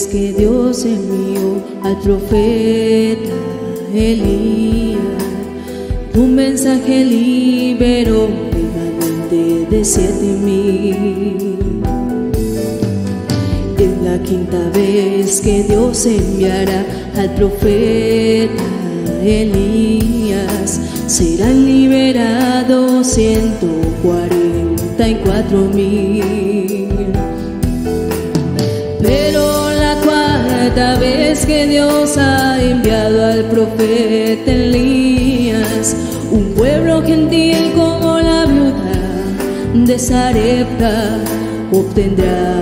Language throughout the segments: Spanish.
vez que Dios envió al profeta Elías, tu mensaje liberó remanente de 7,000. Es la quinta vez que Dios enviará al profeta Elías, serán liberados 144,000. Pero la cuarta vez que Dios ha enviado al profeta Elías, un pueblo gentil como la viuda de Sarepta obtendrá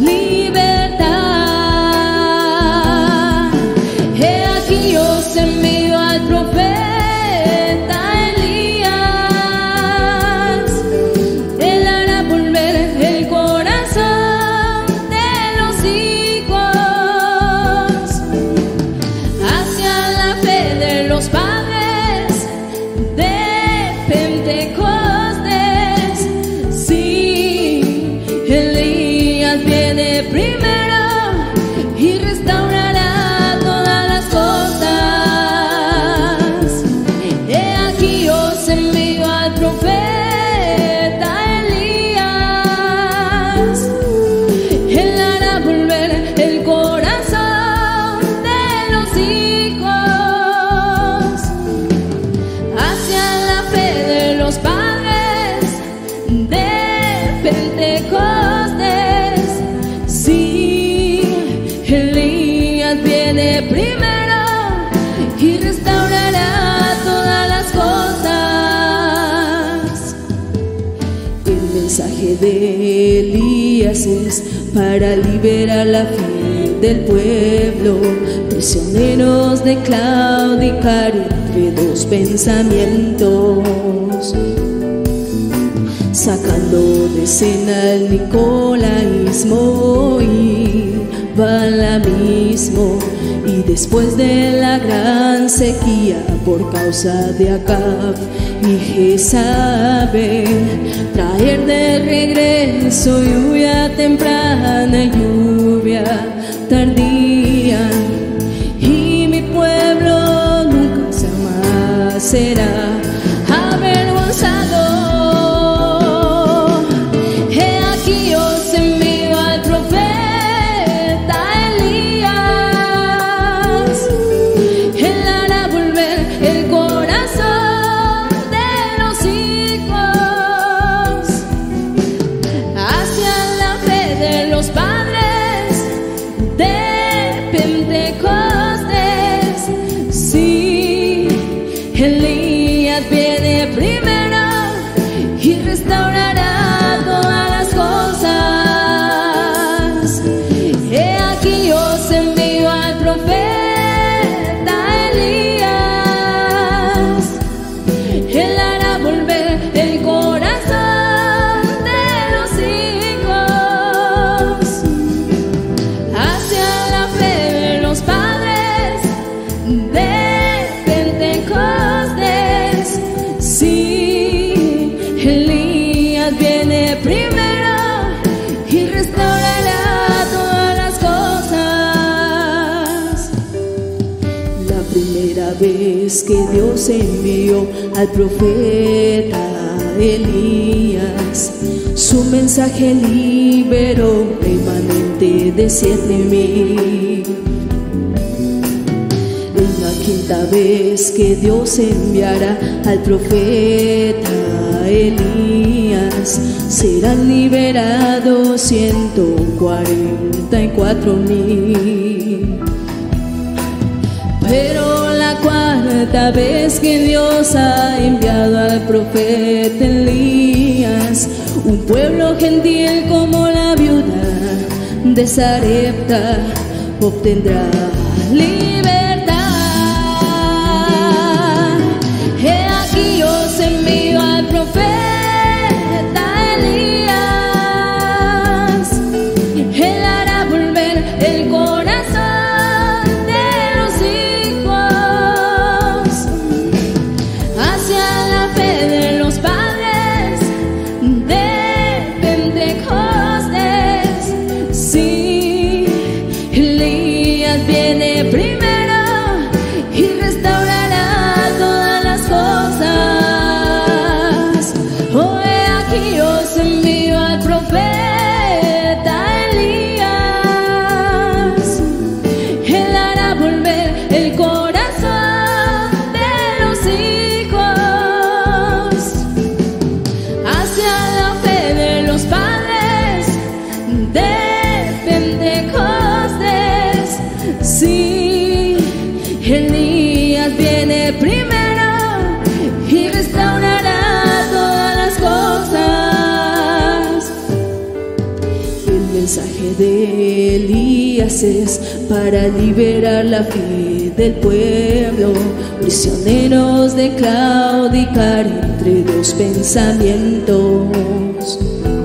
libertad. He aquí yo os envío al profeta Elías, él hará volver el corazón de los hijos hacia la fe de los padres de Pentecostés. Sí, Elías viene primero y restaurará todas las cosas. He aquí os envío al profeta Elías, él hará volver el corazón de los hijos hacia la fe de los padres de Pentecostés. Sí, Elías viene primero y restaurará todas las cosas. El mensaje de Elías es para liberar la fe del pueblo, prisioneros de claudicar entre dos pensamientos, sacando de escena el nicolaísmo y balaamismo, y después de la gran sequía por causa de Acab y Jezabel, traer de regreso lluvia temprana y lluvia tardía, y mi pueblo nunca jamás será avergonzado. He aquí os envío al profeta Elías, él hará volver el corazón de los hijos hacia la fe de los padres de Pentecostés. Sí, Elías viene primero y restaurará todas las cosas. He aquí os envío al profeta Elías, él hará volver el corazón de los hijos hacia la fe de los padres de Pentecostés. Sí, Elías viene primero y restaurará todas las cosas. La primera vez que Dios envió al profeta Elías, su mensaje liberó remanente de 7,000. Es la quinta vez que Dios enviará al profeta Elías, serán liberados 144,000. Pero la cuarta vez que Dios ha enviado al profeta Elías, un pueblo gentil como la viuda de Sarepta obtendrá libertad. He aquí os envío al profeta Elías, él hará volver el corazón de los hijos hacia la fe de los padres de Pentecostés. Sí, Elías mensaje de Elías es para liberar la fe del pueblo, prisioneros de claudicar entre dos pensamientos,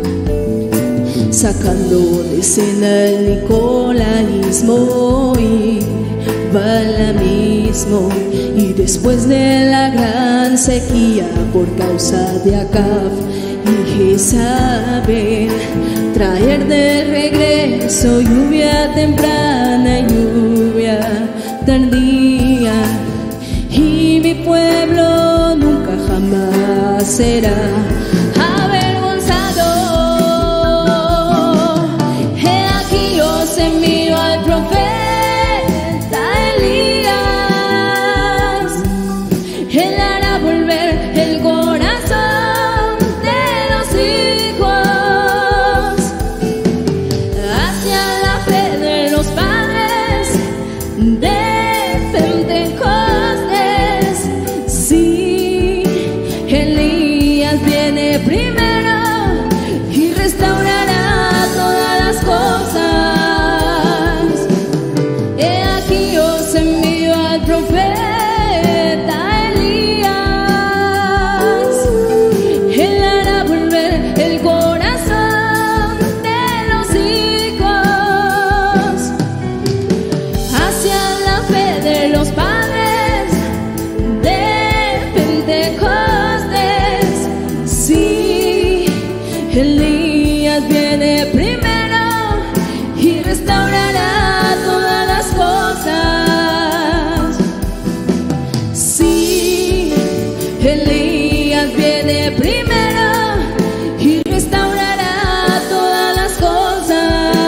sacando de escena el nicolaísmo y balamismo, y después de la gran sequía por causa de Acab y Jezabel, traer de regreso lluvia temprana y lluvia tardía, y mi pueblo nunca jamás será avergonzado. He aquí os envío al profeta Elías, él hará volver el corazón de los hijos hacia la fe de los padres de Pentecostés. Sí, Elías viene primero y restaurará todas las cosas. He aquí os envío al profeta Elías, él hará volver el corazón de los hijos hacia la fe de los padres de Pentecostés. Sí, Elías viene primero y restaurará todas las cosas. Sí, Elías viene primero y restaurará todas las cosas.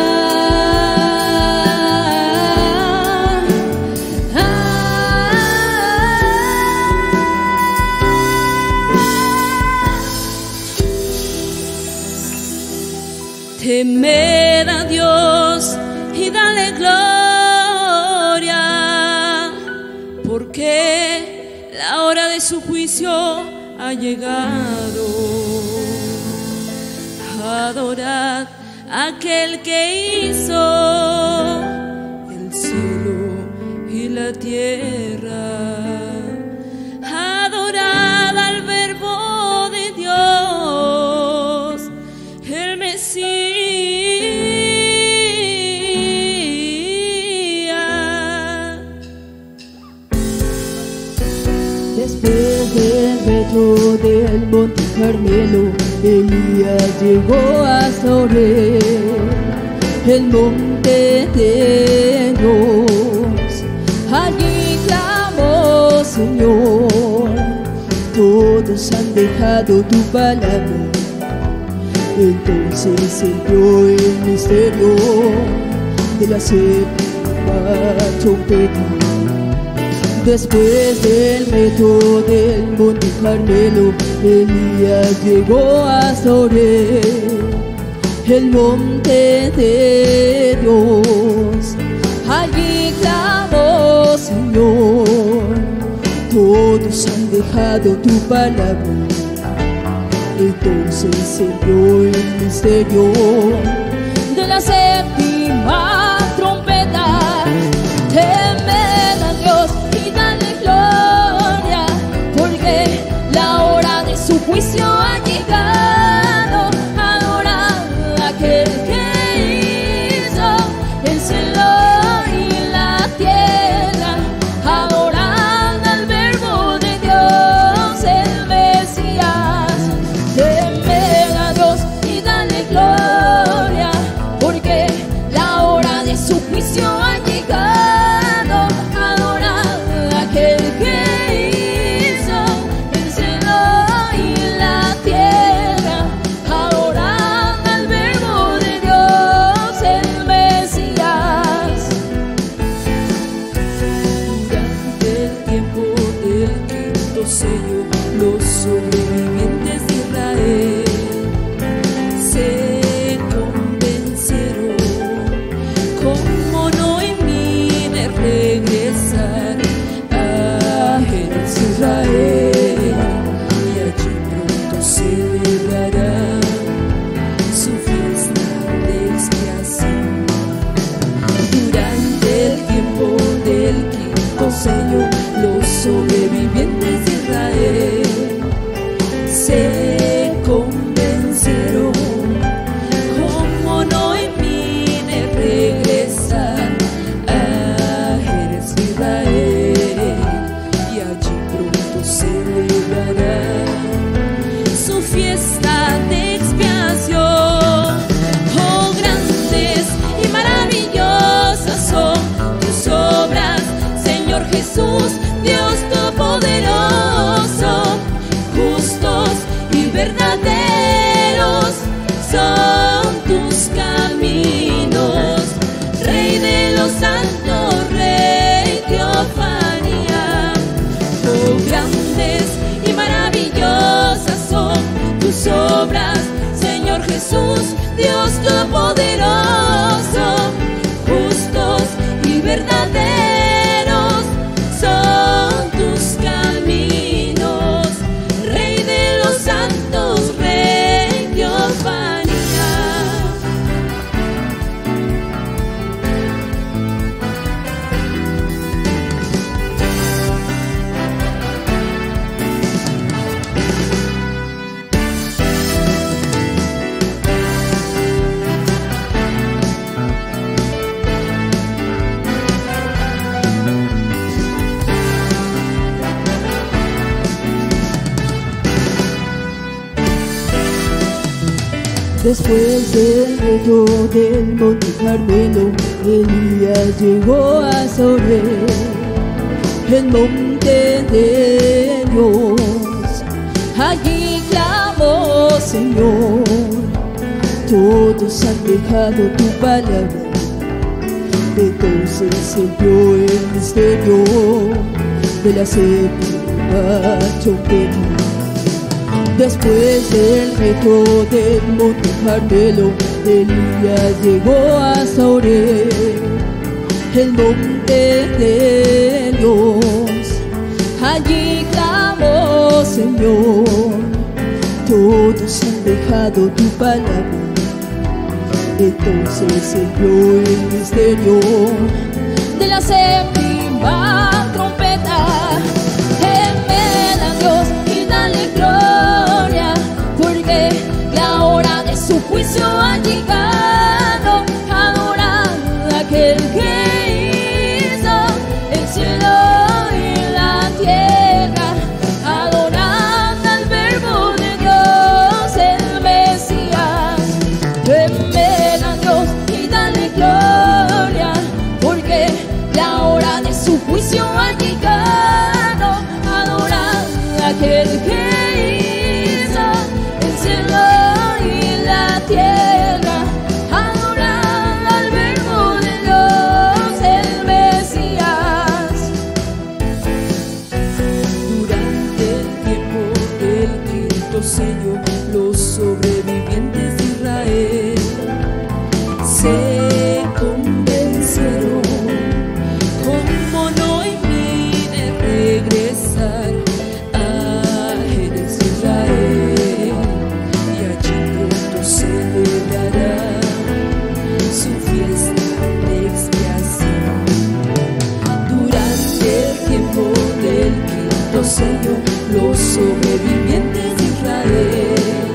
Temed a Dios y dale gloria, porque la hora de su juicio ha llegado. Adorad a aquel que hizo el cielo y la tierra. Adorad al verbo de Dios, el Mesías. Después del reto del Monte Carmelo, Elías llegó hasta Oreb, el monte de Dios. Allí clamó: Señor, todos han dejado tu palabra. Entonces entró el misterio de la séptima trompeta. Después del reto del Monte Carmelo, Elías llegó hasta Oreb, el monte de Dios. Allí clamó: Señor, todos han dejado tu palabra. Entonces se dio el misterio de la séptima trompeta. Temed a Dios y dale gloria, porque la hora de su juicio ha llegado. Adorad a aquel que hizo el cielo y la tierra. Adorad al verbo de Dios, el Mesías. Temed a Dios y dale gloria, porque la hora Jesús, Dios Todopoderoso, justos y verdaderos son tus caminos, Rey de los santos, Rey teofanía. Después del reto del Monte Carmelo, Elías llegó a Soré, el monte de Dios. Allí clamó: Señor, todos han dejado tu palabra. Entonces se vio el misterio de la séptima trompeta. Después del reto del Monte Carmelo, Elías llegó a Soré, el monte de Dios. Allí clamó: Señor, todos han dejado tu palabra. Entonces se vio el misterio de la séptima trompeta. Temed a Dios y dale gloria, porque la hora de su juicio ha llegado. Adorad a aquel que hizo el cielo y la tierra. Adorad al Verbo de Dios, el Mesías. Temed a Dios y dale gloria, porque la hora de su juicio ha llegado. Adorad a aquel que hizo el cielo y la tierra. Adorad al Verbo de Dios, el Mesías. Durante el tiempo del quinto sello, los sobrevivientes de Israel se convencieron como Noemí de regresar a Jerez de Israel, y allí pronto celebrará su fiesta de expiación. Durante el tiempo del quinto sello, los sobrevivientes de Israel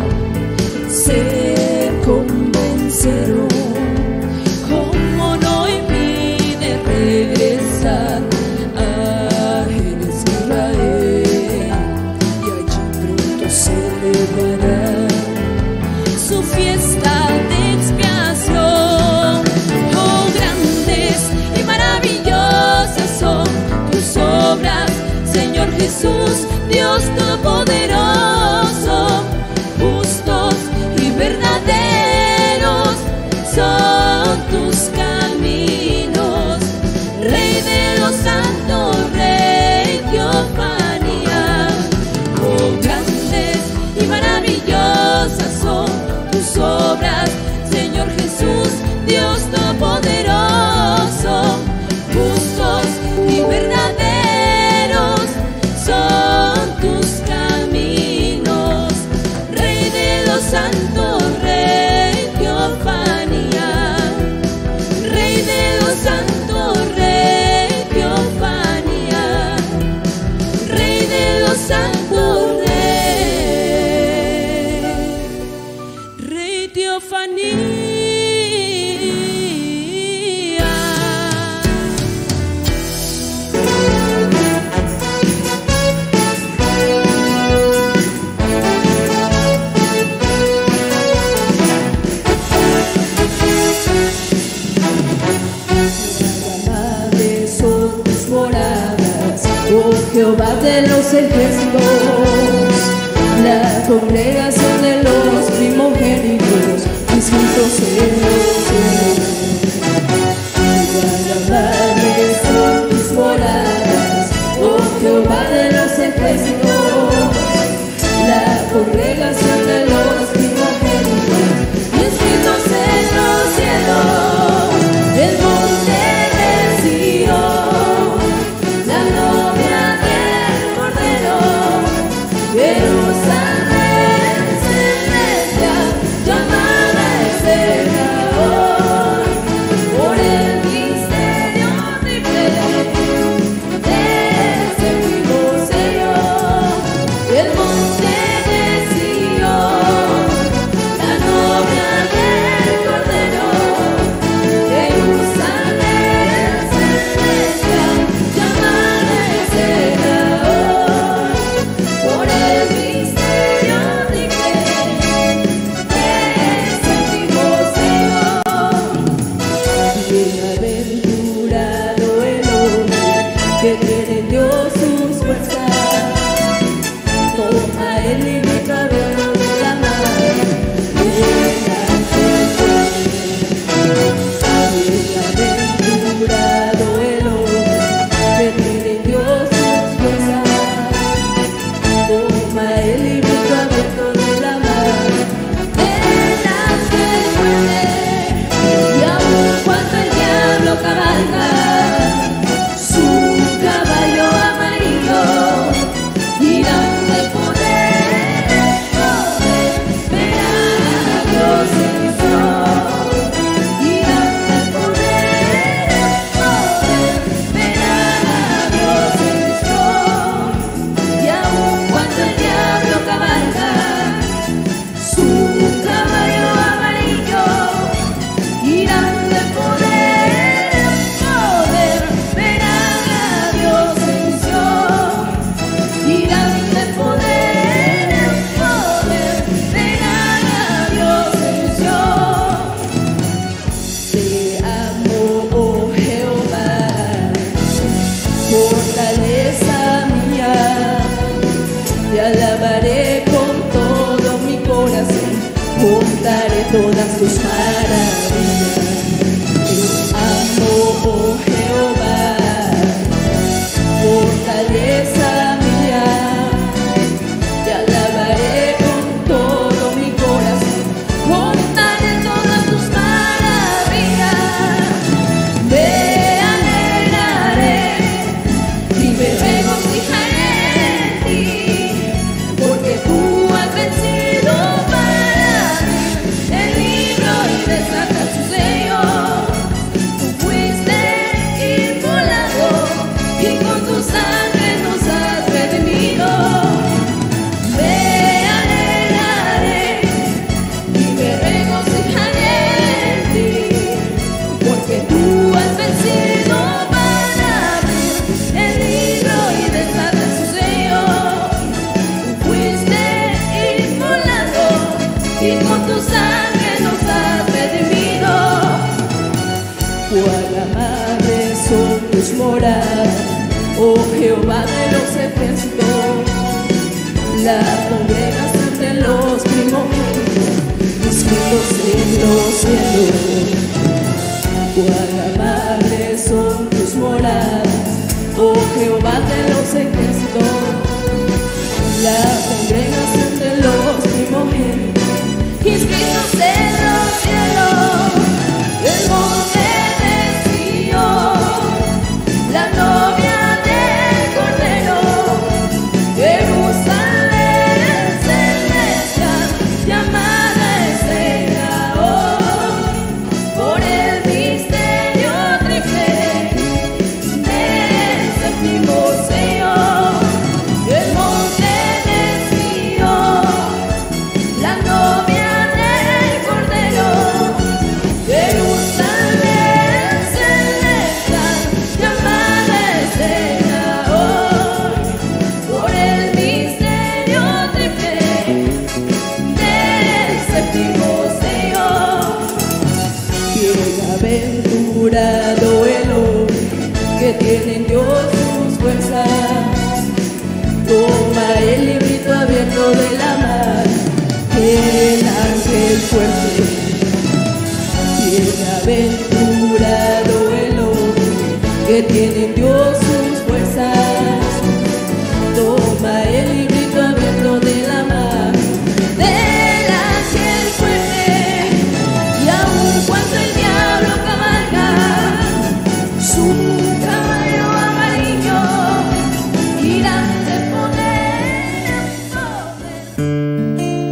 se convencieron como Noemí de regresar a Jerez de Israel, y allí pronto celebrará su fiesta de expiación. Oh, grandes y maravillosas son tus obras, Señor Jesús, Dios Todopoderoso. Justos y verdaderos son tus caminos, Rey de los santos, Rey teofanía. Oh, grandes y maravillosas son tus obras, Señor Jesús, Dios Todopoderoso. Justos y verdaderos son tus caminos, Rey de los santos, Rey teofanía. Rey de los santos, Rey teofanía. Rey de los santos, Rey teofanía. Oh Jehová de los ejércitos, la congregación de los primogénitos, inscritos en los cielos. Agradables son tus moradas, oh Jehová de los ejércitos, la congregación de los primogénitos, tus maravillas. Te amo, oh Jehová, fortaleza mía. Te alabaré con todo mi corazón, contaré todas tus maravillas. Me alegraré y me regocijaré en ti, porque tú has vencido para mí el libro y desatas su sello. Tú fuiste inmolado y con tu sangre nos has redimido. Me alegraré y me regocijaré en ti, porque tú has vencido para mí el libro y desatas su sello. Tú fuiste inmolado y con tu sangre nos has redimido. Cuán amables son tus moradas, oh Jehová de los ejércitos. La congregación de los primogénitos, inscritos en los cielos. Cuán amables son tus moradas, oh Jehová de los ejércitos. La congregación de los primogénitos, inscritos en los cielos. El monte de Sion, la novia del Cordero, Jerusalén celestial, llamada es ella hoy, por el misterio triple del séptimo sello. El monte de Sion, la novia del Cordero, Jerusalén celestial, llamada es ella hoy, por el misterio triple del séptimo sello. Bienaventurado el hombre que tiene en Dios sus fuerzas. Toma el librito abierto de la mano el ángel fuerte. Bienaventurado el hombre que tiene en Dios sus fuerzas. Toma el librito abierto de la mano del ángel fuerte. Y aun cuando el diablo cabalga su caballo amarillo, irá de poder en poder.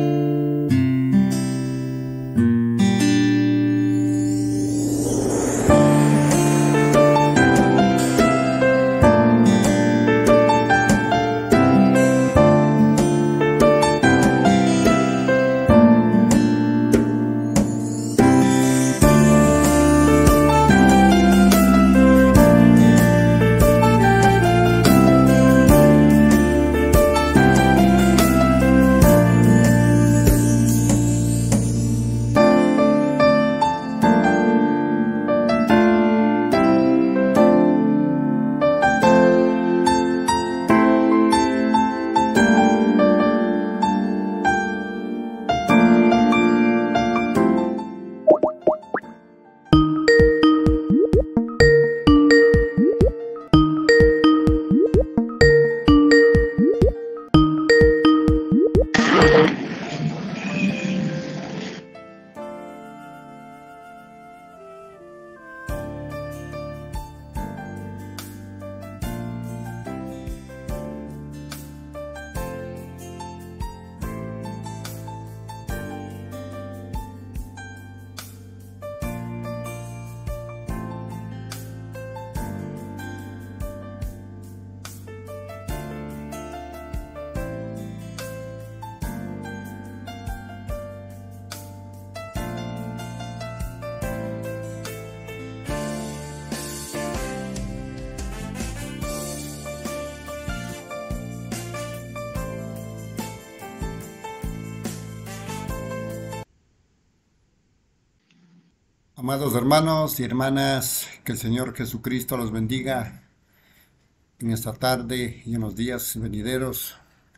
Amados hermanos y hermanas, que el Señor Jesucristo los bendiga en esta tarde y en los días venideros.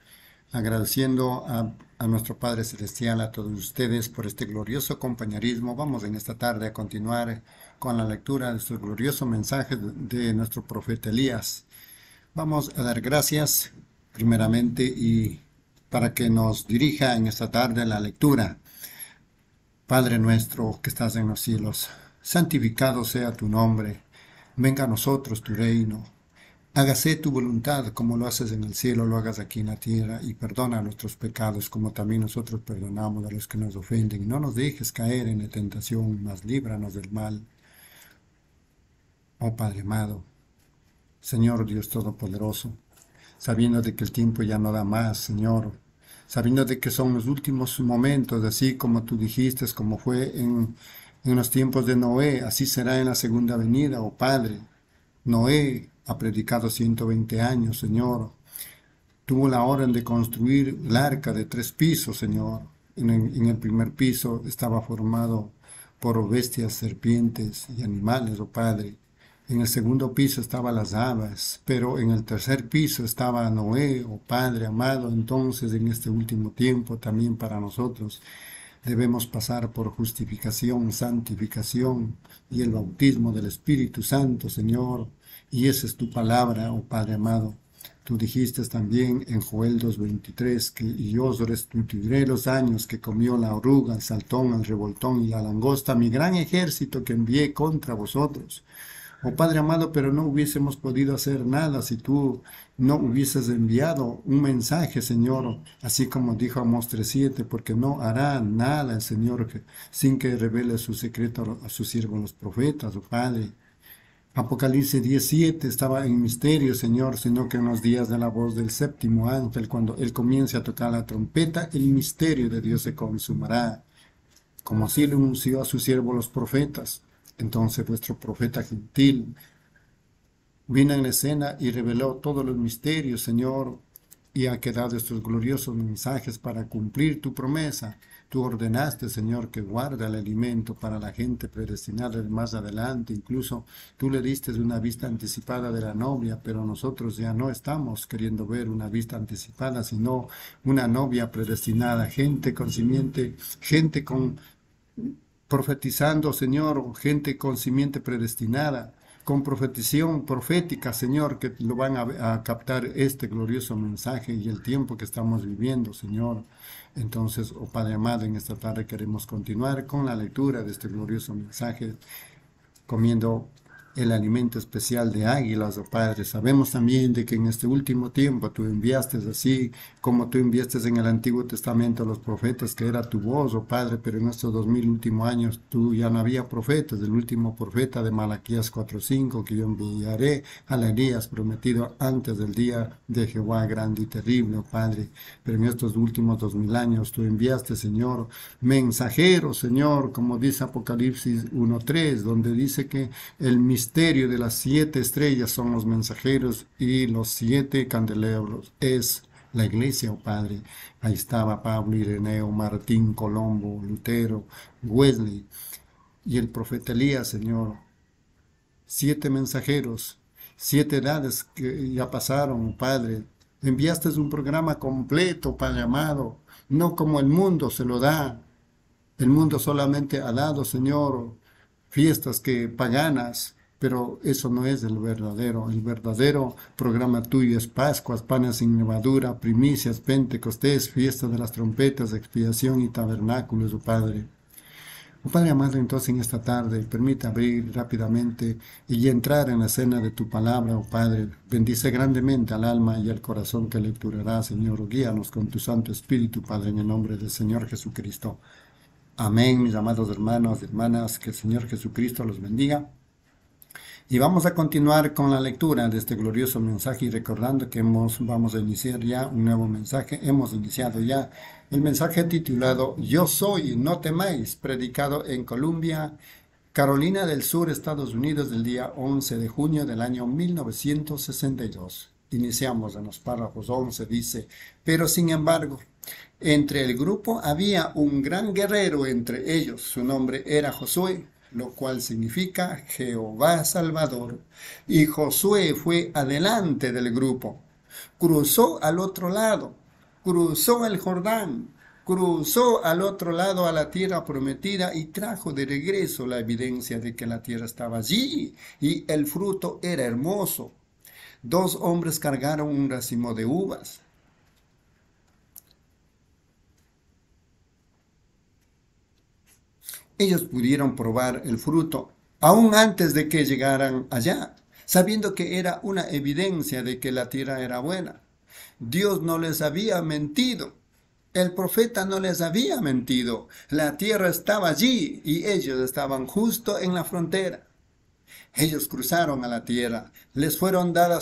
agradeciendo a nuestro Padre Celestial, a todos ustedes por este glorioso compañerismo. Vamos en esta tarde a continuar con la lectura de estos gloriosos mensajes de nuestro profeta Elías. Vamos a dar gracias primeramente y para que nos dirija en esta tarde la lectura. Padre nuestro que estás en los cielos, santificado sea tu nombre. Venga a nosotros tu reino. Hágase tu voluntad como lo haces en el cielo, lo hagas aquí en la tierra, y perdona nuestros pecados como también nosotros perdonamos a los que nos ofenden. Y no nos dejes caer en la tentación, mas líbranos del mal. Oh Padre amado, Señor Dios Todopoderoso, sabiendo de que el tiempo ya no da más, Señor, sabiendo de que son los últimos momentos, así como tú dijiste, como fue en los tiempos de Noé, así será en la segunda venida, oh Padre. Noé ha predicado 120 años, Señor. Tuvo la orden de construir el arca de 3 pisos, Señor. En el primer piso estaba formado por bestias, serpientes y animales, oh Padre. En el segundo piso estaban las aves, pero en el tercer piso estaba Noé, oh Padre amado. Entonces, en este último tiempo, también para nosotros, debemos pasar por justificación, santificación y el bautismo del Espíritu Santo, Señor. Y esa es tu palabra, oh Padre amado. Tú dijiste también en Joel 2:23 que yo restituiré los años que comió la oruga, el saltón, el revoltón y la langosta, mi gran ejército que envié contra vosotros. Oh Padre amado, pero no hubiésemos podido hacer nada si tú no hubieses enviado un mensaje, Señor, así como dijo Amós 3:7, porque no hará nada el Señor sin que revele su secreto a sus siervos los profetas, oh Padre. Apocalipsis 17 estaba en misterio, Señor, sino que en los días de la voz del séptimo ángel, cuando Él comience a tocar la trompeta, el misterio de Dios se consumará, como así le anunció a sus siervos los profetas. Entonces vuestro profeta gentil vino en la escena y reveló todos los misterios, Señor, y ha quedado estos gloriosos mensajes para cumplir tu promesa. Tú ordenaste, Señor, que guarda el alimento para la gente predestinada de más adelante. Incluso tú le diste una vista anticipada de la novia, pero nosotros ya no estamos queriendo ver una vista anticipada, sino una novia predestinada, gente con simiente, gente con profetizando, Señor, gente con simiente predestinada, con profetización profética, Señor, que lo van a captar este glorioso mensaje y el tiempo que estamos viviendo, Señor. Entonces, oh Padre amado, en esta tarde queremos continuar con la lectura de este glorioso mensaje, comiendo el alimento especial de águilas, oh Padre. Sabemos también de que en este último tiempo tú enviaste, así como tú enviaste en el Antiguo Testamento a los profetas, que era tu voz, oh Padre, pero en estos 2000 últimos años tú ya no había profetas. El último profeta de Malaquías 4:5, que yo enviaré a Elías prometido antes del día de Jehová grande y terrible, oh Padre. Pero en estos últimos 2000 años tú enviaste, Señor, mensajeros, Señor, como dice Apocalipsis 1:3, donde dice que el misterio de las 7 estrellas son los mensajeros y los 7 candelabros es la iglesia, oh Padre. Ahí estaba Pablo, Ireneo, Martín, Colombo, Lutero, Wesley y el profeta Elías, Señor. 7 mensajeros, 7 edades que ya pasaron, Padre. Enviaste un programa completo, Padre amado, no como el mundo se lo da. El mundo solamente ha dado, Señor, fiestas paganas, pero eso no es el verdadero. El verdadero programa tuyo es Pascuas, panes sin levadura, primicias, Pentecostés, fiesta de las trompetas, expiación y tabernáculos, oh Padre. Oh Padre amado, entonces en esta tarde, permite abrir rápidamente y entrar en la escena de tu palabra, oh Padre. Bendice grandemente al alma y al corazón que lecturará, Señor. Guíanos con tu Santo Espíritu, Padre, en el nombre del Señor Jesucristo. Amén, mis amados hermanos y hermanas, que el Señor Jesucristo los bendiga. Y vamos a continuar con la lectura de este glorioso mensaje y recordando que vamos a iniciar ya un nuevo mensaje. Hemos iniciado ya el mensaje titulado Yo soy, no temáis, predicado en Columbia, Carolina del Sur, Estados Unidos, del día 11 de junio del año 1962. Iniciamos en los párrafos 11, dice, pero sin embargo, entre el grupo había un gran guerrero entre ellos, su nombre era Josué, lo cual significa Jehová Salvador. Y Josué fue adelante del grupo, cruzó al otro lado cruzó el Jordán, cruzó al otro lado a la tierra prometida y trajo de regreso la evidencia de que la tierra estaba allí y el fruto era hermoso. 2 hombres cargaron un racimo de uvas. Ellos pudieron probar el fruto aún antes de que llegaran allá, sabiendo que era una evidencia de que la tierra era buena. Dios no les había mentido. El profeta no les había mentido. La tierra estaba allí y ellos estaban justo en la frontera. Ellos cruzaron a la tierra. Les fueron dadas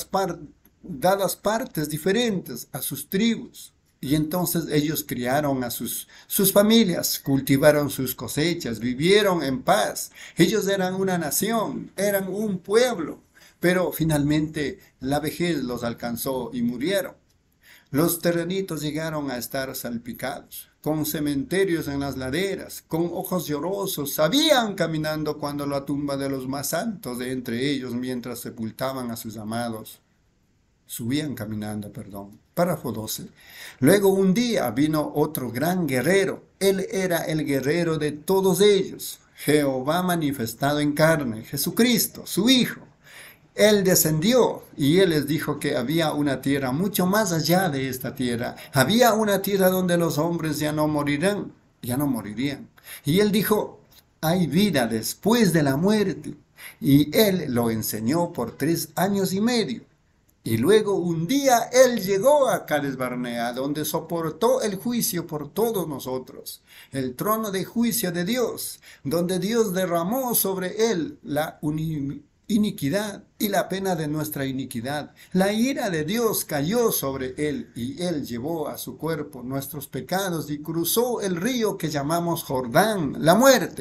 partes diferentes a sus tribus. Y entonces ellos criaron a sus familias, cultivaron sus cosechas, vivieron en paz. Ellos eran una nación, eran un pueblo. Pero finalmente la vejez los alcanzó y murieron. Los terrenitos llegaron a estar salpicados, con cementerios en las laderas, con ojos llorosos. Sabían caminando cuando la tumba de los más santos de entre ellos, mientras sepultaban a sus amados. Subían caminando, perdón. Párrafo 12. Luego un día vino otro gran guerrero. Él era el guerrero de todos ellos. Jehová manifestado en carne, Jesucristo, su Hijo. Él descendió y él les dijo que había una tierra mucho más allá de esta tierra. Había una tierra donde los hombres ya no morirán, ya no morirían. Y él dijo, hay vida después de la muerte. Y él lo enseñó por 3 años y medio. Y luego un día él llegó a Cades Barnea, donde soportó el juicio por todos nosotros, el trono de juicio de Dios, donde Dios derramó sobre él la iniquidad y la pena de nuestra iniquidad. La ira de Dios cayó sobre él y él llevó a su cuerpo nuestros pecados y cruzó el río que llamamos Jordán, la muerte.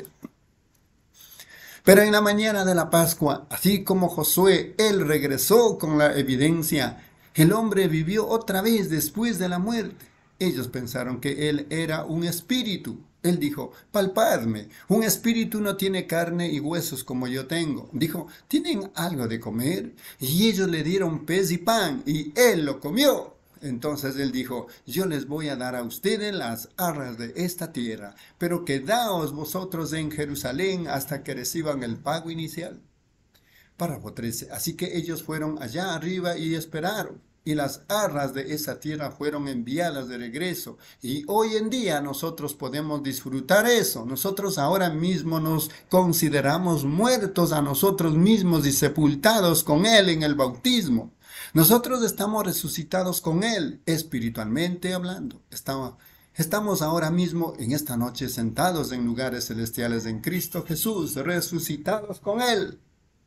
Pero en la mañana de la Pascua, así como Josué, él regresó con la evidencia. El hombre vivió otra vez después de la muerte. Ellos pensaron que él era un espíritu. Él dijo, palpadme, un espíritu no tiene carne y huesos como yo tengo. Dijo, ¿tienen algo de comer? Y ellos le dieron pez y pan, y él lo comió. Entonces él dijo, yo les voy a dar a ustedes las arras de esta tierra, pero quedaos vosotros en Jerusalén hasta que reciban el pago inicial. Párrafo 13. Así que ellos fueron allá arriba y esperaron. Y las arras de esa tierra fueron enviadas de regreso. Y hoy en día nosotros podemos disfrutar eso. Nosotros ahora mismo nos consideramos muertos a nosotros mismos y sepultados con Él en el bautismo. Nosotros estamos resucitados con Él, espiritualmente hablando. Estamos ahora mismo en esta noche sentados en lugares celestiales en Cristo Jesús, resucitados con Él.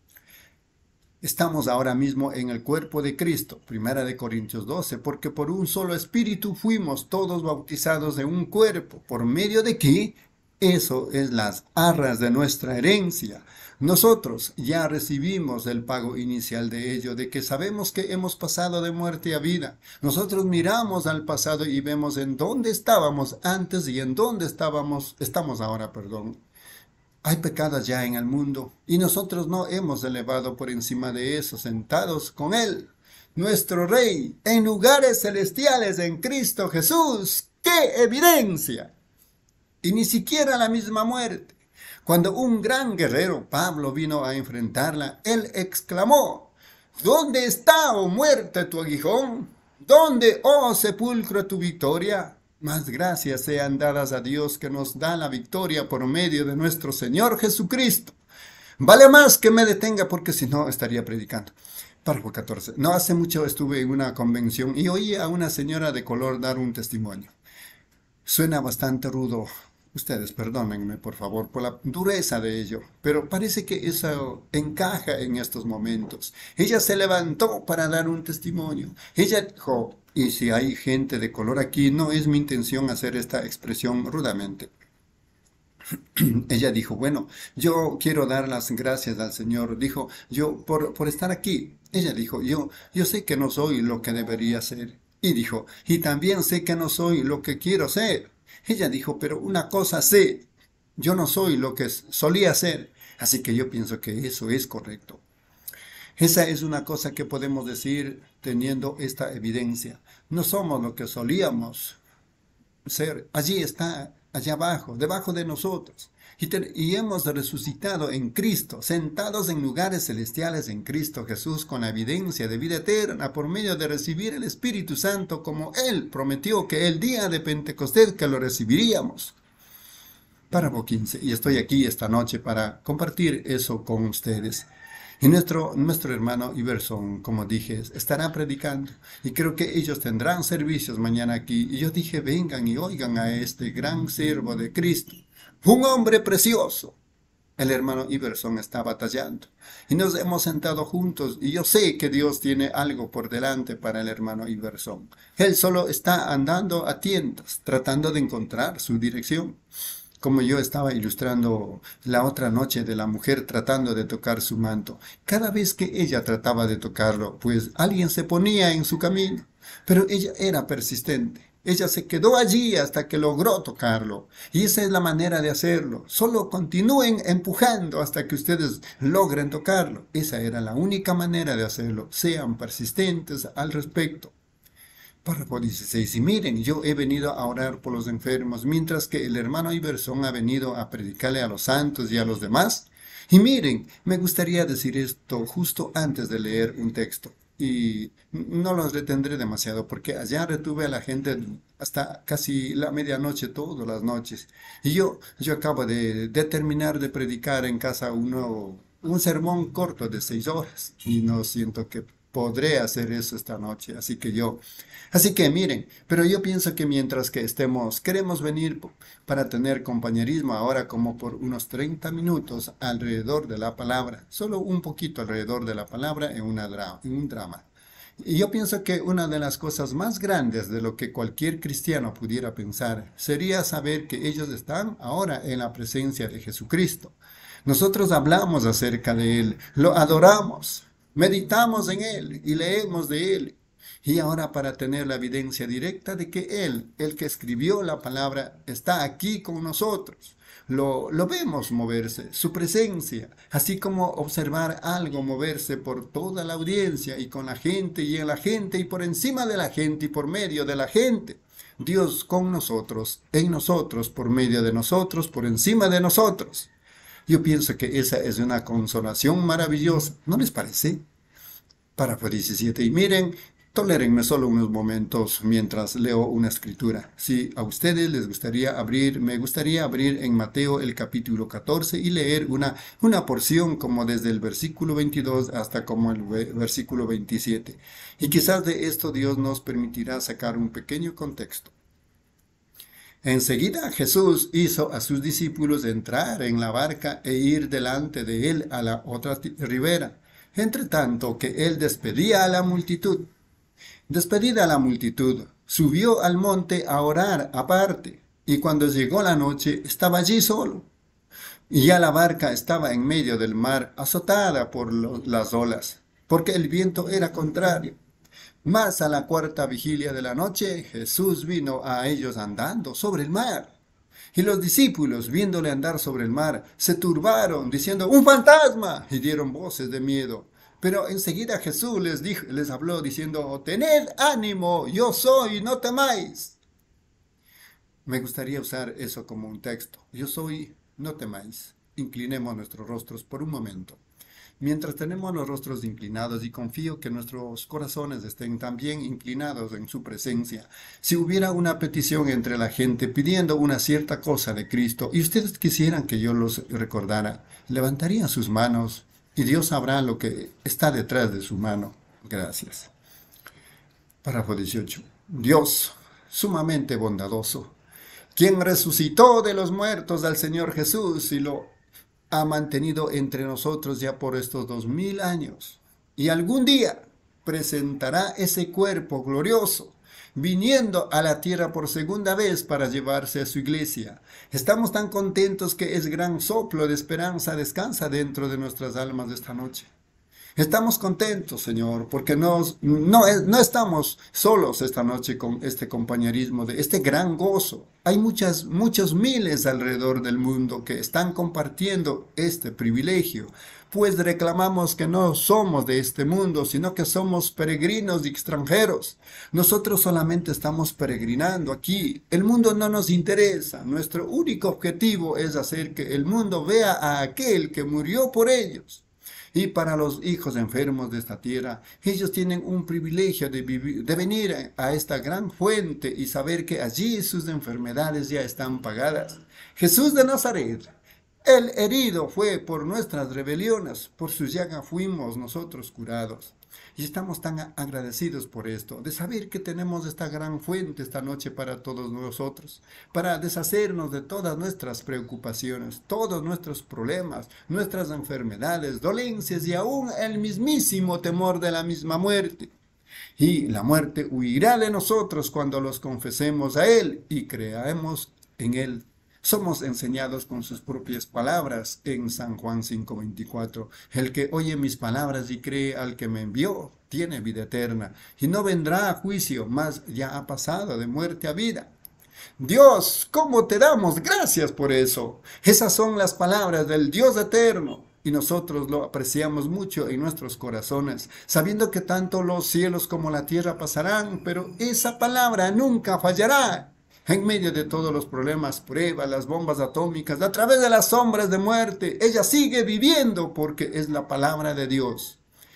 Estamos ahora mismo en el cuerpo de Cristo, 1 Corintios 12, porque por un solo espíritu fuimos todos bautizados en un cuerpo, por medio de que eso es las arras de nuestra herencia. Nosotros ya recibimos el pago inicial de ello, de que sabemos que hemos pasado de muerte a vida. Nosotros miramos al pasado y vemos en dónde estábamos antes y en dónde estamos ahora, perdón. Hay pecados ya en el mundo y nosotros no hemos elevado por encima de eso, sentados con Él, nuestro Rey, en lugares celestiales en Cristo Jesús. ¡Qué evidencia! Y ni siquiera la misma muerte. Cuando un gran guerrero, Pablo, vino a enfrentarla, él exclamó, ¿dónde está, oh muerte, tu aguijón? ¿Dónde, oh sepulcro, tu victoria? Más gracias sean dadas a Dios que nos da la victoria por medio de nuestro Señor Jesucristo. Vale más que me detenga porque si no estaría predicando. Párrafo 14. No hace mucho estuve en una convención y oí a una señora de color dar un testimonio. Suena bastante rudo. Ustedes perdónenme, por favor, por la dureza de ello, pero parece que eso encaja en estos momentos. Ella se levantó para dar un testimonio. Ella dijo, y si hay gente de color aquí, no es mi intención hacer esta expresión rudamente. Ella dijo, bueno, yo quiero dar las gracias al Señor. Dijo, yo por estar aquí. Ella dijo, yo sé que no soy lo que debería ser. Y dijo, y también sé que no soy lo que quiero ser. Ella dijo, pero una cosa sé, yo no soy lo que solía ser, así que yo pienso que eso es correcto. Esa es una cosa que podemos decir teniendo esta evidencia. No somos lo que solíamos ser. Allí está, allá abajo, debajo de nosotros. Y hemos resucitado en Cristo, sentados en lugares celestiales en Cristo Jesús, con la evidencia de vida eterna por medio de recibir el Espíritu Santo, como Él prometió que el día de Pentecostés que lo recibiríamos. Párrafo 15. Y estoy aquí esta noche para compartir eso con ustedes. Y nuestro hermano Iverson, como dije, estará predicando. Y creo que ellos tendrán servicios mañana aquí. Y yo dije, vengan y oigan a este gran siervo de Cristo. Un hombre precioso. El hermano Iverson está batallando. Y nos hemos sentado juntos. Y yo sé que Dios tiene algo por delante para el hermano Iverson. Él solo está andando a tientas, tratando de encontrar su dirección. Como yo estaba ilustrando la otra noche de la mujer tratando de tocar su manto. Cada vez que ella trataba de tocarlo, pues alguien se ponía en su camino. Pero ella era persistente. Ella se quedó allí hasta que logró tocarlo. Y esa es la manera de hacerlo. Solo continúen empujando hasta que ustedes logren tocarlo. Esa era la única manera de hacerlo. Sean persistentes al respecto. Párrafo 16. Y miren, yo he venido a orar por los enfermos, mientras que el hermano Iverson ha venido a predicarle a los santos y a los demás. Y miren, me gustaría decir esto justo antes de leer un texto. Y no los retendré demasiado, porque allá retuve a la gente hasta casi la medianoche, todas las noches. Y yo acabo de terminar de predicar en casa un sermón corto de 6 horas. Y no siento que podré hacer eso esta noche. Así que miren, pero yo pienso que mientras que queremos venir para tener compañerismo ahora como por unos 30 minutos alrededor de la palabra, solo un poquito alrededor de la palabra en un drama. Y yo pienso que una de las cosas más grandes de lo que cualquier cristiano pudiera pensar sería saber que ellos están ahora en la presencia de Jesucristo. Nosotros hablamos acerca de Él, lo adoramos, meditamos en Él y leemos de Él. Y ahora para tener la evidencia directa de que Él, el que escribió la palabra, está aquí con nosotros. Lo vemos moverse, su presencia, así como observar algo moverse por toda la audiencia y con la gente y en la gente y por encima de la gente y por medio de la gente. Dios con nosotros, en nosotros, por medio de nosotros, por encima de nosotros. Yo pienso que esa es una consolación maravillosa, ¿no les parece? Párrafo 17. Y miren, tolérenme solo unos momentos mientras leo una escritura. Si a ustedes les gustaría me gustaría abrir en Mateo el capítulo 14 y leer una porción como desde el versículo 22 hasta como el versículo 27. Y quizás de esto Dios nos permitirá sacar un pequeño contexto. Enseguida Jesús hizo a sus discípulos entrar en la barca e ir delante de él a la otra ribera, entre tanto que él despedía a la multitud. Despedida la multitud, subió al monte a orar aparte, y cuando llegó la noche estaba allí solo. Y ya la barca estaba en medio del mar, azotada por las olas, porque el viento era contrario. Mas a la 4ª vigilia de la noche, Jesús vino a ellos andando sobre el mar. Y los discípulos, viéndole andar sobre el mar, se turbaron, diciendo, ¡un fantasma! Y dieron voces de miedo. Pero enseguida Jesús les habló, diciendo, tened ánimo, yo soy, no temáis. Me gustaría usar eso como un texto. Yo soy, no temáis. Inclinemos nuestros rostros por un momento. Mientras tenemos los rostros inclinados, y confío que nuestros corazones estén también inclinados en su presencia, si hubiera una petición entre la gente pidiendo una cierta cosa de Cristo, y ustedes quisieran que yo los recordara, levantarían sus manos, y Dios sabrá lo que está detrás de su mano. Gracias. Párrafo 18. Dios, sumamente bondadoso, quien resucitó de los muertos al Señor Jesús y lo ha mantenido entre nosotros ya por estos 2000 años. Y algún día presentará ese cuerpo glorioso, viniendo a la tierra por segunda vez para llevarse a su iglesia. Estamos tan contentos que ese gran soplo de esperanza descansa dentro de nuestras almas esta noche. Estamos contentos, Señor, porque no estamos solos esta noche con este compañerismo, de este gran gozo. Hay muchos miles alrededor del mundo que están compartiendo este privilegio, pues reclamamos que no somos de este mundo, sino que somos peregrinos y extranjeros. Nosotros solamente estamos peregrinando aquí. El mundo no nos interesa. Nuestro único objetivo es hacer que el mundo vea a aquel que murió por ellos. Y para los hijos enfermos de esta tierra, ellos tienen un privilegio de venir a esta gran fuente y saber que allí sus enfermedades ya están pagadas. Jesús de Nazaret, el herido fue por nuestras rebeliones, por su llaga fuimos nosotros curados. Y estamos tan agradecidos por esto, de saber que tenemos esta gran fuente esta noche para todos nosotros, para deshacernos de todas nuestras preocupaciones, todos nuestros problemas, nuestras enfermedades, dolencias y aún el mismísimo temor de la misma muerte. Y la muerte huirá de nosotros cuando los confesemos a Él y creamos en Él. Somos enseñados con sus propias palabras en San Juan 5:24. El que oye mis palabras y cree al que me envió, tiene vida eterna, y no vendrá a juicio, mas ya ha pasado de muerte a vida. Dios, ¿cómo te damos gracias por eso? Esas son las palabras del Dios eterno. Y nosotros lo apreciamos mucho en nuestros corazones, sabiendo que tanto los cielos como la tierra pasarán, pero esa palabra nunca fallará. En medio de todos los problemas, pruebas, las bombas atómicas, a través de las sombras de muerte, ella sigue viviendo porque es la palabra de Dios.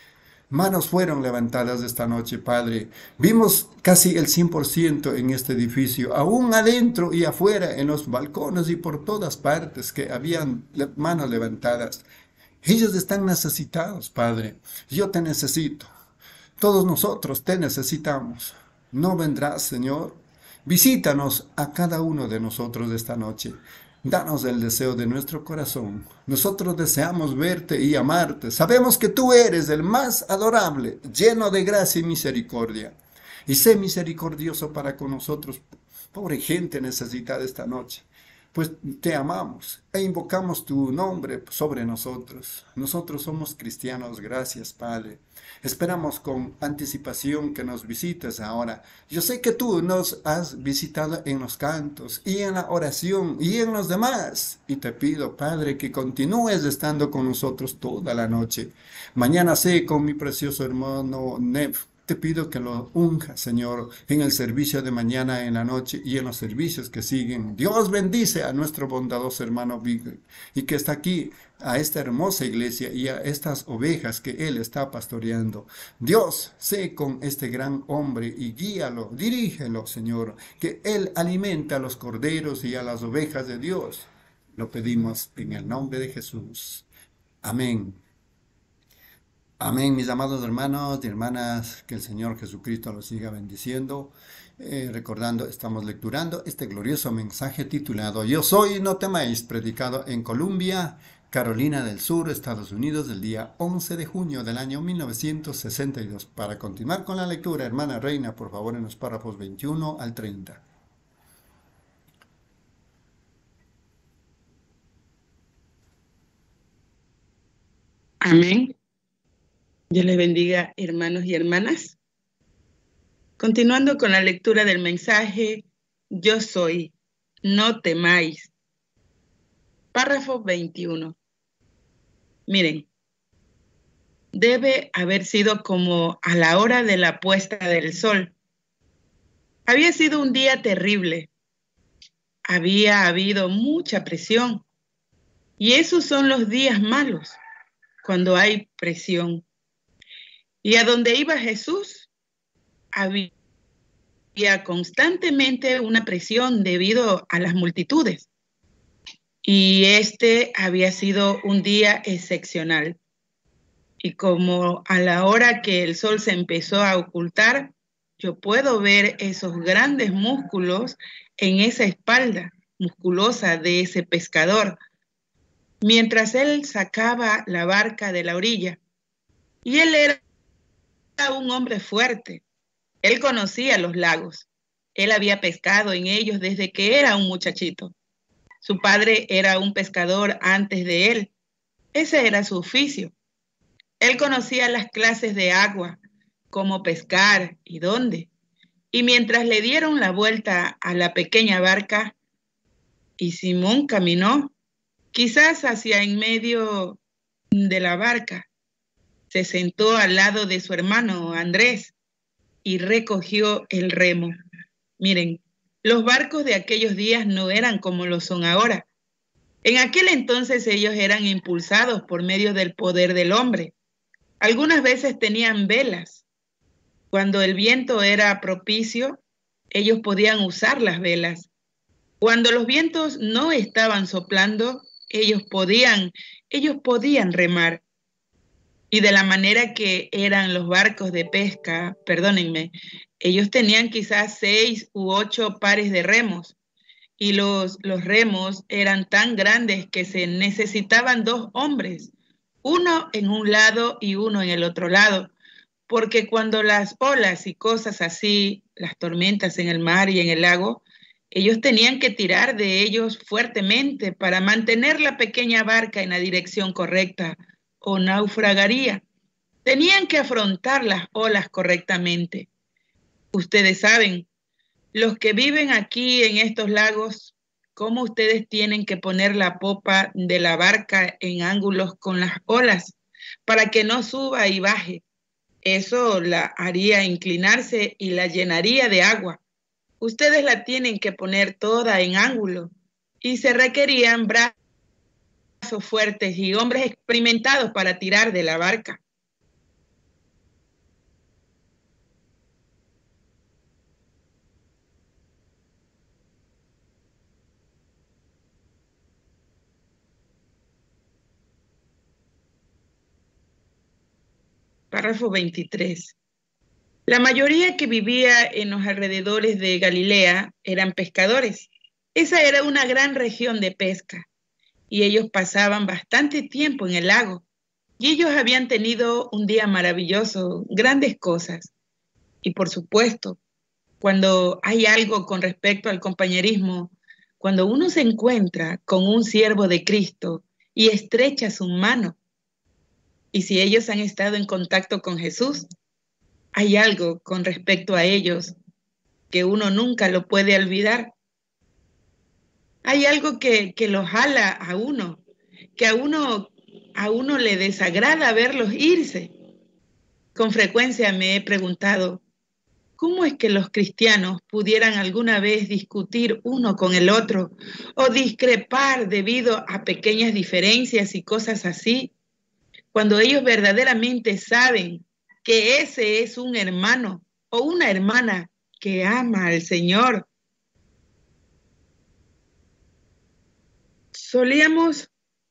Manos fueron levantadas esta noche, Padre. Vimos casi el 100% en este edificio, aún adentro y afuera, en los balcones y por todas partes que habían manos levantadas. Ellos están necesitados, Padre. Yo te necesito. Todos nosotros te necesitamos. ¿No vendrás, Señor? Visítanos a cada uno de nosotros esta noche. Danos el deseo de nuestro corazón. Nosotros deseamos verte y amarte. Sabemos que tú eres el más adorable, lleno de gracia y misericordia. Y sé misericordioso para con nosotros, pobre gente necesitada esta noche. Pues te amamos e invocamos tu nombre sobre nosotros. Nosotros somos cristianos, gracias, Padre. Esperamos con anticipación que nos visites ahora. Yo sé que tú nos has visitado en los cantos y en la oración y en los demás. Y te pido, Padre, que continúes estando con nosotros toda la noche. Mañana sé con mi precioso hermano Nef. Te pido que lo unja, Señor, en el servicio de mañana, en la noche y en los servicios que siguen. Dios bendice a nuestro bondadoso hermano Big y que está aquí, a esta hermosa iglesia y a estas ovejas que Él está pastoreando. Dios, sé con este gran hombre y guíalo, dirígelo, Señor, que Él alimente a los corderos y a las ovejas de Dios. Lo pedimos en el nombre de Jesús. Amén. Amén, mis amados hermanos y hermanas, que el Señor Jesucristo los siga bendiciendo. Recordando, estamos lecturando este glorioso mensaje titulado Yo soy, no temáis, predicado en Columbia, Carolina del Sur, Estados Unidos, el día 11 de junio del año 1962. Para continuar con la lectura, hermana Reina, por favor, en los párrafos 21 al 30. Amén. Dios les bendiga, hermanos y hermanas. Continuando con la lectura del mensaje, Yo soy, no temáis. Párrafo 21. Miren, debe haber sido como a la hora de la puesta del sol. Había sido un día terrible. Había habido mucha presión. Y esos son los días malos, cuando hay presión. Y a donde iba Jesús, había constantemente una presión debido a las multitudes. Y este había sido un día excepcional. Y como a la hora que el sol se empezó a ocultar, yo puedo ver esos grandes músculos en esa espalda musculosa de ese pescador, mientras él sacaba la barca de la orilla. Y él era un hombre fuerte. Él conocía los lagos. Él había pescado en ellos desde que era un muchachito. Su padre era un pescador antes de él. Ese era su oficio. Él conocía las clases de agua, cómo pescar y dónde. Y mientras le dieron la vuelta a la pequeña barca, y Simón caminó, quizás hacia en medio de la barca, se sentó al lado de su hermano Andrés y recogió el remo. Miren, los barcos de aquellos días no eran como lo son ahora. En aquel entonces ellos eran impulsados por medio del poder del hombre. Algunas veces tenían velas. Cuando el viento era propicio, ellos podían usar las velas. Cuando los vientos no estaban soplando, ellos podían remar. Y de la manera que eran los barcos de pesca, perdónenme, ellos tenían quizás 6 u 8 pares de remos. Y los remos eran tan grandes que se necesitaban 2 hombres, uno en un lado y uno en el otro lado, porque cuando las olas y cosas así, las tormentas en el mar y en el lago, ellos tenían que tirar de ellos fuertemente para mantener la pequeña barca en la dirección correcta o naufragaría. Tenían que afrontar las olas correctamente. Ustedes saben, los que viven aquí en estos lagos, cómo ustedes tienen que poner la popa de la barca en ángulos con las olas para que no suba y baje. Eso la haría inclinarse y la llenaría de agua. Ustedes la tienen que poner toda en ángulo y se requerían brazos fuertes y hombres experimentados para tirar de la barca. Párrafo 23. La mayoría que vivía en los alrededores de Galilea eran pescadores. Esa era una gran región de pesca y ellos pasaban bastante tiempo en el lago y ellos habían tenido un día maravilloso, grandes cosas. Y por supuesto, cuando hay algo con respecto al compañerismo, cuando uno se encuentra con un siervo de Cristo y estrecha su mano, y si ellos han estado en contacto con Jesús, hay algo con respecto a ellos que uno nunca lo puede olvidar. Hay algo que los jala a uno, que a uno le desagrada verlos irse. Con frecuencia me he preguntado, ¿cómo es que los cristianos pudieran alguna vez discutir uno con el otro o discrepar debido a pequeñas diferencias y cosas así, cuando ellos verdaderamente saben que ese es un hermano o una hermana que ama al Señor? Solíamos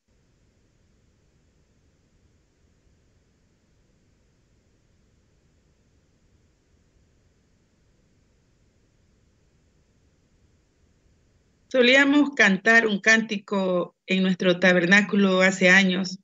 cantar un cántico en nuestro tabernáculo hace años.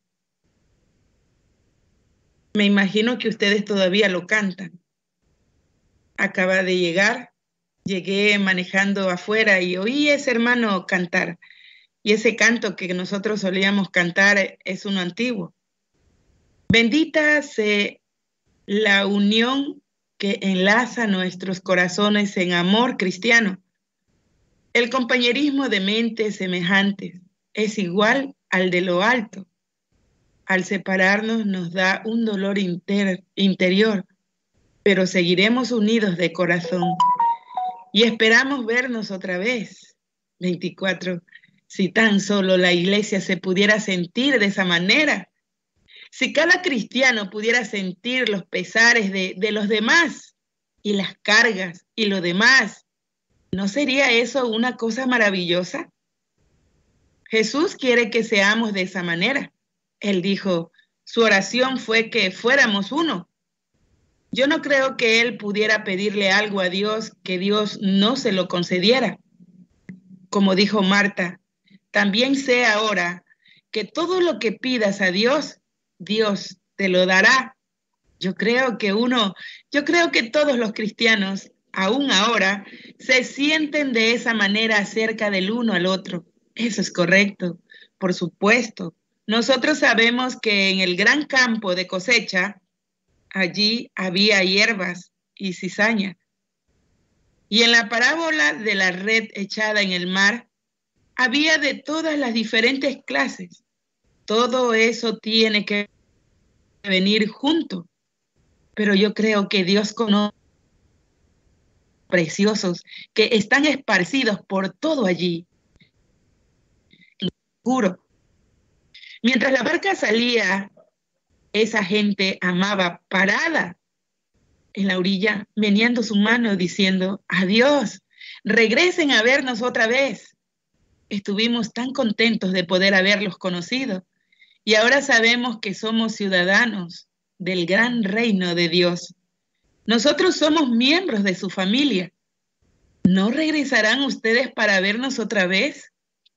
Me imagino que ustedes todavía lo cantan. Acaba de llegar, llegué manejando afuera y oí a ese hermano cantar. Y ese canto que nosotros solíamos cantar es uno antiguo. Bendita sea la unión que enlaza nuestros corazones en amor cristiano. El compañerismo de mentes semejantes es igual al de lo alto. Al separarnos nos da un dolor interior, pero seguiremos unidos de corazón y esperamos vernos otra vez. 24. Si tan solo la iglesia se pudiera sentir de esa manera, si cada cristiano pudiera sentir los pesares de los demás y las cargas y lo demás, ¿no sería eso una cosa maravillosa? Jesús quiere que seamos de esa manera. Él dijo, su oración fue que fuéramos uno. Yo no creo que él pudiera pedirle algo a Dios que Dios no se lo concediera. Como dijo Marta, también sé ahora que todo lo que pidas a Dios, Dios te lo dará. Yo creo que todos los cristianos, aún ahora, se sienten de esa manera acerca del uno al otro. Eso es correcto, por supuesto. Nosotros sabemos que en el gran campo de cosecha, allí había hierbas y cizaña. Y en la parábola de la red echada en el mar, había de todas las diferentes clases. Todo eso tiene que venir junto. Pero yo creo que Dios conoce preciosos que están esparcidos por todo allí. Juro. Mientras la barca salía, esa gente amaba parada en la orilla, meneando su mano diciendo, adiós, regresen a vernos otra vez. Estuvimos tan contentos de poder haberlos conocido y ahora sabemos que somos ciudadanos del gran reino de Dios. Nosotros somos miembros de su familia. ¿No regresarán ustedes para vernos otra vez?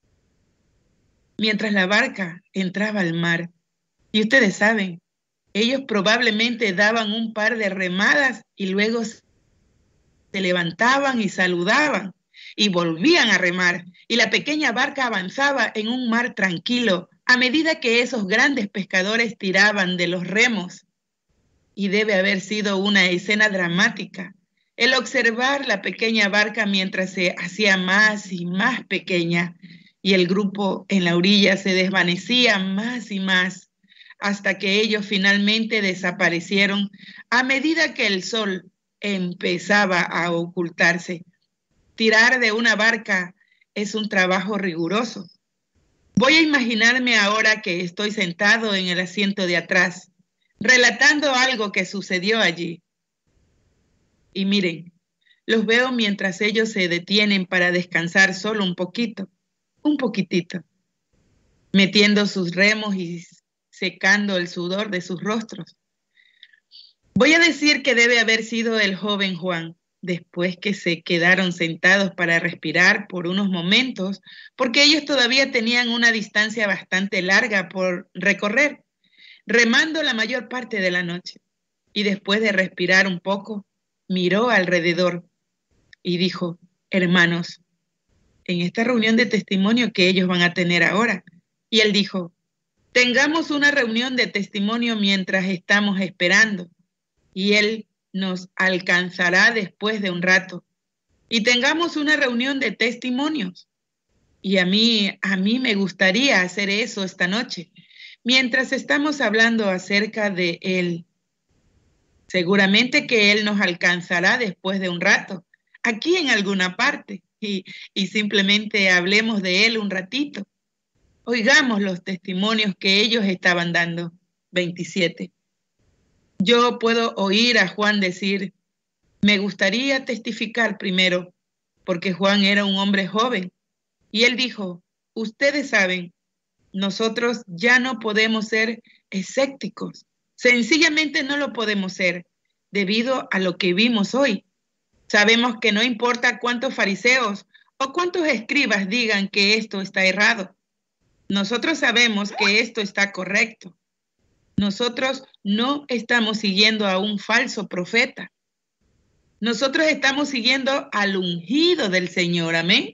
Mientras la barca entraba al mar, y ustedes saben, ellos probablemente daban un par de remadas y luego se levantaban y saludaban y volvían a remar, y la pequeña barca avanzaba en un mar tranquilo a medida que esos grandes pescadores tiraban de los remos. Y debe haber sido una escena dramática, el observar la pequeña barca mientras se hacía más y más pequeña, y el grupo en la orilla se desvanecía más y más, hasta que ellos finalmente desaparecieron a medida que el sol empezaba a ocultarse. Tirar de una barca es un trabajo riguroso. Voy a imaginarme ahora que estoy sentado en el asiento de atrás, relatando algo que sucedió allí. Y miren, los veo mientras ellos se detienen para descansar solo un poquito, un poquitito, metiendo sus remos y secando el sudor de sus rostros. Voy a decir que debe haber sido el joven Juan, después que se quedaron sentados para respirar por unos momentos, porque ellos todavía tenían una distancia bastante larga por recorrer, remando la mayor parte de la noche. Y después de respirar un poco, miró alrededor y dijo, hermanos, en esta reunión de testimonio que ellos van a tener ahora. Y él dijo, tengamos una reunión de testimonio mientras estamos esperando, y él nos alcanzará después de un rato. Y tengamos una reunión de testimonios. Y a mí me gustaría hacer eso esta noche, mientras estamos hablando acerca de él. Seguramente que él nos alcanzará después de un rato, aquí en alguna parte, y simplemente hablemos de él un ratito. Oigamos los testimonios que ellos estaban dando. 27. Yo puedo oír a Juan decir, me gustaría testificar primero, porque Juan era un hombre joven. Y él dijo, ustedes saben, nosotros ya no podemos ser escépticos. Sencillamente no lo podemos ser, debido a lo que vimos hoy. Sabemos que no importa cuántos fariseos o cuántos escribas digan que esto está errado. Nosotros sabemos que esto está correcto. Nosotros no estamos siguiendo a un falso profeta. Nosotros estamos siguiendo al ungido del Señor, amén.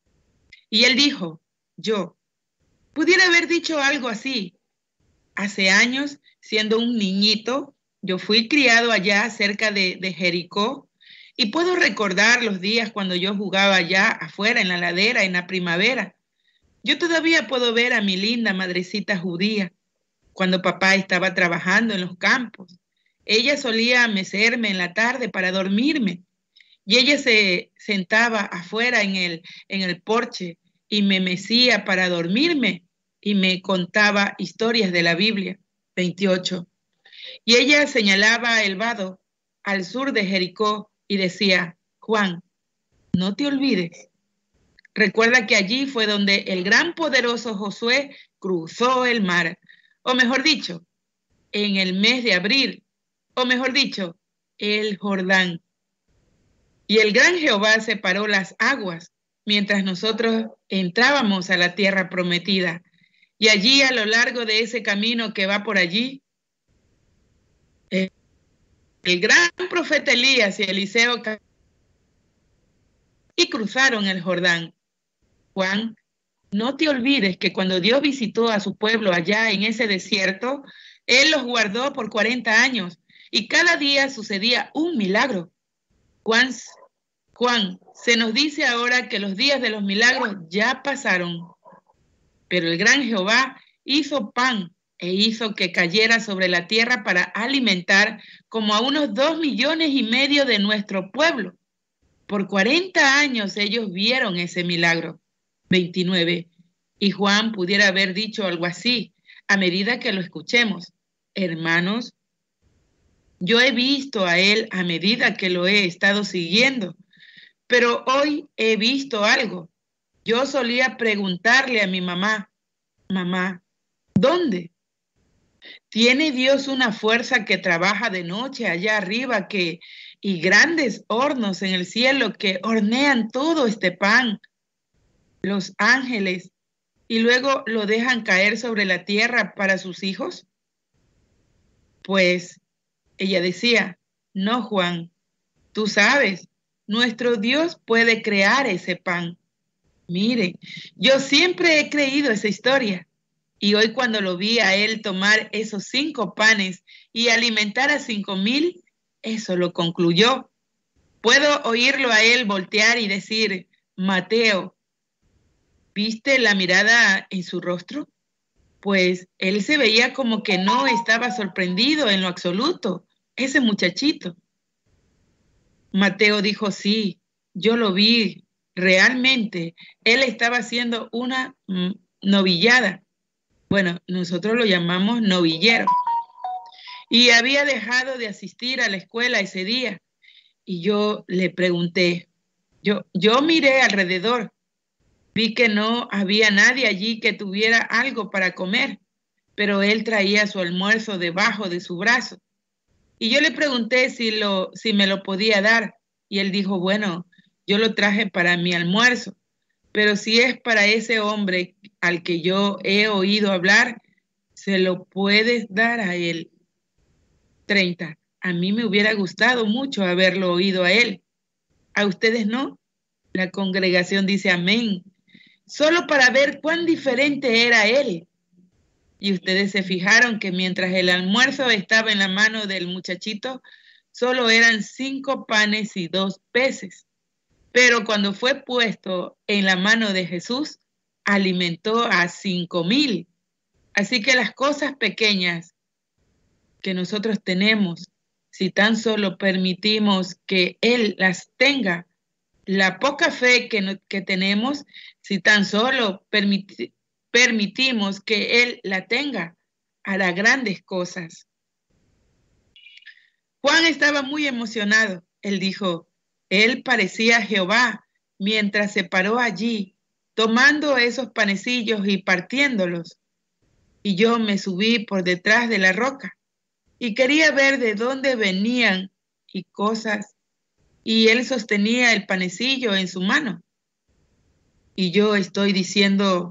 Y él dijo, yo pudiera haber dicho algo así. Hace años, siendo un niñito, yo fui criado allá cerca de Jericó y puedo recordar los días cuando yo jugaba allá afuera en la ladera en la primavera. Yo todavía puedo ver a mi linda madrecita judía cuando papá estaba trabajando en los campos. Ella solía mecerme en la tarde para dormirme y ella se sentaba afuera en el porche y me mecía para dormirme y me contaba historias de la Biblia. 28. Y ella señalaba el vado al sur de Jericó y decía, Juan, no te olvides. Recuerda que allí fue donde el gran poderoso Josué cruzó el mar, o mejor dicho, en el mes de abril, o mejor dicho, el Jordán. Y el gran Jehová separó las aguas mientras nosotros entrábamos a la tierra prometida. Y allí a lo largo de ese camino que va por allí, el gran profeta Elías y Eliseo y cruzaron el Jordán. Juan No te olvides que cuando Dios visitó a su pueblo allá en ese desierto, Él los guardó por 40 años y cada día sucedía un milagro. Juan, Juan, se nos dice ahora que los días de los milagros ya pasaron, pero el gran Jehová hizo pan e hizo que cayera sobre la tierra para alimentar como a unos 2,5 millones de nuestro pueblo. Por 40 años ellos vieron ese milagro. 29. Y Juan pudiera haber dicho algo así a medida que lo escuchemos. Hermanos, yo he visto a él a medida que lo he estado siguiendo, pero hoy he visto algo. Yo solía preguntarle a mi mamá, mamá, ¿dónde? ¿Tiene Dios una fuerza que trabaja de noche allá arriba y grandes hornos en el cielo que hornean todo este pan, los ángeles, y luego lo dejan caer sobre la tierra para sus hijos? Pues ella decía, no, Juan, tú sabes, nuestro Dios puede crear ese pan. Mire, yo siempre he creído esa historia. Y hoy cuando lo vi a él tomar esos 5 panes y alimentar a 5,000, eso lo concluyó. Puedo oírlo a él voltear y decir, Mateo, ¿viste la mirada en su rostro? Pues él se veía como que no estaba sorprendido en lo absoluto, ese muchachito. Mateo dijo, sí, yo lo vi, realmente. Él estaba haciendo una novillada. Bueno, nosotros lo llamamos novillero. Y había dejado de asistir a la escuela ese día. Y yo le pregunté, yo miré alrededor, vi que no había nadie allí que tuviera algo para comer, pero él traía su almuerzo debajo de su brazo. Y yo le pregunté si me lo podía dar. Y él dijo, bueno, yo lo traje para mi almuerzo, pero si es para ese hombre al que yo he oído hablar, se lo puedes dar a él. 30. A mí me hubiera gustado mucho haberlo oído a él. ¿A ustedes no? La congregación dice amén. Solo para ver cuán diferente era él. Y ustedes se fijaron que mientras el almuerzo estaba en la mano del muchachito, solo eran 5 panes y 2 peces. Pero cuando fue puesto en la mano de Jesús, alimentó a 5,000. Así que las cosas pequeñas que nosotros tenemos, si tan solo permitimos que Él las tenga, la poca fe que tenemos, si tan solo permitimos que Él la tenga, hará grandes cosas. Juan estaba muy emocionado. Él dijo, Él parecía Jehová mientras se paró allí, tomando esos panecillos y partiéndolos. Y yo me subí por detrás de la roca y quería ver de dónde venían y cosas. Y él sostenía el panecillo en su mano. Y yo estoy diciendo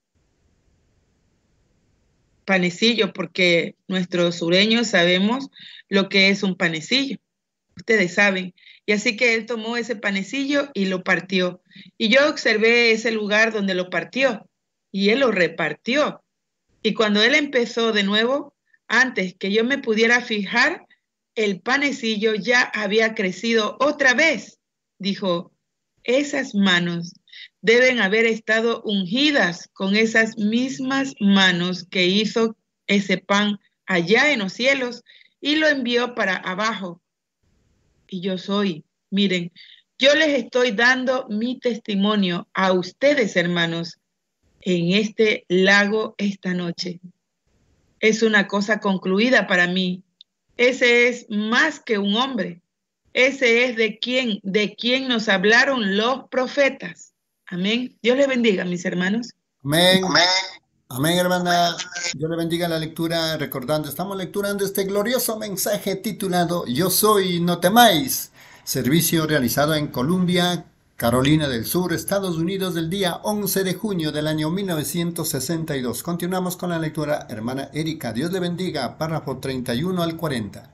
panecillo porque nuestros sureños sabemos lo que es un panecillo. Ustedes saben. Y así que él tomó ese panecillo y lo partió. Y yo observé ese lugar donde lo partió. Y él lo repartió. Y cuando él empezó de nuevo, antes que yo me pudiera fijar, el panecillo ya había crecido otra vez. Dijo, esas manos deben haber estado ungidas con esas mismas manos que hizo ese pan allá en los cielos y lo envió para abajo. Y yo soy, miren, yo les estoy dando mi testimonio a ustedes, hermanos, en este lago esta noche. Es una cosa concluida para mí. Ese es más que un hombre. Ese es de quien nos hablaron los profetas. Amén. Dios les bendiga, mis hermanos. Amén. Amén. Amén, hermana. Dios le bendiga la lectura. Recordando, estamos lecturando este glorioso mensaje titulado Yo soy, no temáis. Servicio realizado en Columbia, Carolina del Sur, Estados Unidos, del día 11 de junio del año 1962. Continuamos con la lectura, hermana Erika. Dios le bendiga. Párrafo 31 al 40.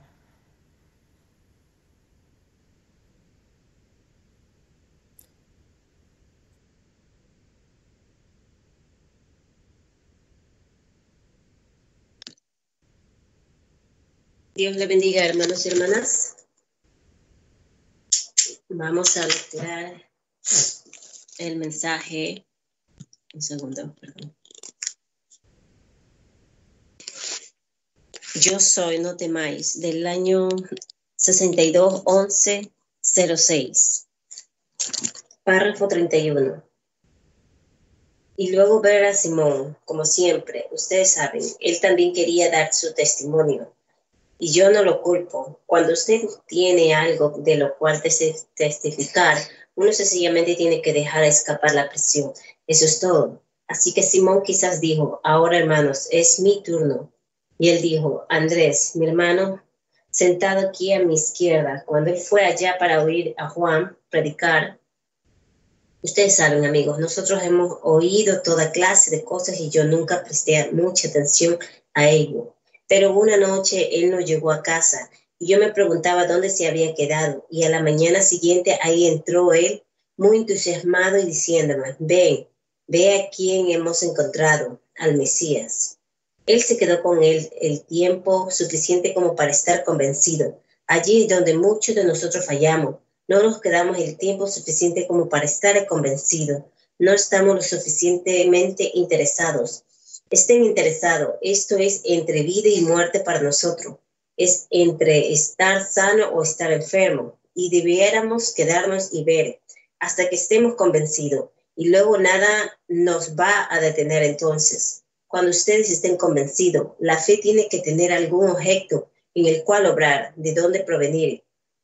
Dios le bendiga, hermanos y hermanas. Vamos a lecturar el mensaje. Un segundo, perdón. Yo soy, no temáis, del año 62-11-06. Párrafo 31. Y luego ver a Simón, como siempre, ustedes saben, él también quería dar su testimonio. Y yo no lo culpo. Cuando usted tiene algo de lo cual testificar, uno sencillamente tiene que dejar escapar la presión. Eso es todo. Así que Simón quizás dijo, ahora hermanos, es mi turno. Y él dijo, Andrés, mi hermano, sentado aquí a mi izquierda, cuando él fue allá para oír a Juan predicar, ustedes saben, amigos, nosotros hemos oído toda clase de cosas y yo nunca presté mucha atención a ello. Pero una noche él no llegó a casa y yo me preguntaba dónde se había quedado. Y a la mañana siguiente ahí entró él muy entusiasmado y diciéndome, ven, ve a quién hemos encontrado, al Mesías. Él se quedó con él el tiempo suficiente como para estar convencido. Allí donde muchos de nosotros fallamos, no nos quedamos el tiempo suficiente como para estar convencidos. No estamos lo suficientemente interesados. Estén interesados. Esto es entre vida y muerte para nosotros. Es entre estar sano o estar enfermo. Y debiéramos quedarnos y ver hasta que estemos convencidos. Y luego nada nos va a detener entonces. Cuando ustedes estén convencidos, la fe tiene que tener algún objeto en el cual obrar. ¿De dónde provenir?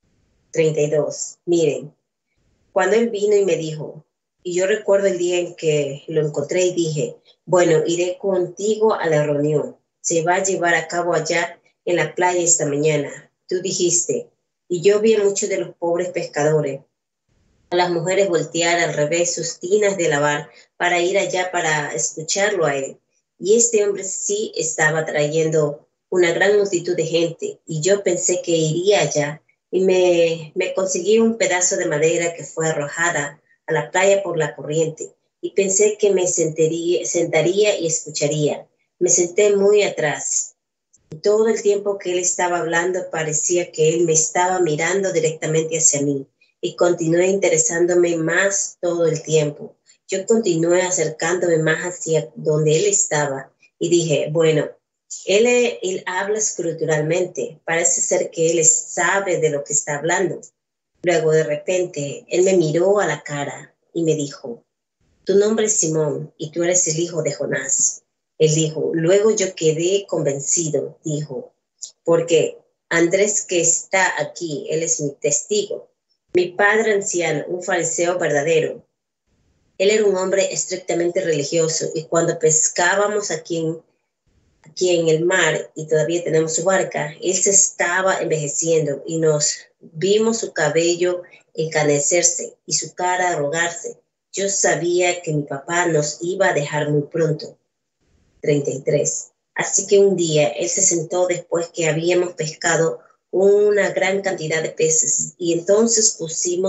32. Miren, cuando él vino y me dijo, y yo recuerdo el día en que lo encontré y dije, bueno, iré contigo a la reunión. Se va a llevar a cabo allá en la playa esta mañana. Tú dijiste, y yo vi a muchos de los pobres pescadores, a las mujeres voltear al revés sus tinas de lavar para ir allá para escucharlo a él. Y este hombre sí estaba trayendo una gran multitud de gente, y yo pensé que iría allá, y me conseguí un pedazo de madera que fue arrojada a la playa por la corriente, y pensé que me sentaría y escucharía. Me senté muy atrás, y todo el tiempo que él estaba hablando parecía que él me estaba mirando directamente hacia mí, y continué interesándome más todo el tiempo. Yo continué acercándome más hacia donde él estaba, y dije, bueno, él habla escrituralmente, parece ser que él sabe de lo que está hablando. Luego de repente él me miró a la cara y me dijo, tu nombre es Simón y tú eres el hijo de Jonás. Él dijo, luego yo quedé convencido, dijo, porque Andrés que está aquí, él es mi testigo. Mi padre anciano, un fariseo verdadero. Él era un hombre estrictamente religioso y cuando pescábamos aquí en el mar y todavía tenemos su barca, él se estaba envejeciendo y nos vimos su cabello encanecerse y su cara arrugarse. Yo sabía que mi papá nos iba a dejar muy pronto. 33. Así que un día él se sentó después que habíamos pescado una gran cantidad de peces y entonces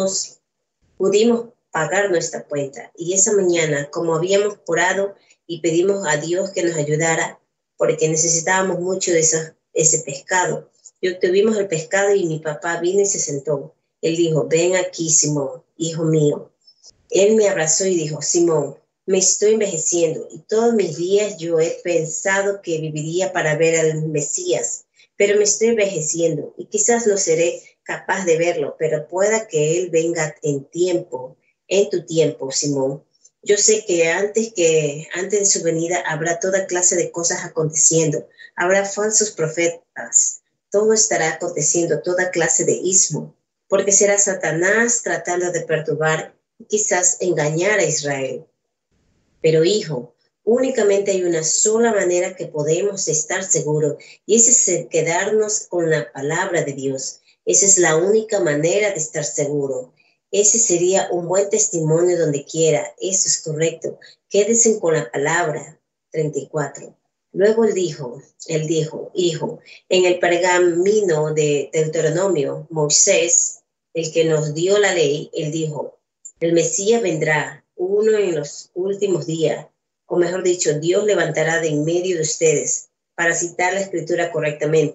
pudimos pagar nuestra cuenta. Y esa mañana, como habíamos orado y pedimos a Dios que nos ayudara, porque necesitábamos mucho de ese pescado. Y obtuvimos el pescado y mi papá vino y se sentó. Él dijo, ven aquí, Simón, hijo mío. Él me abrazó y dijo, Simón, me estoy envejeciendo y todos mis días yo he pensado que viviría para ver al Mesías, pero me estoy envejeciendo y quizás no seré capaz de verlo, pero pueda que él venga en tu tiempo, Simón. Yo sé que antes de su venida habrá toda clase de cosas aconteciendo. Habrá falsos profetas. Todo estará aconteciendo, toda clase de ismo. Porque será Satanás tratando de perturbar y quizás engañar a Israel. Pero hijo, únicamente hay una sola manera que podemos estar seguros y ese es quedarnos con la palabra de Dios. Esa es la única manera de estar seguro. Ese sería un buen testimonio donde quiera. Eso es correcto. Quédense con la palabra. 34. Luego él dijo, hijo, en el pergamino de Deuteronomio, Moisés, el que nos dio la ley, él dijo, el Mesías vendrá, uno en los últimos días, o mejor dicho, Dios levantará de en medio de ustedes, para citar la escritura correctamente.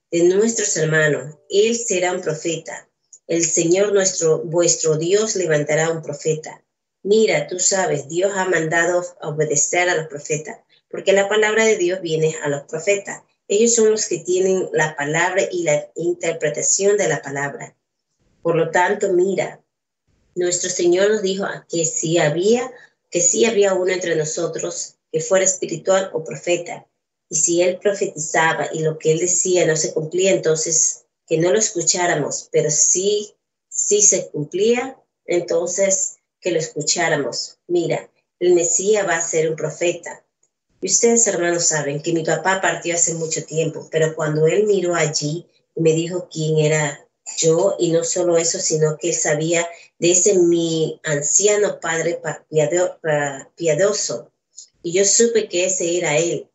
de nuestros hermanos. Él será un profeta. El Señor vuestro Dios levantará un profeta. Mira, tú sabes, Dios ha mandado a obedecer a los profetas, porque la palabra de Dios viene a los profetas. Ellos son los que tienen la palabra y la interpretación de la palabra. Por lo tanto, mira, nuestro Señor nos dijo que sí había uno entre nosotros que fuera espiritual o profeta. Y si él profetizaba y lo que él decía no se cumplía, entonces que no lo escucháramos. Pero si se cumplía, entonces que lo escucháramos. Mira, el Mesías va a ser un profeta. Y ustedes, hermanos, saben que mi papá partió hace mucho tiempo, pero cuando él miró allí, me dijo quién era yo, y no solo eso, sino que él sabía de ese mi anciano padre piadoso. Y yo supe que ese era él.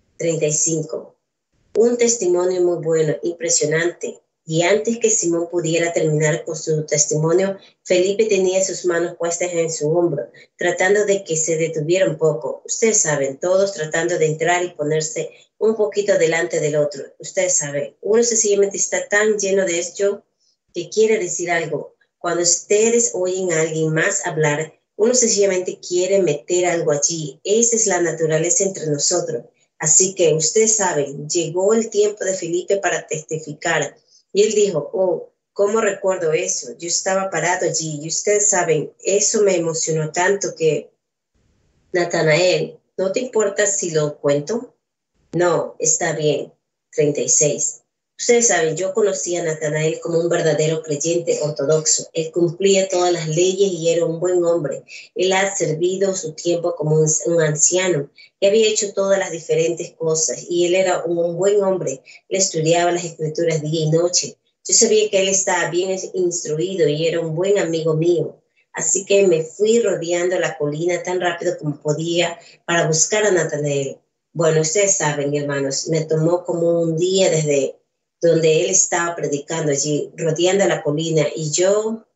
35. Un testimonio muy bueno, impresionante. Y antes que Simón pudiera terminar con su testimonio, Felipe tenía sus manos puestas en su hombro, tratando de que se detuviera un poco. Ustedes saben, todos tratando de entrar y ponerse un poquito delante del otro. Ustedes saben, uno sencillamente está tan lleno de esto que quiere decir algo. Cuando ustedes oyen a alguien más hablar, uno sencillamente quiere meter algo allí. Esa es la naturaleza entre nosotros. Así que ustedes saben, llegó el tiempo de Felipe para testificar. Y él dijo, oh, ¿cómo recuerdo eso? Yo estaba parado allí y ustedes saben, eso me emocionó tanto que, Natanael, ¿no te importa si lo cuento? No, está bien. 36. Ustedes saben, yo conocí a Natanael como un verdadero creyente ortodoxo. Él cumplía todas las leyes y era un buen hombre. Él ha servido su tiempo como un anciano y había hecho todas las diferentes cosas. Y él era un buen hombre. Él estudiaba las escrituras día y noche. Yo sabía que él estaba bien instruido y era un buen amigo mío. Así que me fui rodeando la colina tan rápido como podía para buscar a Natanael. Bueno, ustedes saben, hermanos, me tomó como un día desde donde él estaba predicando allí, rodeando la colina, y yo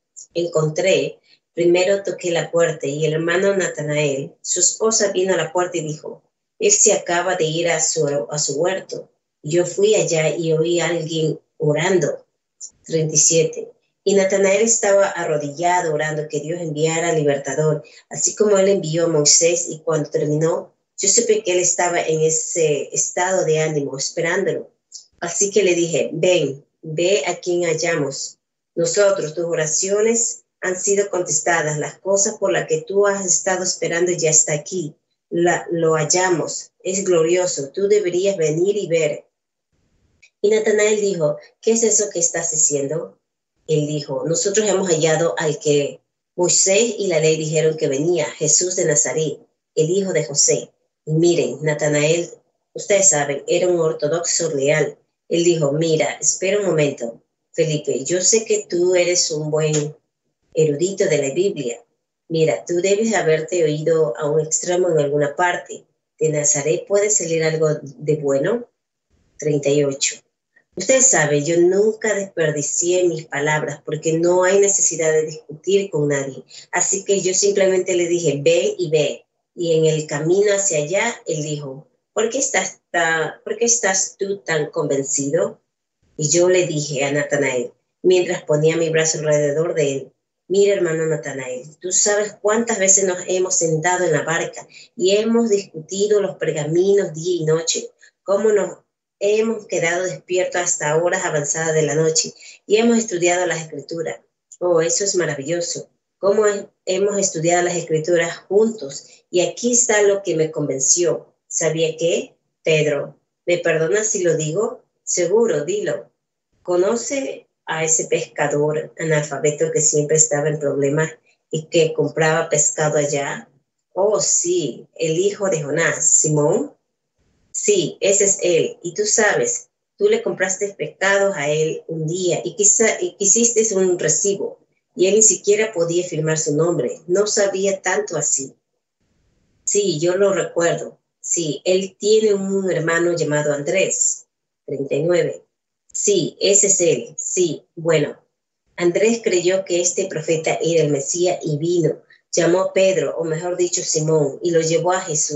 primero toqué la puerta y el hermano Natanael, su esposa, vino a la puerta y dijo, él se acaba de ir a su huerto. Yo fui allá y oí a alguien orando. 37. Y Natanael estaba arrodillado orando que Dios enviara al libertador, así como él envió a Moisés, y cuando terminó, yo supe que él estaba en ese estado de ánimo, esperándolo. Así que le dije, ven, ve a quien hallamos. Nosotros, tus oraciones han sido contestadas. Las cosas por las que tú has estado esperando ya está aquí. Lo hallamos. Es glorioso. Tú deberías venir y ver. Y Natanael dijo, ¿qué es eso que estás diciendo? Él dijo, nosotros hemos hallado al que Moisés y la ley dijeron que venía, Jesús de Nazaret, el hijo de José. Y miren, Natanael, ustedes saben, era un ortodoxo leal. Él dijo, mira, espera un momento, Felipe, yo sé que tú eres un buen erudito de la Biblia. Mira, tú debes haberte oído a un extremo en alguna parte. ¿De Nazaret puede salir algo de bueno? 38. Ustedes saben, yo nunca desperdicié mis palabras porque no hay necesidad de discutir con nadie. Así que yo simplemente le dije, ve y ve. Y en el camino hacia allá, él dijo, ¿por qué estás tú tan convencido? Y yo le dije a Natanael, mientras ponía mi brazo alrededor de él, mira, hermano Natanael, tú sabes cuántas veces nos hemos sentado en la barca y hemos discutido los pergaminos día y noche, cómo nos hemos quedado despiertos hasta horas avanzadas de la noche y hemos estudiado las escrituras. Oh, eso es maravilloso. Cómo hemos estudiado las escrituras juntos. Y aquí está lo que me convenció. ¿Sabía qué? Pedro, ¿me perdonas si lo digo? Seguro, dilo. ¿Conoce a ese pescador analfabeto que siempre estaba en problemas y que compraba pescado allá? Oh, sí, el hijo de Jonás, Simón. Sí, ese es él. Y tú sabes, tú le compraste pescados a él un día y quisiste un recibo. Y él ni siquiera podía firmar su nombre. No sabía tanto así. Sí, yo lo recuerdo. Sí, él tiene un hermano llamado Andrés. 39. Sí, ese es él. Sí, bueno. Andrés creyó que este profeta era el Mesías y vino. Llamó a Pedro, o mejor dicho, Simón, y lo llevó a Jesús.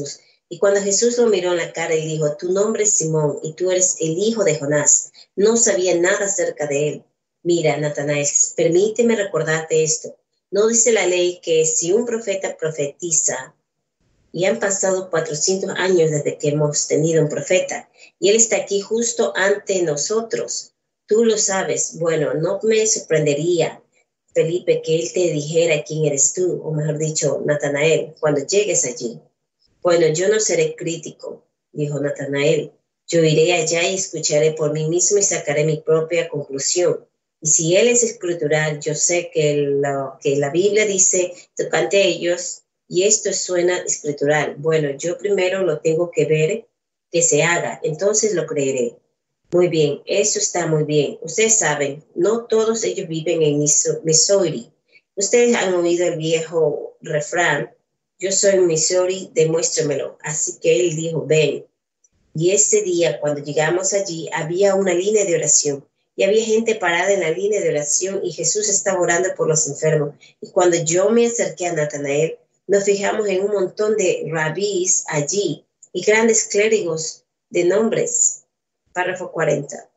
Y cuando Jesús lo miró en la cara y dijo, tu nombre es Simón y tú eres el hijo de Jonás, no sabía nada acerca de él. Mira, Natanael, permíteme recordarte esto. ¿No dice la ley que si un profeta profetiza, y han pasado 400 años desde que hemos tenido un profeta, y él está aquí justo ante nosotros? Tú lo sabes. Bueno, no me sorprendería, Felipe, que él te dijera quién eres tú, o mejor dicho, Natanael, cuando llegues allí. Bueno, yo no seré crítico, dijo Natanael. Yo iré allá y escucharé por mí mismo y sacaré mi propia conclusión. Y si él es escritural, yo sé que la Biblia dice tocante a ellos, y esto suena escritural. Bueno, yo primero lo tengo que ver que se haga, entonces lo creeré. Muy bien, eso está muy bien. Ustedes saben, no todos ellos viven en Missouri. Ustedes han oído el viejo refrán, yo soy Missouri, demuéstramelo. Así que él dijo, ven. Y ese día, cuando llegamos allí, había una línea de oración. Y había gente parada en la línea de oración y Jesús estaba orando por los enfermos. Y cuando yo me acerqué a Natanael, nos fijamos en un montón de rabís allí y grandes clérigos de nombres. Párrafo 40.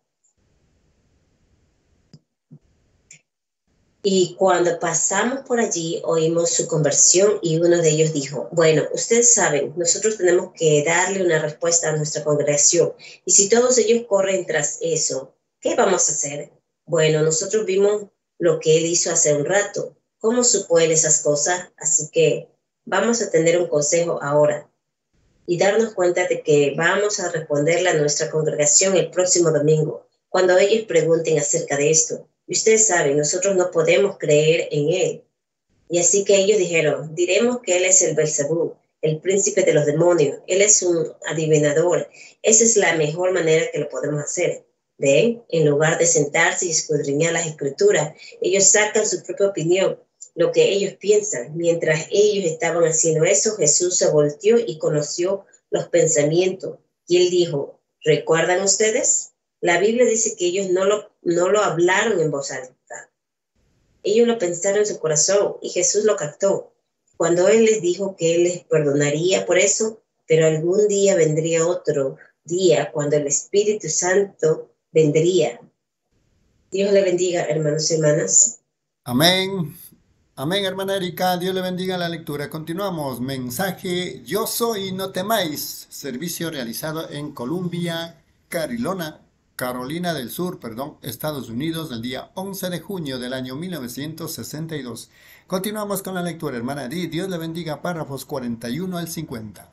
Y cuando pasamos por allí, oímos su conversión y uno de ellos dijo, bueno, ustedes saben, nosotros tenemos que darle una respuesta a nuestra congregación. Y si todos ellos corren tras eso, ¿qué vamos a hacer? Bueno, nosotros vimos lo que él hizo hace un rato. ¿Cómo supo él esas cosas? Así que vamos a tener un consejo ahora y darnos cuenta de que vamos a responderle a nuestra congregación el próximo domingo, cuando ellos pregunten acerca de esto. Y ustedes saben, nosotros no podemos creer en él. Y así que ellos dijeron, diremos que él es el Belzebú, el príncipe de los demonios. Él es un adivinador. Esa es la mejor manera que lo podemos hacer. ¿Ven? En lugar de sentarse y escudriñar las escrituras, ellos sacan su propia opinión, lo que ellos piensan. Mientras ellos estaban haciendo eso, Jesús se volteó y conoció los pensamientos. Y él dijo, ¿recuerdan ustedes? La Biblia dice que ellos no lo hablaron en voz alta. Ellos lo pensaron en su corazón y Jesús lo captó. Cuando él les dijo que él les perdonaría por eso, pero algún día vendría otro día cuando el Espíritu Santo vendría. Dios le bendiga, hermanos y hermanas. Amén. Amén, hermana Erika. Dios le bendiga la lectura. Continuamos. Mensaje Yo Soy, no temáis. Servicio realizado en Columbia, Carolina del Sur, Estados Unidos, del día 11 de junio del año 1962. Continuamos con la lectura, hermana Edith. Dios le bendiga, párrafos 41 al 50.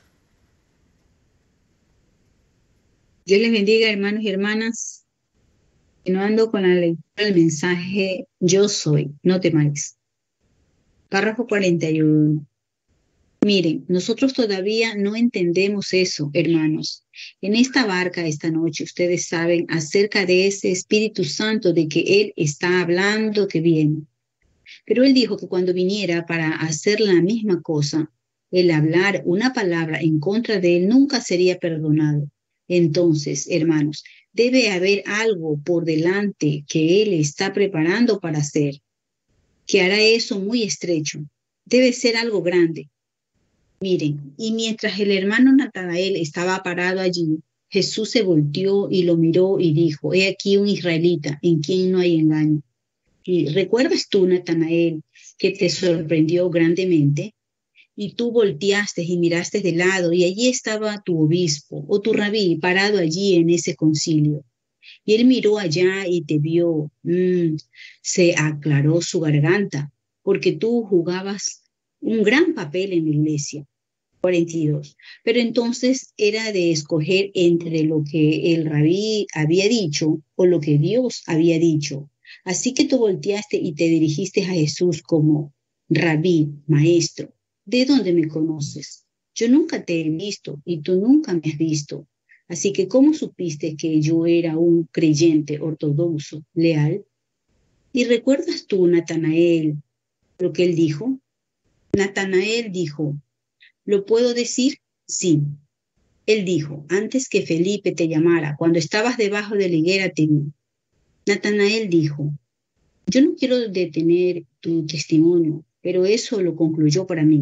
Dios les bendiga, hermanos y hermanas. Continuando con la lectura del mensaje Yo Soy, no temáis. Párrafo 41. Miren, nosotros todavía no entendemos eso, hermanos. En esta barca esta noche ustedes saben acerca de ese Espíritu Santo de que Él está hablando que viene. Pero Él dijo que cuando viniera para hacer la misma cosa, el hablar una palabra en contra de Él nunca sería perdonado. Entonces, hermanos, debe haber algo por delante que Él está preparando para hacer, que hará eso muy estrecho. Debe ser algo grande. Miren, y mientras el hermano Natanael estaba parado allí, Jesús se volteó y lo miró y dijo, he aquí un israelita en quien no hay engaño. ¿Y recuerdas tú, Natanael, que te sorprendió grandemente? Y tú volteaste y miraste de lado y allí estaba tu obispo o tu rabí parado allí en ese concilio. Y él miró allá y te vio. Se aclaró su garganta porque tú jugabas un gran papel en la iglesia. 42. Pero entonces era de escoger entre lo que el rabí había dicho o lo que Dios había dicho. Así que tú volteaste y te dirigiste a Jesús como rabí, maestro. ¿De dónde me conoces? Yo nunca te he visto y tú nunca me has visto. Así que ¿cómo supiste que yo era un creyente ortodoxo, leal? ¿Y recuerdas tú, Natanael, lo que él dijo? Natanael dijo, ¿lo puedo decir? Sí. Él dijo, antes que Felipe te llamara, cuando estabas debajo de la higuera te vi. Natanael dijo, yo no quiero detener tu testimonio, pero eso lo concluyó para mí.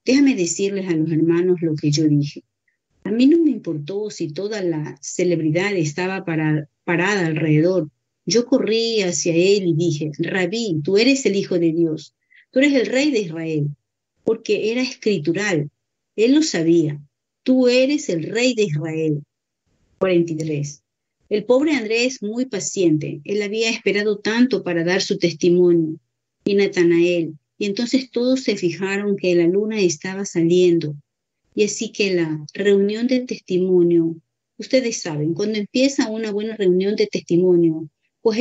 déjame decirles a los hermanos lo que yo dije. A mí no me importó si toda la celebridad estaba parada alrededor. Yo corrí hacia él y dije, Rabí, tú eres el Hijo de Dios, tú eres el Rey de Israel, porque era escritural. Él lo sabía. Tú eres el Rey de Israel. 43. El pobre Andrés, muy paciente, él había esperado tanto para dar su testimonio. Y Natanael, y entonces todos se fijaron que la luna estaba saliendo. Y así que la reunión de testimonio, ustedes saben, cuando empieza una buena reunión de testimonio, pues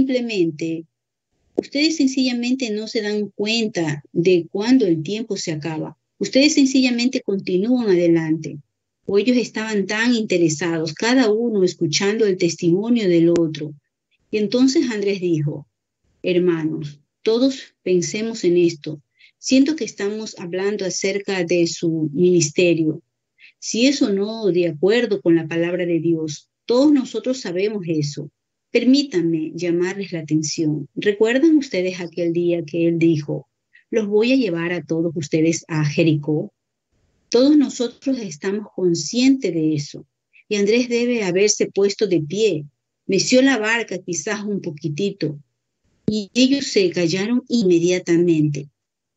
ustedes sencillamente no se dan cuenta de cuándo el tiempo se acaba. Ustedes sencillamente continúan adelante. O ellos estaban tan interesados, cada uno escuchando el testimonio del otro. Y entonces Andrés dijo, hermanos, todos pensemos en esto. Siento que estamos hablando acerca de su ministerio. Si es o no de acuerdo con la palabra de Dios, todos nosotros sabemos eso. Permítanme llamarles la atención. ¿Recuerdan ustedes aquel día que él dijo, los voy a llevar a todos ustedes a Jericó? Todos nosotros estamos conscientes de eso. Y Andrés debe haberse puesto de pie. Meció la barca quizás un poquitito. Y ellos se callaron inmediatamente.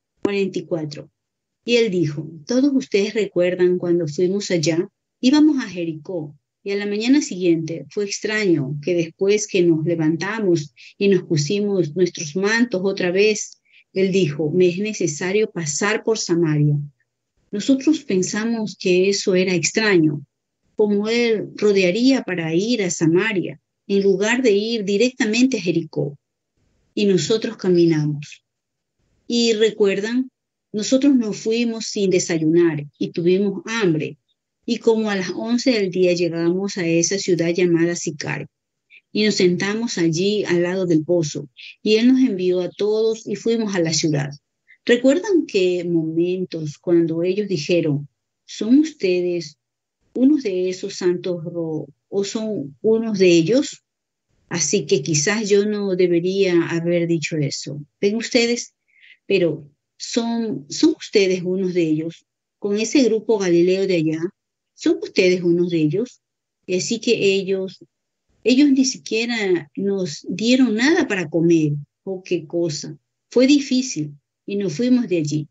44. Y él dijo, todos ustedes recuerdan cuando fuimos allá, íbamos a Jericó, y a la mañana siguiente fue extraño que después que nos levantamos y nos pusimos nuestros mantos otra vez, él dijo, me es necesario pasar por Samaria. Nosotros pensamos que eso era extraño, como él rodearía para ir a Samaria, en lugar de ir directamente a Jericó. Y nosotros caminamos. Y recuerdan, nosotros nos fuimos sin desayunar y tuvimos hambre. Y como a las 11 del día llegamos a esa ciudad llamada Sicar. Y nos sentamos allí al lado del pozo. Y él nos envió a todos y fuimos a la ciudad. ¿Recuerdan qué momentos cuando ellos dijeron, ¿son ustedes unos de esos santos o son unos de ellos? Así que quizás yo no debería haber dicho eso. ¿Ven ustedes? Pero son ustedes unos de ellos. Con ese grupo galileo de allá, ¿son ustedes unos de ellos? Y así que ellos ni siquiera nos dieron nada para comer. Oh, qué cosa. Fue difícil y nos fuimos de allí.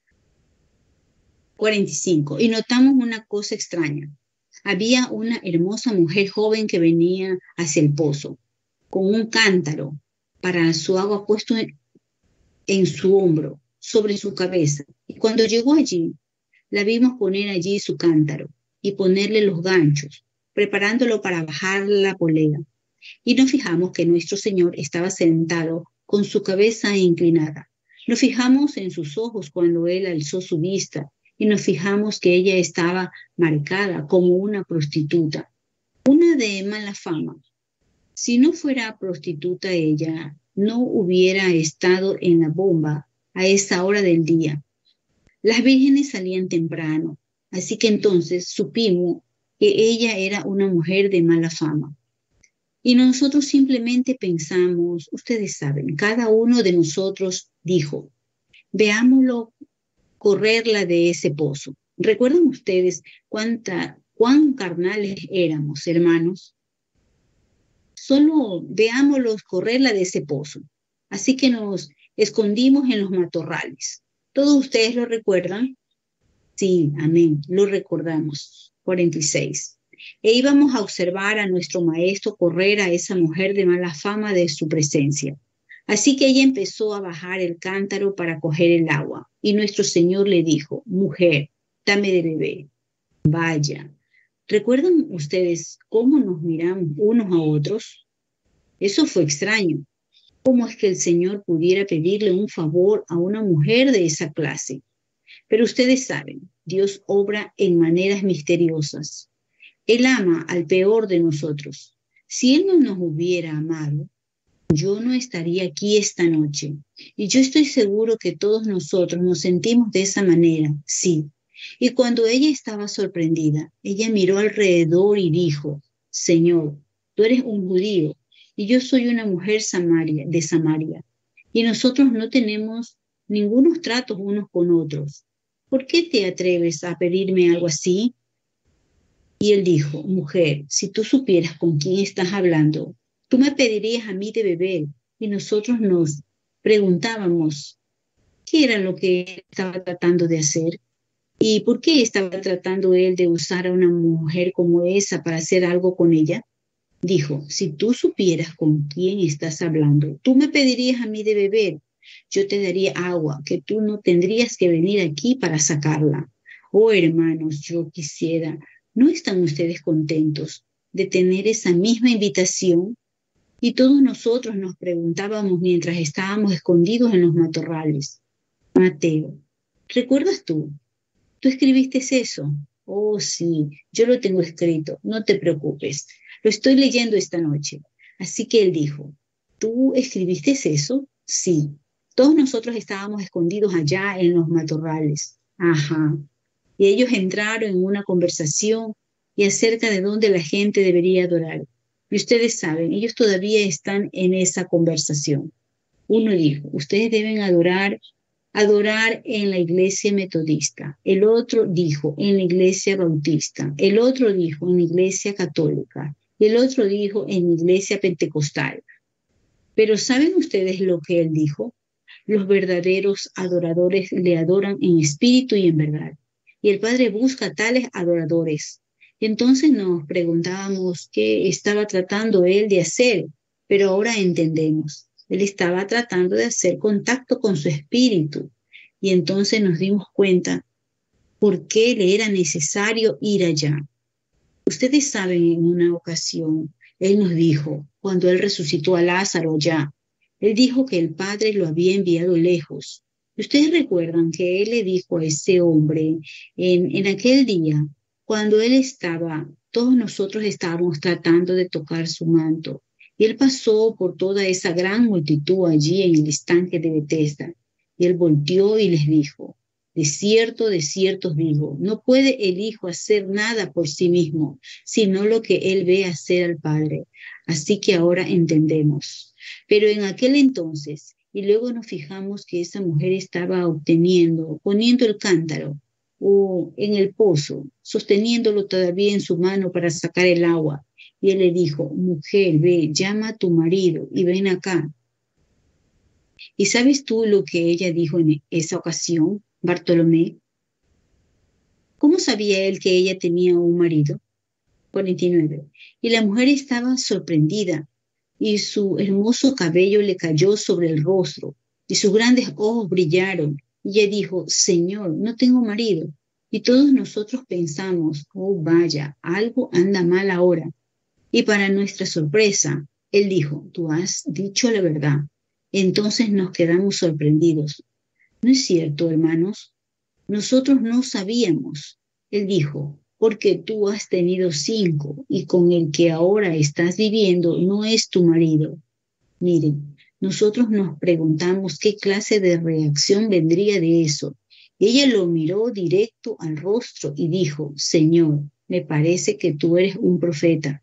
45. Y notamos una cosa extraña. Había una hermosa mujer joven que venía hacia el pozo, con un cántaro para su agua puesto en su hombro, sobre su cabeza. Y cuando llegó allí, la vimos poner allí su cántaro y ponerle los ganchos, preparándolo para bajar la polea. Y nos fijamos que nuestro Señor estaba sentado con su cabeza inclinada. Nos fijamos en sus ojos cuando él alzó su vista y nos fijamos que ella estaba marcada como una prostituta, una de mala fama. Si no fuera prostituta ella, no hubiera estado en la bomba a esa hora del día. Las vírgenes salían temprano, así que entonces supimos que ella era una mujer de mala fama. Y nosotros simplemente pensamos, ustedes saben, cada uno de nosotros dijo, veámoslo correrla de ese pozo. ¿Recuerdan ustedes cuán carnales éramos, hermanos? Solo veámoslos correrla de ese pozo. Así que nos escondimos en los matorrales. ¿Todos ustedes lo recuerdan? Sí, amén, lo recordamos. 46. E íbamos a observar a nuestro maestro correr a esa mujer de mala fama de su presencia. Así que ella empezó a bajar el cántaro para coger el agua. Y nuestro Señor le dijo, mujer, dame de beber. Vaya. ¿Recuerdan ustedes cómo nos miramos unos a otros? Eso fue extraño. ¿Cómo es que el Señor pudiera pedirle un favor a una mujer de esa clase? Pero ustedes saben, Dios obra en maneras misteriosas. Él ama al peor de nosotros. Si Él no nos hubiera amado, yo no estaría aquí esta noche. Y yo estoy seguro que todos nosotros nos sentimos de esa manera, sí. Y cuando ella estaba sorprendida, ella miró alrededor y dijo, Señor, tú eres un judío y yo soy una mujer de Samaria. Y nosotros no tenemos ningunos tratos unos con otros. ¿por qué te atreves a pedirme algo así? Y él dijo, mujer, si tú supieras con quién estás hablando, tú me pedirías a mí de beber. Y nosotros nos preguntábamos, ¿qué era lo que él estaba tratando de hacer? ¿Y por qué estaba tratando él de usar a una mujer como esa para hacer algo con ella? Dijo, si tú supieras con quién estás hablando, tú me pedirías a mí de beber. Yo te daría agua, que tú no tendrías que venir aquí para sacarla. Oh, hermanos, yo quisiera, ¿no están ustedes contentos de tener esa misma invitación? Y todos nosotros nos preguntábamos mientras estábamos escondidos en los matorrales. Mateo, ¿recuerdas tú? ¿Tú escribiste eso? Oh, sí, yo lo tengo escrito, no te preocupes. Lo estoy leyendo esta noche. Así que él dijo, ¿tú escribiste eso? Sí. Todos nosotros estábamos escondidos allá en los matorrales. Ajá. Y ellos entraron en una conversación y acerca de dónde la gente debería adorar. Y ustedes saben, ellos todavía están en esa conversación. Uno dijo, ustedes deben adorar en la iglesia metodista. El otro dijo, en la iglesia bautista. El otro dijo, en la iglesia católica. Y el otro dijo, en la iglesia pentecostal. Pero ¿saben ustedes lo que él dijo? Los verdaderos adoradores le adoran en espíritu y en verdad. Y el Padre busca tales adoradores. Entonces nos preguntábamos qué estaba tratando él de hacer, pero ahora entendemos. Él estaba tratando de hacer contacto con su espíritu. Y entonces nos dimos cuenta por qué le era necesario ir allá. Ustedes saben, en una ocasión, él nos dijo, cuando él resucitó a Lázaro allá, él dijo que el Padre lo había enviado lejos. Ustedes recuerdan que él le dijo a ese hombre en aquel día, cuando él estaba, todos nosotros estábamos tratando de tocar su manto. Y él pasó por toda esa gran multitud allí en el estanque de Betesda. Y él volteó y les dijo, de cierto os digo, no puede el Hijo hacer nada por sí mismo, sino lo que él ve hacer al Padre. Así que ahora entendemos. Pero en aquel entonces, y luego nos fijamos que esa mujer estaba poniendo el cántaro o en el pozo, sosteniéndolo todavía en su mano para sacar el agua. Y él le dijo, mujer, ve, llama a tu marido y ven acá. ¿Y sabes tú lo que ella dijo en esa ocasión, Bartolomé? ¿Cómo sabía él que ella tenía un marido? 49. Y la mujer estaba sorprendida, y su hermoso cabello le cayó sobre el rostro, y sus grandes ojos brillaron. Y ella dijo, Señor, no tengo marido. Y todos nosotros pensamos, oh vaya, algo anda mal ahora. Y para nuestra sorpresa, él dijo, tú has dicho la verdad. Entonces nos quedamos sorprendidos. ¿No es cierto, hermanos? Nosotros no sabíamos. Él dijo, porque tú has tenido 5 y con el que ahora estás viviendo no es tu marido. Miren, nosotros nos preguntamos qué clase de reacción vendría de eso. Ella lo miró directo al rostro y dijo, Señor, me parece que tú eres un profeta.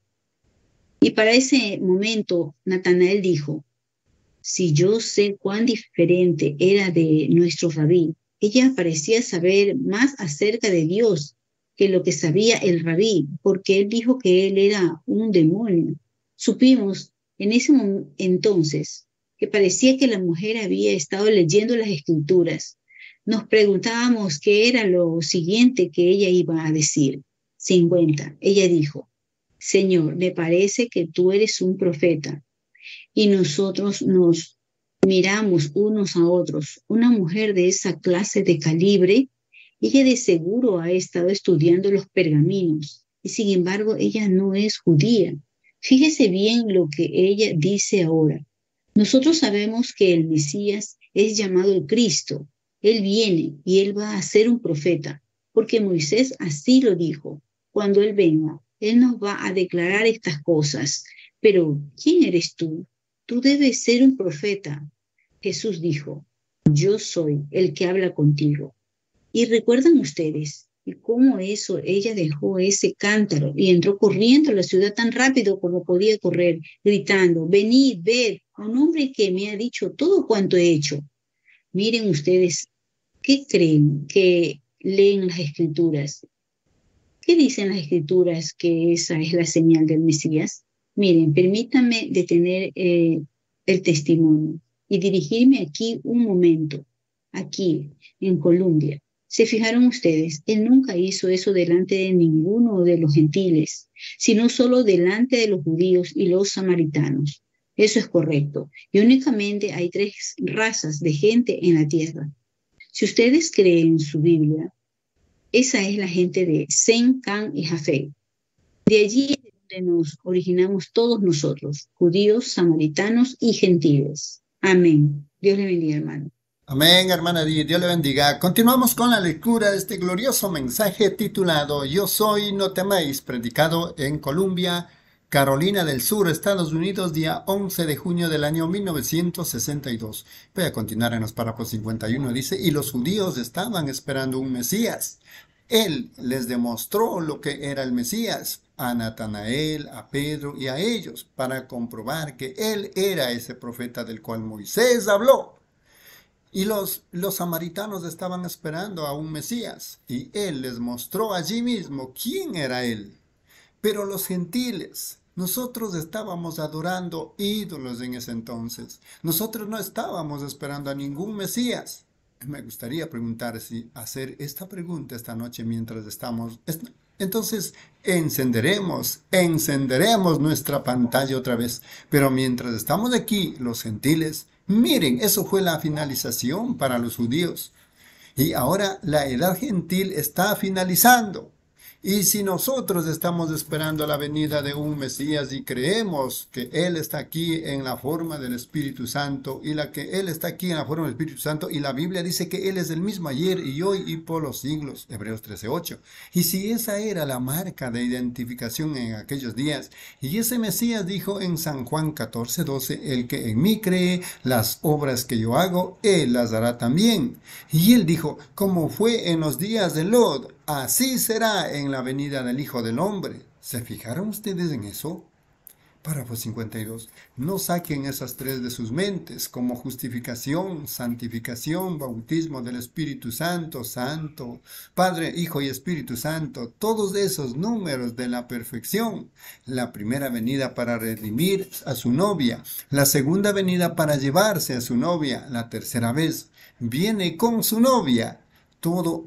Y para ese momento, Natanael dijo, si yo sé cuán diferente era de nuestro rabí, ella parecía saber más acerca de Dios que lo que sabía el rabí, porque él dijo que él era un demonio. Supimos en ese entonces que parecía que la mujer había estado leyendo las escrituras. Nos preguntábamos qué era lo siguiente que ella iba a decir. 50. Ella dijo, Señor, me parece que tú eres un profeta. Y nosotros nos miramos unos a otros. Una mujer de esa clase de calibre, ella de seguro ha estado estudiando los pergaminos. Y sin embargo, ella no es judía. Fíjese bien lo que ella dice ahora. Nosotros sabemos que el Mesías es llamado el Cristo. Él viene y él va a ser un profeta, porque Moisés así lo dijo. Cuando él venga, él nos va a declarar estas cosas. Pero, ¿quién eres tú? Tú debes ser un profeta. Jesús dijo, yo soy el que habla contigo. Y recuerdan ustedes, y cómo ella dejó ese cántaro y entró corriendo a la ciudad tan rápido como podía correr, gritando, venid, ved, un hombre que me ha dicho todo cuanto he hecho. Miren ustedes, ¿qué creen? ¿Que leen las escrituras. ¿Qué dicen las escrituras que esa es la señal del Mesías? Miren, permítanme detener el testimonio y dirigirme aquí un momento, aquí en Colombia. ¿Se fijaron ustedes? Él nunca hizo eso delante de ninguno de los gentiles, sino solo delante de los judíos y los samaritanos. Eso es correcto. Y únicamente hay 3 razas de gente en la tierra. Si ustedes creen en su Biblia, esa es la gente de Sem, Cam y Jafet. De allí es donde nos originamos todos nosotros, judíos, samaritanos y gentiles. Amén. Dios le bendiga, hermano. Amén, hermana Di, Dios le bendiga. Continuamos con la lectura de este glorioso mensaje titulado Yo soy, no temáis, predicado en Columbia, Carolina del Sur, Estados Unidos, día 11 de junio del año 1962. Voy a continuar en los párrafos 51. Dice, y los judíos estaban esperando un Mesías. Él les demostró lo que era el Mesías a Natanael, a Pedro y a ellos para comprobar que él era ese profeta del cual Moisés habló. Y los samaritanos estaban esperando a un Mesías y él les mostró allí mismo quién era él. Pero los gentiles, nosotros estábamos adorando ídolos en ese entonces. Nosotros no estábamos esperando a ningún Mesías. Me gustaría hacer esta pregunta esta noche mientras estamos. Entonces encenderemos nuestra pantalla otra vez. Pero mientras estamos aquí, los gentiles, miren, eso fue la finalización para los judíos. Y ahora la edad gentil está finalizando. Y si nosotros estamos esperando la venida de un Mesías y creemos que Él está aquí en la forma del Espíritu Santo y Él está aquí en la forma del Espíritu Santo y la Biblia dice que Él es el mismo ayer y hoy y por los siglos, Hebreos 13:8. Y si esa era la marca de identificación en aquellos días, y ese Mesías dijo en San Juan 14:12, el que en mí cree, las obras que yo hago, Él las hará también. Y Él dijo, como fue en los días de Lot, así será en la venida del Hijo del Hombre. ¿Se fijaron ustedes en eso? Párrafo 52. No saquen esas 3 de sus mentes como justificación, santificación, bautismo del Espíritu Santo, Padre, Hijo y Espíritu Santo, todos esos números de la perfección. La primera venida para redimir a su novia, la segunda venida para llevarse a su novia, la tercera vez viene con su novia. Todo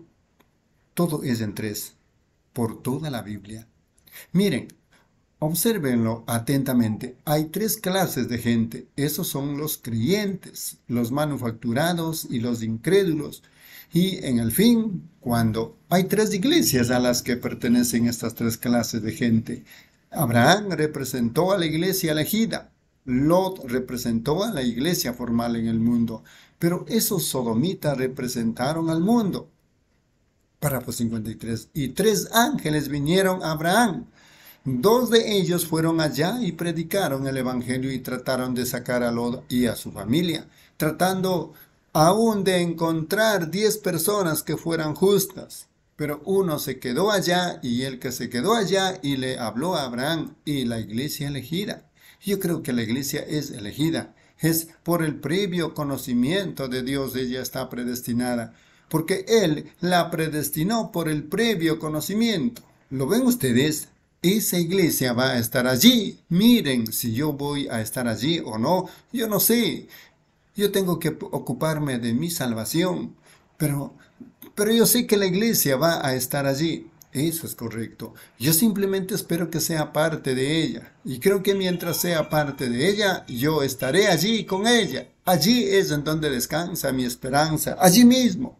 es en 3, por toda la Biblia. Miren, obsérvenlo atentamente. Hay 3 clases de gente. Esos son los creyentes, los manufacturados y los incrédulos. Y en el fin, cuando hay 3 iglesias a las que pertenecen estas 3 clases de gente. Abraham representó a la iglesia elegida. Lot representó a la iglesia formal en el mundo. Pero esos sodomitas representaron al mundo. Párrafo 53. Y 3 ángeles vinieron a Abraham. 2 de ellos fueron allá y predicaron el evangelio y trataron de sacar a Lot y a su familia, tratando aún de encontrar 10 personas que fueran justas. Pero uno se quedó allá y el que se quedó allá y le habló a Abraham y la iglesia elegida. Yo creo que la iglesia es elegida. Es por el previo conocimiento de Dios, ella está predestinada. Porque Él la predestinó por el previo conocimiento. ¿Lo ven ustedes? Esa iglesia va a estar allí. Miren, si yo voy a estar allí o no, yo no sé. Yo tengo que ocuparme de mi salvación. Pero yo sé que la iglesia va a estar allí. Eso es correcto. Yo simplemente espero que sea parte de ella. Y creo que mientras sea parte de ella, yo estaré allí con ella. Allí es en donde descansa mi esperanza. Allí mismo.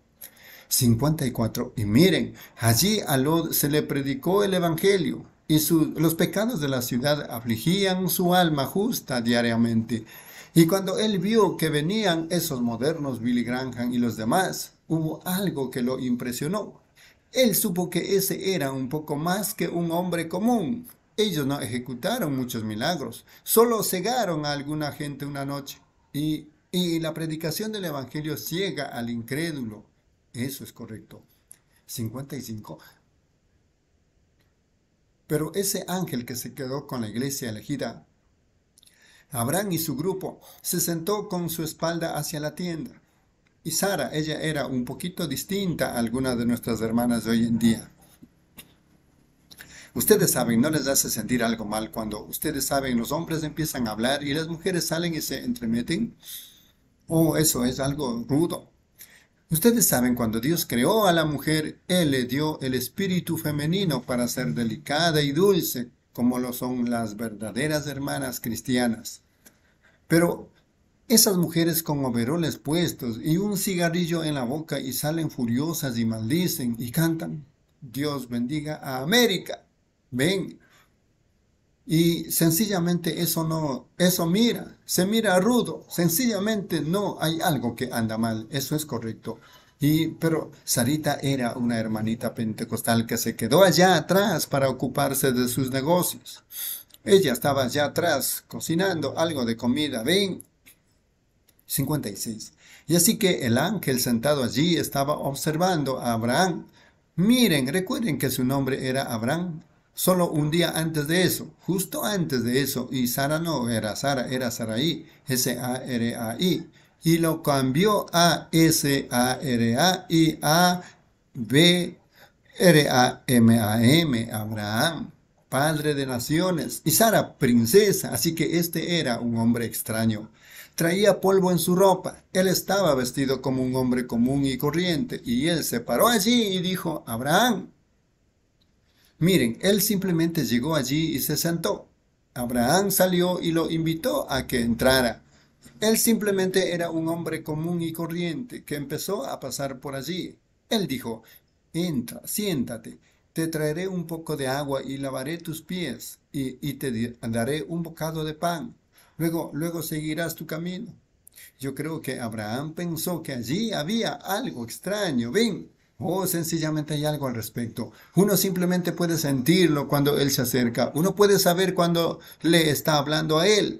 54. Y miren, allí a Lot se le predicó el evangelio y los pecados de la ciudad afligían su alma justa diariamente. Y cuando él vio que venían esos modernos Billy Graham y los demás, hubo algo que lo impresionó. Él supo que ese era un poco más que un hombre común. Ellos no ejecutaron muchos milagros, solo cegaron a alguna gente una noche. Y la predicación del evangelio ciega al incrédulo. Eso es correcto. 55. Pero ese ángel que se quedó con la iglesia elegida, Abraham y su grupo, se sentó con su espalda hacia la tienda. Y Sara, ella era un poquito distinta a algunas de nuestras hermanas de hoy en día. Ustedes saben, ¿no les hace sentir algo mal cuando ustedes saben, los hombres empiezan a hablar y las mujeres salen y se entremeten? Oh, eso es algo rudo. Ustedes saben, cuando Dios creó a la mujer, Él le dio el espíritu femenino para ser delicada y dulce, como lo son las verdaderas hermanas cristianas. Pero esas mujeres con overoles puestos y un cigarrillo en la boca y salen furiosas y maldicen y cantan, Dios bendiga a América. Ven. Y sencillamente se mira rudo, sencillamente no hay algo que anda mal, eso es correcto. Pero Sarita era una hermanita pentecostal que se quedó allá atrás para ocuparse de sus negocios. Ella estaba allá atrás cocinando algo de comida, ven. 56. Y así que el ángel sentado allí estaba observando a Abraham. Miren, recuerden que su nombre era Abraham. Solo un día antes de eso, justo antes de eso, y Sara no era Sara, era Sarai, S-A-R-A-I, y lo cambió a S-A-R-A-I-A-B-R-A-M-A-M, Abraham, padre de naciones, y Sara, princesa, así que este era un hombre extraño. Traía polvo en su ropa, él estaba vestido como un hombre común y corriente, y él se paró allí y dijo, Abraham. Miren, él simplemente llegó allí y se sentó. Abraham salió y lo invitó a que entrara. Él simplemente era un hombre común y corriente que empezó a pasar por allí. Él dijo, entra, siéntate, te traeré un poco de agua y lavaré tus pies y te daré un bocado de pan. Luego seguirás tu camino. Yo creo que Abraham pensó que allí había algo extraño. Ven. Sencillamente hay algo al respecto. Uno simplemente puede sentirlo cuando él se acerca. Uno puede saber cuando le está hablando a él.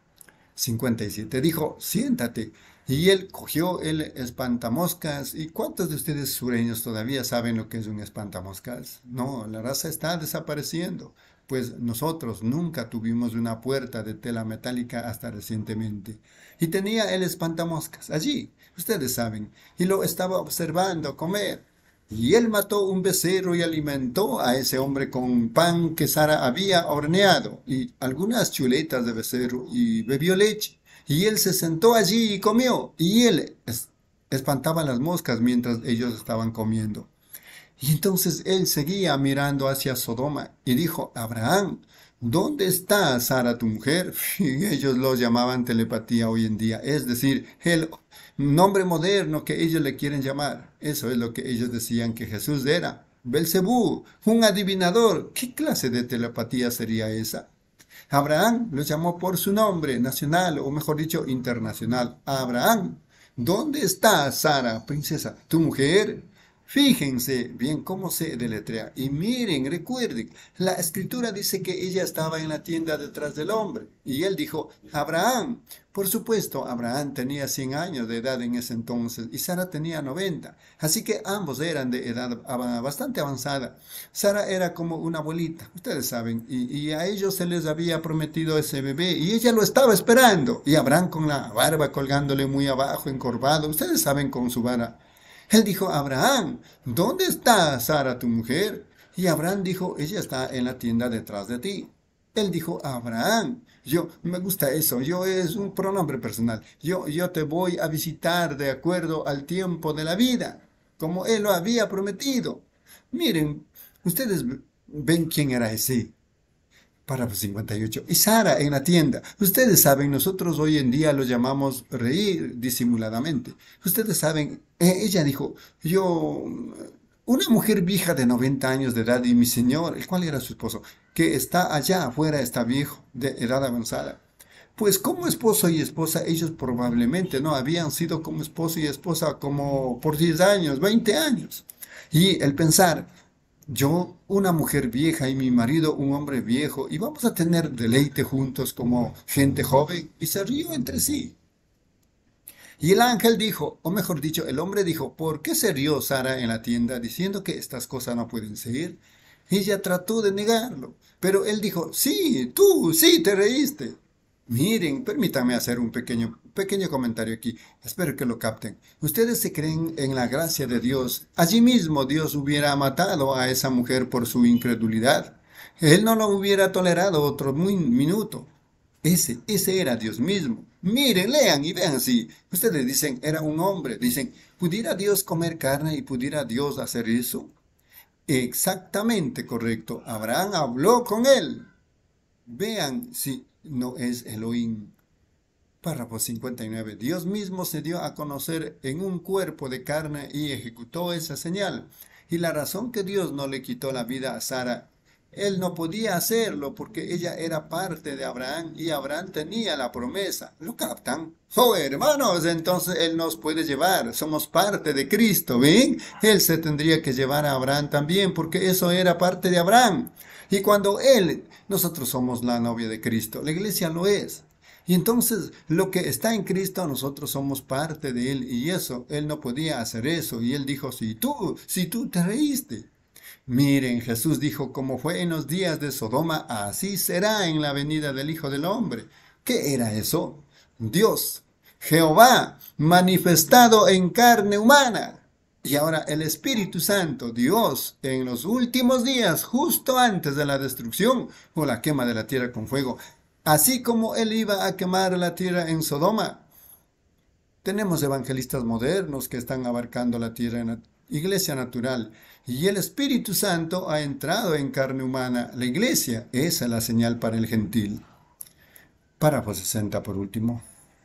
57. Dijo, siéntate. Y él cogió el espantamoscas. ¿Y cuántos de ustedes sureños todavía saben lo que es un espantamoscas? No, la raza está desapareciendo. Pues nosotros nunca tuvimos una puerta de tela metálica hasta recientemente. Y tenía el espantamoscas allí, ustedes saben, y lo estaba observando comer. Y él mató un becerro y alimentó a ese hombre con pan que Sara había horneado y algunas chuletas de becerro y bebió leche. Y él se sentó allí y comió, y él espantaba las moscas mientras ellos estaban comiendo. Y entonces él seguía mirando hacia Sodoma y dijo, Abraham, ¿dónde está Sara tu mujer? Y ellos lo llamaban telepatía hoy en día, es decir, el nombre moderno que ellos le quieren llamar. Eso es lo que ellos decían que Jesús era. Belcebú, un adivinador. ¿Qué clase de telepatía sería esa? Abraham lo llamó por su nombre nacional, o mejor dicho, internacional. Abraham, ¿dónde está Sara, princesa, tu mujer? Fíjense bien cómo se deletrea. Y miren, recuerden, la escritura dice que ella estaba en la tienda detrás del hombre. Y él dijo, Abraham. Por supuesto, Abraham tenía 100 años de edad en ese entonces y Sara tenía 90. Así que ambos eran de edad bastante avanzada. Sara era como una abuelita, ustedes saben, y a ellos se les había prometido ese bebé y ella lo estaba esperando. Y Abraham con la barba colgándole muy abajo, encorvado, ustedes saben, con su vara. Él dijo, Abraham, ¿dónde está Sara tu mujer? Y Abraham dijo, ella está en la tienda detrás de ti. Él dijo, Abraham, me gusta eso, es un pronombre personal. Yo te voy a visitar de acuerdo al tiempo de la vida, como él lo había prometido. Miren, ustedes ven quién era ese. Párrafo 58. Y Sara en la tienda. Ustedes saben, nosotros hoy en día lo llamamos reír disimuladamente. Ustedes saben, ella dijo, una mujer vieja de 90 años de edad y mi señor, el cual era su esposo, que está allá afuera, está viejo, de edad avanzada. Pues como esposo y esposa, ellos probablemente no habían sido como esposo y esposa como por 10 años, 20 años. Y el pensar, yo, una mujer vieja y mi marido, un hombre viejo, y vamos a tener deleite juntos como gente joven, y se rió entre sí. Y el ángel dijo, o mejor dicho, el hombre dijo, ¿por qué se rió Sara en la tienda diciendo que estas cosas no pueden ser? Ella trató de negarlo, pero él dijo, sí, tú, sí, te reíste. Miren, permítanme hacer un pequeño comentario aquí. Espero que lo capten. Ustedes se creen en la gracia de Dios. Allí mismo Dios hubiera matado a esa mujer por su incredulidad. Él no lo hubiera tolerado otro minuto. Ese era Dios mismo. Miren, lean y vean si ustedes dicen, era un hombre. Dicen, ¿pudiera Dios comer carne y pudiera Dios hacer eso? Exactamente correcto. Abraham habló con él. Vean si no es Elohim. Párrafo 59. Dios mismo se dio a conocer en un cuerpo de carne y ejecutó esa señal. Y la razón que Dios no le quitó la vida a Sara, él no podía hacerlo porque ella era parte de Abraham y Abraham tenía la promesa. ¿Lo captan? Oh, hermanos, entonces él nos puede llevar. Somos parte de Cristo, ¿ven? Él se tendría que llevar a Abraham también porque eso era parte de Abraham. Y cuando nosotros somos la novia de Cristo, la iglesia lo es. Y entonces lo que está en Cristo, nosotros somos parte de Él. Y eso, Él no podía hacer eso. Y Él dijo, si tú te reíste. Miren, Jesús dijo, como fue en los días de Sodoma, así será en la venida del Hijo del Hombre. ¿Qué era eso? Dios, Jehová, manifestado en carne humana. Y ahora el Espíritu Santo, Dios, en los últimos días, justo antes de la destrucción o la quema de la tierra con fuego, así como Él iba a quemar la tierra en Sodoma. Tenemos evangelistas modernos que están abarcando la tierra en la iglesia natural. Y el Espíritu Santo ha entrado en carne humana. La iglesia, esa es la señal para el gentil. Párrafo 60 por último.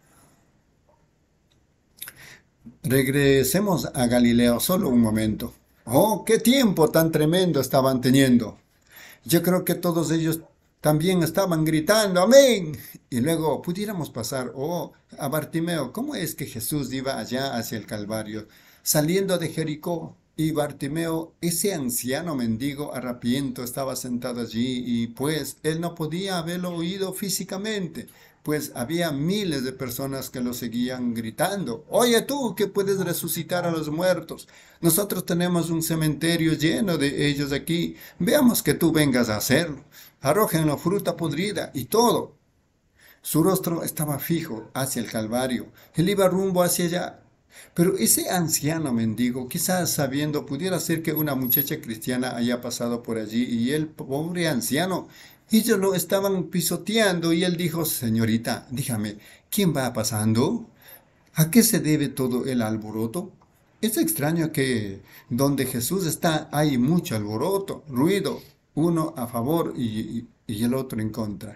Regresemos a Galileo solo un momento. ¡Oh, qué tiempo tan tremendo estaban teniendo! Yo creo que todos ellos también estaban gritando, ¡amén! Y luego pudiéramos pasar, a Bartimeo. ¿Cómo es que Jesús iba allá hacia el Calvario, saliendo de Jericó? Y Bartimeo, ese anciano mendigo harapiento, estaba sentado allí y pues él no podía haberlo oído físicamente, pues había miles de personas que lo seguían gritando. Oye tú, que puedes resucitar a los muertos. Nosotros tenemos un cementerio lleno de ellos aquí. Veamos que tú vengas a hacerlo. Arrójenlo fruta podrida y todo. Su rostro estaba fijo hacia el Calvario. Él iba rumbo hacia allá. Pero ese anciano mendigo, quizás sabiendo, pudiera ser que una muchacha cristiana haya pasado por allí y el pobre anciano, ellos lo estaban pisoteando y él dijo, señorita, dígame, ¿quién va pasando? ¿A qué se debe todo el alboroto? Es extraño que donde Jesús está hay mucho alboroto, ruido, uno a favor y el otro en contra.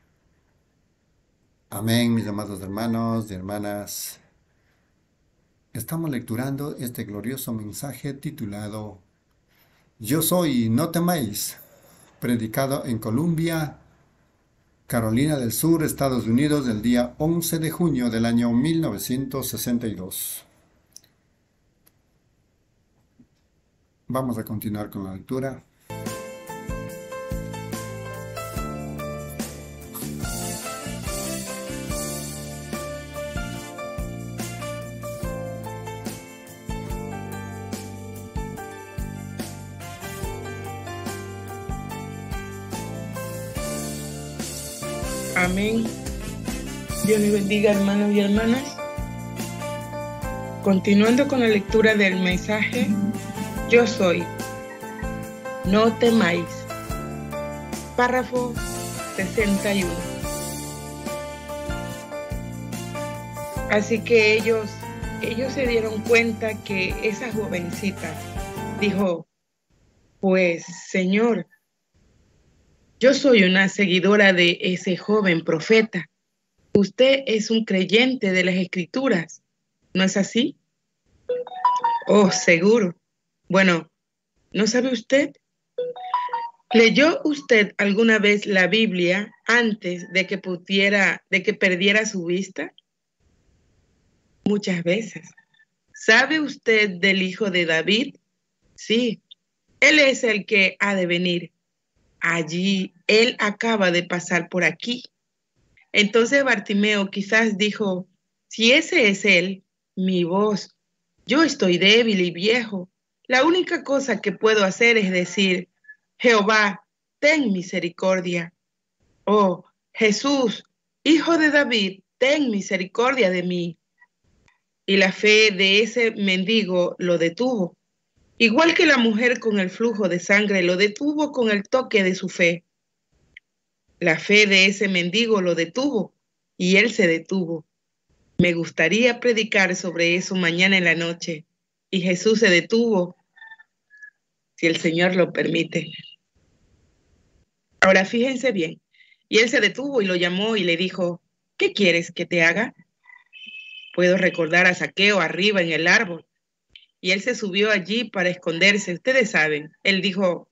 Amén, mis amados hermanos y hermanas. Estamos lecturando este glorioso mensaje titulado Yo soy, no temáis, predicado en Columbia, Carolina del Sur, Estados Unidos, el día 11 de junio del año 1962. Vamos a continuar con la lectura. Amén. Dios les bendiga, hermanos y hermanas. Continuando con la lectura del mensaje, Yo soy, no temáis. Párrafo 61. Así que ellos se dieron cuenta que esa jovencita dijo, pues, Señor, yo soy una seguidora de ese joven profeta. Usted es un creyente de las Escrituras, ¿no es así? Oh, seguro. Bueno, ¿no sabe usted? ¿Leyó usted alguna vez la Biblia antes de que perdiera su vista? Muchas veces. ¿Sabe usted del hijo de David? Sí, él es el que ha de venir. Allí, él acaba de pasar por aquí. Entonces Bartimeo quizás dijo, si ese es él, mi voz, yo estoy débil y viejo. La única cosa que puedo hacer es decir, Jehová, ten misericordia. Oh, Jesús, Hijo de David, ten misericordia de mí. Y la fe de ese mendigo lo detuvo. Igual que la mujer con el flujo de sangre lo detuvo con el toque de su fe. La fe de ese mendigo lo detuvo y él se detuvo. Me gustaría predicar sobre eso mañana en la noche. Y Jesús se detuvo, si el Señor lo permite. Ahora fíjense bien. Y él se detuvo y lo llamó y le dijo, ¿qué quieres que te haga? Puedo recordar a Zaqueo arriba en el árbol. Y él se subió allí para esconderse. Ustedes saben, él dijo,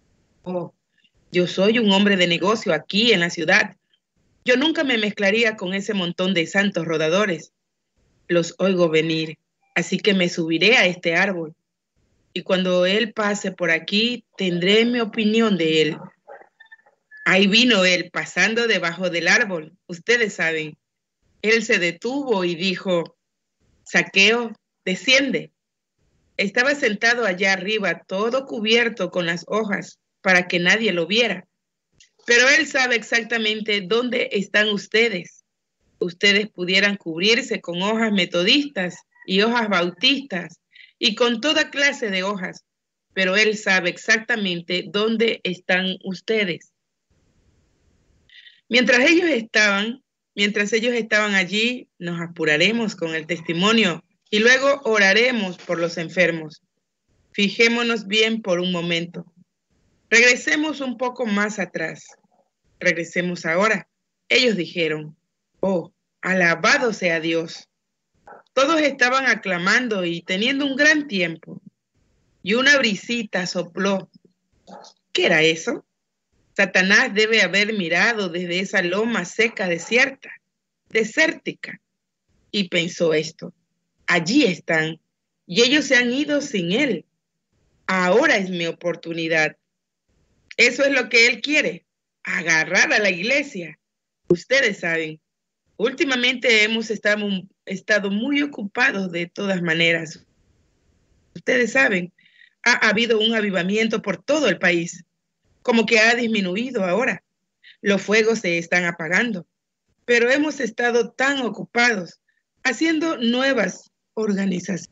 yo soy un hombre de negocio aquí en la ciudad. Yo nunca me mezclaría con ese montón de santos rodadores. Los oigo venir, así que me subiré a este árbol. Y cuando él pase por aquí, tendré mi opinión de él. Ahí vino él pasando debajo del árbol. Ustedes saben, él se detuvo y dijo, Zaqueo, desciende. Estaba sentado allá arriba, todo cubierto con las hojas, para que nadie lo viera. Pero él sabe exactamente dónde están ustedes. Ustedes pudieran cubrirse con hojas metodistas y hojas bautistas y con toda clase de hojas, pero él sabe exactamente dónde están ustedes. Mientras ellos estaban allí, nos apuraremos con el testimonio y luego oraremos por los enfermos. Fijémonos bien por un momento. Regresemos un poco más atrás. Regresemos ahora. Ellos dijeron, oh, alabado sea Dios. Todos estaban aclamando y teniendo un gran tiempo. Y una brisita sopló. ¿Qué era eso? Satanás debe haber mirado desde esa loma seca desértica, y pensó esto. Allí están, y ellos se han ido sin él. Ahora es mi oportunidad. Eso es lo que él quiere, agarrar a la iglesia. Ustedes saben, últimamente hemos estado muy ocupados de todas maneras. Ustedes saben, ha habido un avivamiento por todo el país, como que ha disminuido ahora. Los fuegos se están apagando, pero hemos estado tan ocupados haciendo nuevas organizaciones.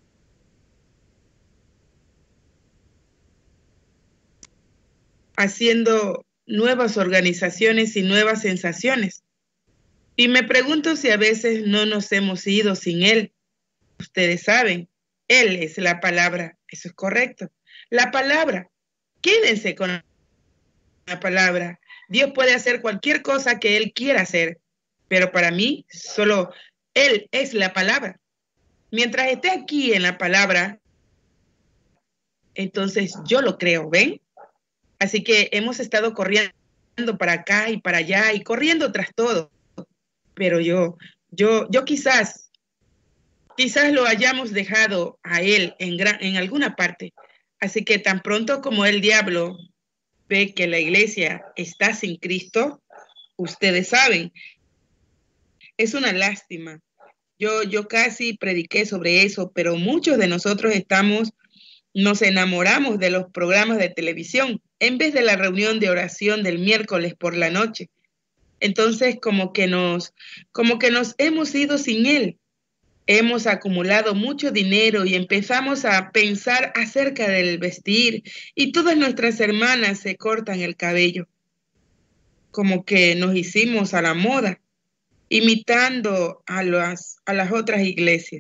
Haciendo nuevas organizaciones y nuevas sensaciones. Y me pregunto si a veces no nos hemos ido sin él. Ustedes saben, él es la palabra. Eso es correcto. La palabra. Quédense con la palabra. Dios puede hacer cualquier cosa que él quiera hacer. Pero para mí, solo él es la palabra. Mientras esté aquí en la palabra, entonces yo lo creo, ¿ven? Así que hemos estado corriendo para acá y para allá y corriendo tras todo. Pero yo quizás lo hayamos dejado a él en alguna parte. Así que tan pronto como el diablo ve que la iglesia está sin Cristo, ustedes saben, es una lástima. Yo casi prediqué sobre eso, pero muchos de nosotros nos enamoramos de los programas de televisión en vez de la reunión de oración del miércoles por la noche. Entonces, como que nos hemos ido sin él. Hemos acumulado mucho dinero y empezamos a pensar acerca del vestir y todas nuestras hermanas se cortan el cabello. Como que nos hicimos a la moda, imitando a las otras iglesias.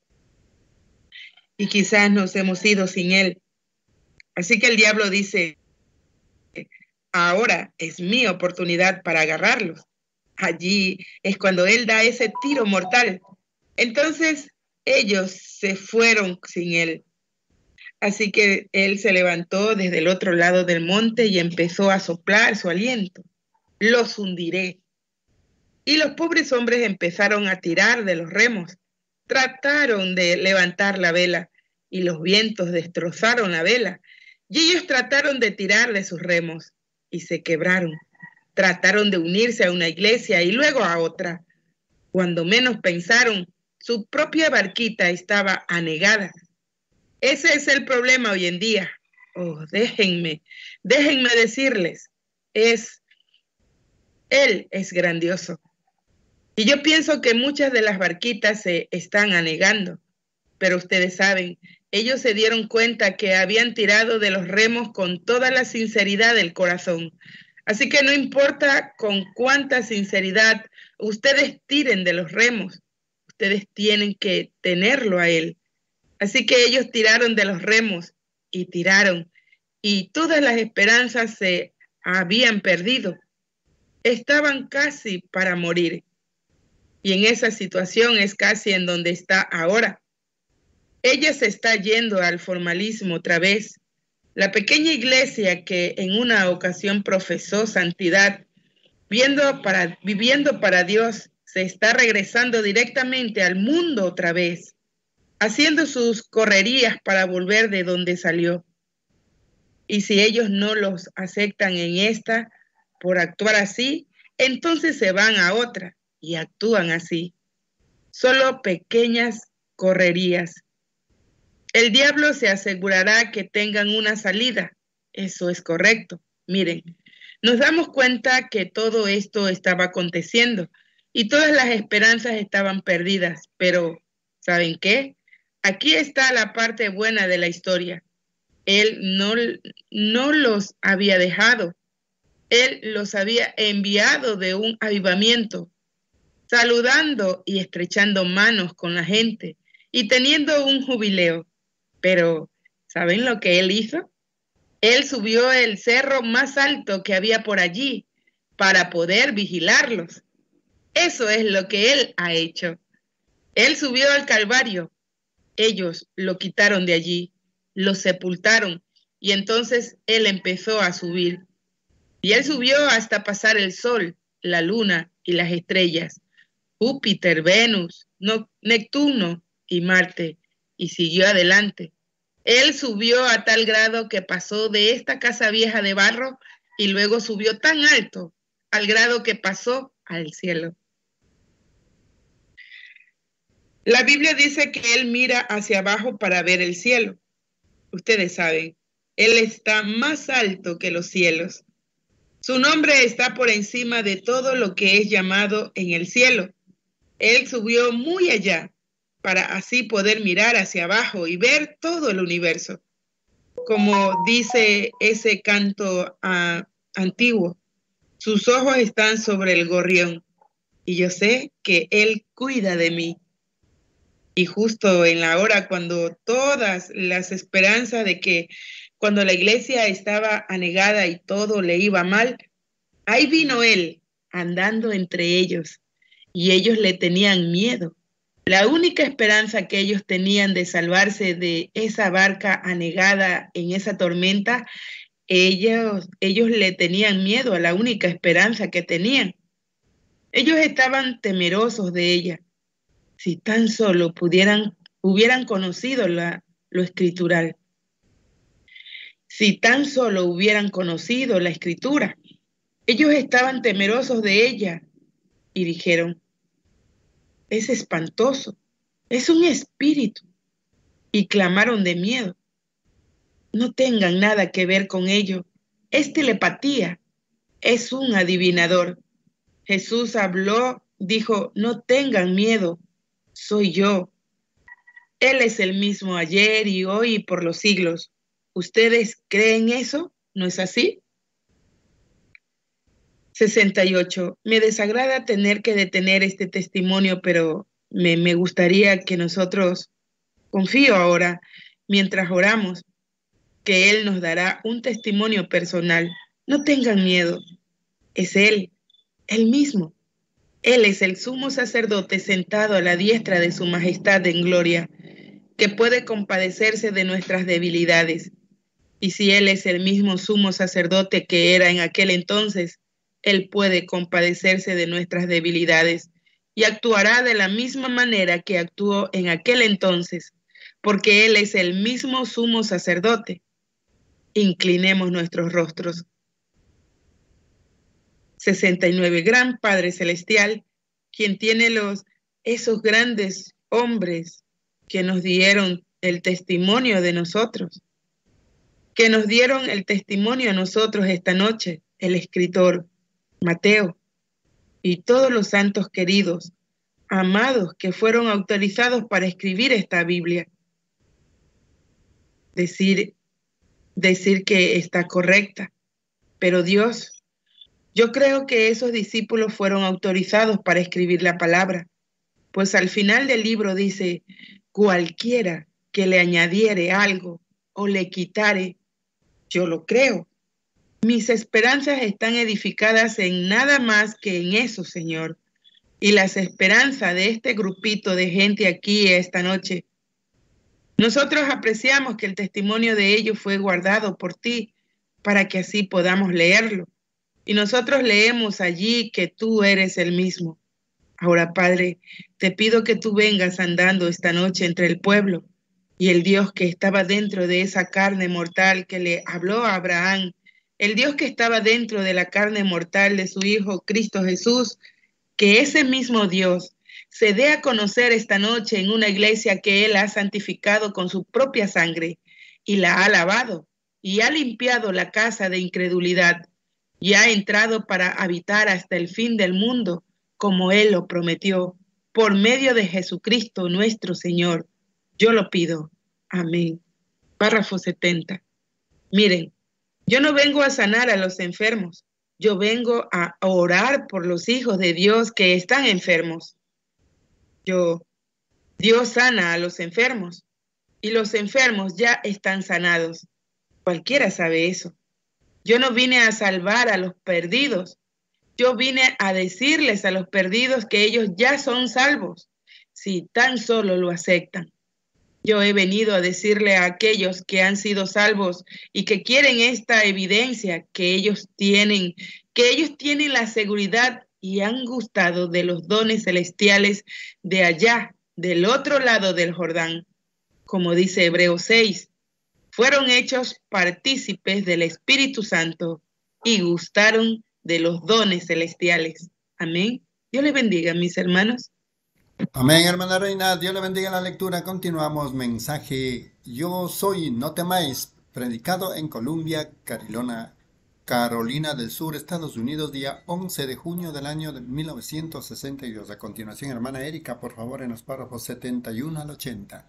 Y quizás nos hemos ido sin él. Así que el diablo dice, ahora es mi oportunidad para agarrarlos. Allí es cuando él da ese tiro mortal. Entonces ellos se fueron sin él. Así que él se levantó desde el otro lado del monte y empezó a soplar su aliento. Los hundiré. Y los pobres hombres empezaron a tirar de los remos. Trataron de levantar la vela y los vientos destrozaron la vela. Y ellos trataron de tirar de sus remos y se quebraron. Trataron de unirse a una iglesia y luego a otra. Cuando menos pensaron, su propia barquita estaba anegada. Ese es el problema hoy en día. Oh, déjenme decirles, Él es grandioso. Y yo pienso que muchas de las barquitas se están anegando, pero ustedes saben, ellos se dieron cuenta que habían tirado de los remos con toda la sinceridad del corazón. Así que no importa con cuánta sinceridad ustedes tiren de los remos, ustedes tienen que tenerlo a Él. Así que ellos tiraron de los remos y tiraron, y todas las esperanzas se habían perdido. Estaban casi para morir. Y en esa situación es casi en donde está ahora. Ella se está yendo al formalismo otra vez. La pequeña iglesia que en una ocasión profesó santidad, viviendo para Dios, se está regresando directamente al mundo otra vez, haciendo sus correrías para volver de donde salió. Y si ellos no los aceptan en esta por actuar así, entonces se van a otra y actúan así. Solo pequeñas correrías. El diablo se asegurará que tengan una salida. Eso es correcto. Miren, nos damos cuenta que todo esto estaba aconteciendo y todas las esperanzas estaban perdidas. Pero, ¿saben qué? Aquí está la parte buena de la historia. Él no los había dejado. Él los había enviado de un avivamiento, saludando y estrechando manos con la gente y teniendo un jubileo. Pero, ¿saben lo que él hizo? Él subió el cerro más alto que había por allí para poder vigilarlos. Eso es lo que él ha hecho. Él subió al Calvario. Ellos lo quitaron de allí, lo sepultaron y entonces él empezó a subir. Y él subió hasta pasar el sol, la luna y las estrellas, Júpiter, Venus, Neptuno y Marte, y siguió adelante. Él subió a tal grado que pasó de esta casa vieja de barro y luego subió tan alto, al grado que pasó al cielo. La Biblia dice que él mira hacia abajo para ver el cielo. Ustedes saben, él está más alto que los cielos. Su nombre está por encima de todo lo que es llamado en el cielo. Él subió muy allá para así poder mirar hacia abajo y ver todo el universo. Como dice ese canto antiguo, sus ojos están sobre el gorrión y yo sé que él cuida de mí. Y justo en la hora cuando todas las esperanzas de que cuando la iglesia estaba anegada y todo le iba mal, ahí vino él andando entre ellos y ellos le tenían miedo. La única esperanza que ellos tenían de salvarse de esa barca anegada en esa tormenta, ellos le tenían miedo a la única esperanza que tenían. Ellos estaban temerosos de ella. Si tan solo hubieran conocido lo escritural. Si tan solo hubieran conocido la escritura. Ellos estaban temerosos de ella y dijeron, es espantoso, es un espíritu. Y clamaron de miedo. No tengan nada que ver con ello. Es telepatía, es un adivinador. Jesús habló, dijo, no tengan miedo. Soy yo. Él es el mismo ayer y hoy y por los siglos. ¿Ustedes creen eso? ¿No es así? 68. Me desagrada tener que detener este testimonio, pero me gustaría que nosotros, confío ahora, mientras oramos, que Él nos dará un testimonio personal. No tengan miedo. Es Él mismo. Él es el sumo sacerdote sentado a la diestra de su majestad en gloria, que puede compadecerse de nuestras debilidades. Y si Él es el mismo sumo sacerdote que era en aquel entonces, Él puede compadecerse de nuestras debilidades y actuará de la misma manera que actuó en aquel entonces, porque Él es el mismo sumo sacerdote. Inclinemos nuestros rostros. 69. Gran Padre Celestial, quien tiene esos grandes hombres que nos dieron el testimonio de nosotros, que nos dieron el testimonio a nosotros esta noche, el escritor Mateo y todos los santos queridos, amados, que fueron autorizados para escribir esta Biblia. Decir que está correcta. Pero Dios, yo creo que esos discípulos fueron autorizados para escribir la palabra, pues al final del libro dice, cualquiera que le añadiere algo o le quitare, yo lo creo. Mis esperanzas están edificadas en nada más que en eso, Señor. Y las esperanzas de este grupito de gente aquí esta noche. Nosotros apreciamos que el testimonio de ellos fue guardado por ti para que así podamos leerlo. Y nosotros leemos allí que tú eres el mismo. Ahora, Padre, te pido que tú vengas andando esta noche entre el pueblo y el Dios que estaba dentro de esa carne mortal que le habló a Abraham, el Dios que estaba dentro de la carne mortal de su Hijo Cristo Jesús, que ese mismo Dios se dé a conocer esta noche en una iglesia que Él ha santificado con su propia sangre y la ha lavado y ha limpiado la casa de incredulidad y ha entrado para habitar hasta el fin del mundo, como Él lo prometió, por medio de Jesucristo nuestro Señor. Yo lo pido. Amén. Párrafo 70. Miren, yo no vengo a sanar a los enfermos, yo vengo a orar por los hijos de Dios que están enfermos. Dios sana a los enfermos y los enfermos ya están sanados. Cualquiera sabe eso. Yo no vine a salvar a los perdidos. Yo vine a decirles a los perdidos que ellos ya son salvos, si tan solo lo aceptan. Yo he venido a decirle a aquellos que han sido salvos y que quieren esta evidencia que ellos tienen la seguridad y han gustado de los dones celestiales de allá, del otro lado del Jordán. Como dice Hebreos 6, fueron hechos partícipes del Espíritu Santo y gustaron de los dones celestiales. Amén. Dios les bendiga, mis hermanos. Amén, hermana Reina. Dios le bendiga la lectura. Continuamos. Mensaje Yo soy, no temáis, predicado en Columbia, Carolina del Sur, Estados Unidos, día 11 de junio del año de 1962. A continuación, hermana Erika, por favor, en los párrafos 71 al 80.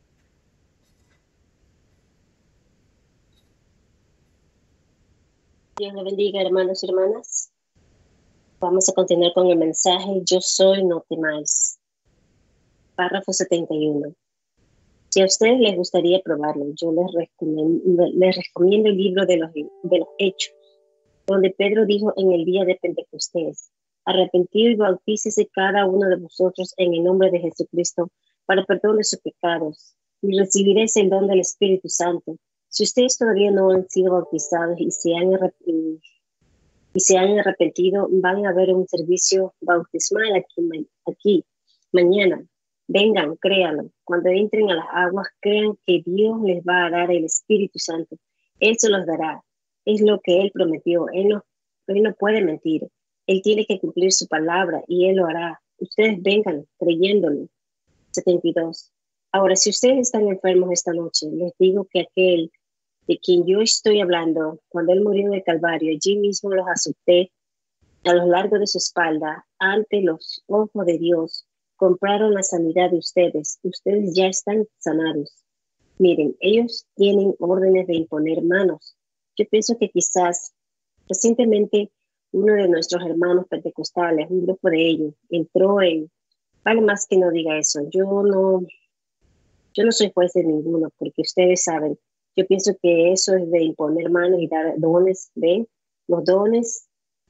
Dios le bendiga, hermanos y hermanas. Vamos a continuar con el mensaje Yo soy, no temáis. Párrafo 71. Si a ustedes les gustaría probarlo, yo les recomiendo el libro de los Hechos, donde Pedro dijo en el día de Pentecostés, arrepentido y bautícese cada uno de vosotros en el nombre de Jesucristo para perdón de sus pecados, y recibiréis el don del Espíritu Santo. Si ustedes todavía no han sido bautizados y se han arrepentido, van a ver un servicio bautismal aquí mañana. Vengan, créanlo. Cuando entren a las aguas, crean que Dios les va a dar el Espíritu Santo. Él se los dará. Es lo que Él prometió. Él no puede mentir. Él tiene que cumplir su palabra y Él lo hará. Ustedes vengan creyéndolo. 72. Ahora, si ustedes están enfermos esta noche, les digo que aquel de quien yo estoy hablando, cuando Él murió en el Calvario, allí mismo los azoté a lo largo de su espalda, ante los ojos de Dios. Compraron la sanidad de ustedes. Ustedes ya están sanados. Miren, ellos tienen órdenes de imponer manos. Yo pienso que quizás recientemente uno de nuestros hermanos pentecostales, un grupo de ellos, entró en... Vale más que no diga eso. Yo no soy juez de ninguno, porque ustedes saben, yo pienso que eso es de imponer manos y dar dones. ¿Ven? Los dones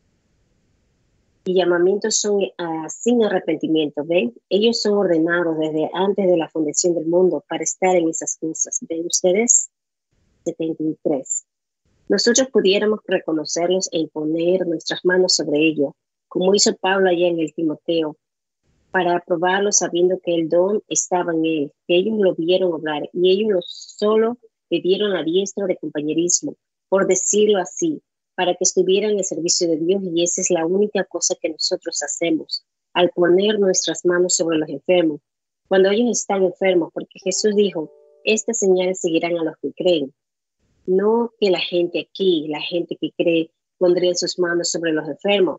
y llamamientos son sin arrepentimiento, ¿ven? Ellos son ordenados desde antes de la fundación del mundo para estar en esas cosas. ¿Ven ustedes? 73. Nosotros pudiéramos reconocerlos e imponer nuestras manos sobre ellos, como hizo Pablo allá en el Timoteo, para aprobarlo sabiendo que el don estaba en él, que ellos lo vieron obrar y ellos solo le dieron la diestra de compañerismo, por decirlo así, para que estuvieran en el servicio de Dios, y esa es la única cosa que nosotros hacemos al poner nuestras manos sobre los enfermos, cuando ellos están enfermos, porque Jesús dijo, estas señales seguirán a los que creen. No que la gente aquí, la gente que cree, pondría sus manos sobre los enfermos,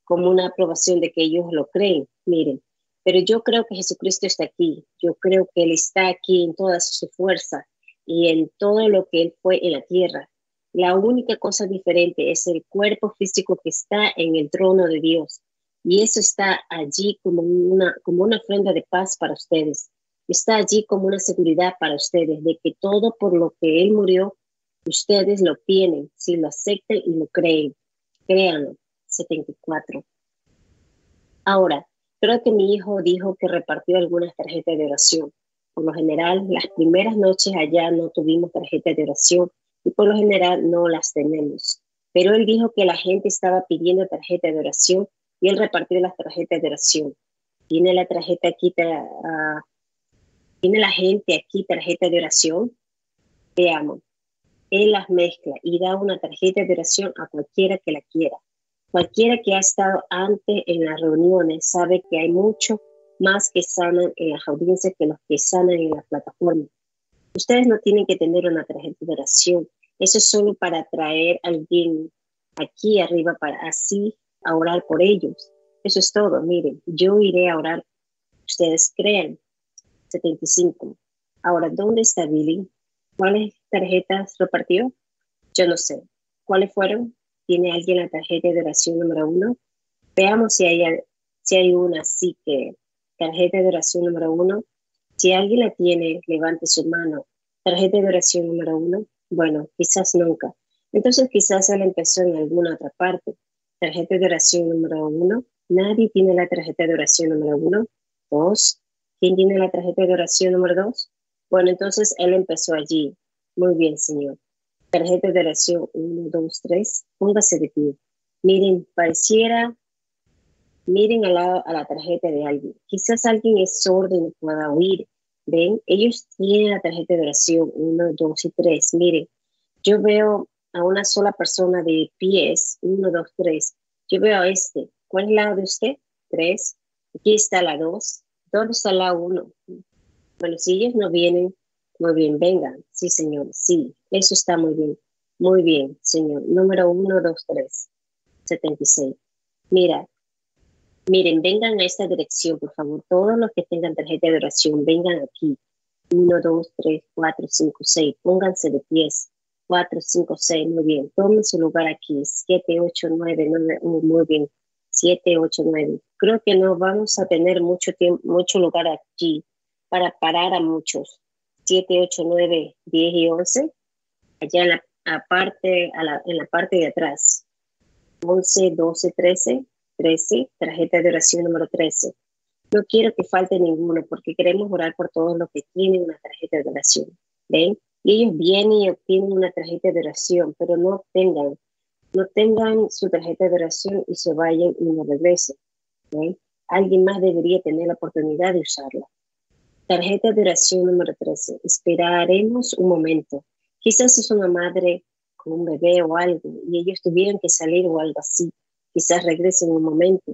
como una aprobación de que ellos lo creen. Miren, pero yo creo que Jesucristo está aquí. Yo creo que Él está aquí en toda su fuerza y en todo lo que Él fue en la tierra. La única cosa diferente es el cuerpo físico que está en el trono de Dios. Y eso está allí como una ofrenda de paz para ustedes. Está allí como una seguridad para ustedes de que todo por lo que Él murió, ustedes lo tienen, si lo aceptan y lo creen. Créanlo. 74. Ahora, creo que mi hijo dijo que repartió algunas tarjetas de oración. Por lo general, las primeras noches allá no tuvimos tarjetas de oración y por lo general no las tenemos. Pero él dijo que la gente estaba pidiendo tarjetas de oración y él repartió las tarjetas de oración. ¿Tiene la tarjeta aquí? ¿Tiene la gente aquí tarjeta de oración? Veamos. Él las mezcla y da una tarjeta de oración a cualquiera que la quiera. Cualquiera que ha estado antes en las reuniones sabe que hay mucho más que sanan en las audiencias que los que sanan en la plataforma. Ustedes no tienen que tener una tarjeta de oración. Eso es solo para traer a alguien aquí arriba para así a orar por ellos. Eso es todo. Miren, yo iré a orar. Ustedes crean. 75. Ahora, ¿dónde está Billy? ¿Cuáles tarjetas repartió? Yo no sé. ¿Cuáles fueron? ¿Tiene alguien la tarjeta de oración número 1? Veamos si hay una así que tarjeta de oración número 1. Si alguien la tiene, levante su mano. Tarjeta de oración número 1. Bueno, quizás nunca. Entonces quizás él empezó en alguna otra parte. Tarjeta de oración número 1. Nadie tiene la tarjeta de oración número 1. 2. ¿Quién tiene la tarjeta de oración número 2? Bueno, entonces él empezó allí. Muy bien, Señor. Tarjeta de oración 1, 2, 3. Póngase de pie. Miren, miren al lado a la tarjeta de alguien. Quizás alguien es sordo y no pueda oír. ¿Ven? Ellos tienen la tarjeta de oración 1, 2 y 3. Miren, yo veo a una sola persona de pies. 1, 2, 3. Yo veo a este. ¿Cuál es el lado de usted? 3. Aquí está la 2. ¿Dónde está la 1? Bueno, si ellos no vienen, muy bien, vengan. Sí, señor, sí. Eso está muy bien. Muy bien, señor. Número 1, 2, 3. 76. Miren, vengan a esta dirección, por favor. Todos los que tengan tarjeta de oración, vengan aquí. 1, 2, 3, 4, 5, 6. Pónganse de pies. 4, 5, 6. Muy bien. Tomen su lugar aquí. 7, 8, 9, 9. Muy bien. 7, 8, 9. Creo que no vamos a tener mucho tiempo, mucho lugar aquí para parar a muchos. 7, 8, 9, 10 y 11. Allá en la parte de atrás. 11, 12, 13. 13, tarjeta de oración número 13. No quiero que falte ninguno porque queremos orar por todos los que tienen una tarjeta de oración. ¿Ven? Y ellos vienen y obtienen una tarjeta de oración, pero no tengan su tarjeta de oración y se vayan y no regresen. ¿Ven? Alguien más debería tener la oportunidad de usarla. Tarjeta de oración número 13. Esperaremos un momento. Quizás es una madre con un bebé o algo y ellos tuvieron que salir o algo así. Quizás regresen en un momento.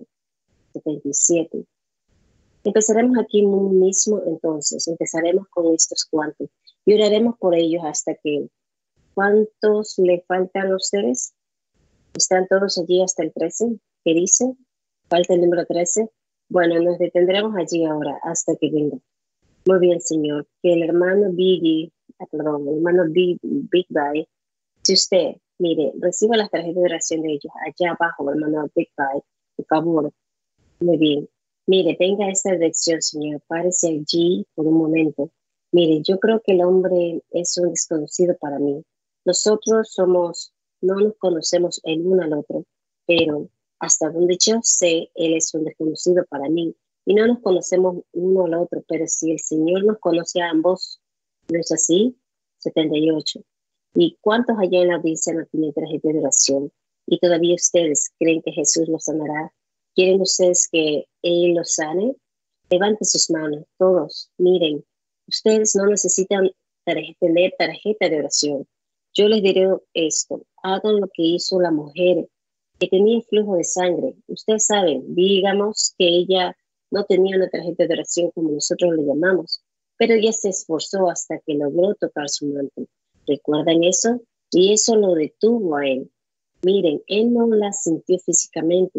77. Empezaremos aquí mismo entonces. Empezaremos con estos cuantos. Y oraremos por ellos hasta que... ¿Cuántos le faltan a ustedes? ¿Están todos allí hasta el 13? ¿Qué dice? ¿Falta el número 13? Bueno, nos detendremos allí ahora hasta que venga. Muy bien, Señor. Que el hermano el hermano Big Guy, si usted... Mire, reciba las tarjetas de oración de ellos allá abajo, hermano Big Guy, por favor. Muy bien. Mire, venga a esta dirección, Señor. Párese allí por un momento. Mire, yo creo que el hombre es un desconocido para mí. Nosotros no nos conocemos el uno al otro, pero hasta donde yo sé, él es un desconocido para mí. Y no nos conocemos uno al otro, pero si el Señor nos conoce a ambos, ¿no es así? 78. ¿Y cuántos allá en la audiencia no tienen tarjeta de oración? ¿Y todavía ustedes creen que Jesús los sanará? ¿Quieren ustedes que Él los sane? Levanten sus manos, todos. Miren, ustedes no necesitan tener tarjeta de oración. Yo les diré esto. Hagan lo que hizo la mujer que tenía flujo de sangre. Ustedes saben, digamos que ella no tenía una tarjeta de oración como nosotros le llamamos, pero ella se esforzó hasta que logró tocar su manto. ¿Recuerdan eso? Y eso lo detuvo a él. Miren, él no la sintió físicamente,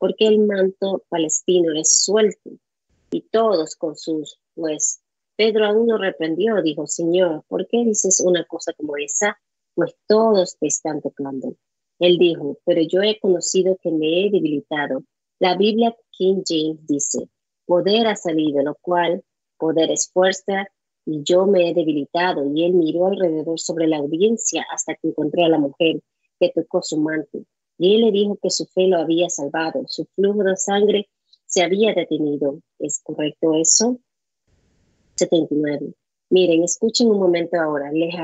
¿por qué el manto palestino es suelto? Y todos con sus, pues, Pedro aún no reprendió, dijo, Señor, ¿por qué dices una cosa como esa? Pues todos te están tocando. Él dijo, pero yo he conocido que me he debilitado. La Biblia King James dice, poder ha salido, lo cual poder es fuerza, y yo me he debilitado. Y él miró alrededor sobre la audiencia hasta que encontró a la mujer que tocó su manto. Y él le dijo que su fe lo había salvado, su flujo de sangre se había detenido. ¿Es correcto eso? 79. Miren, escuchen un momento ahora. Les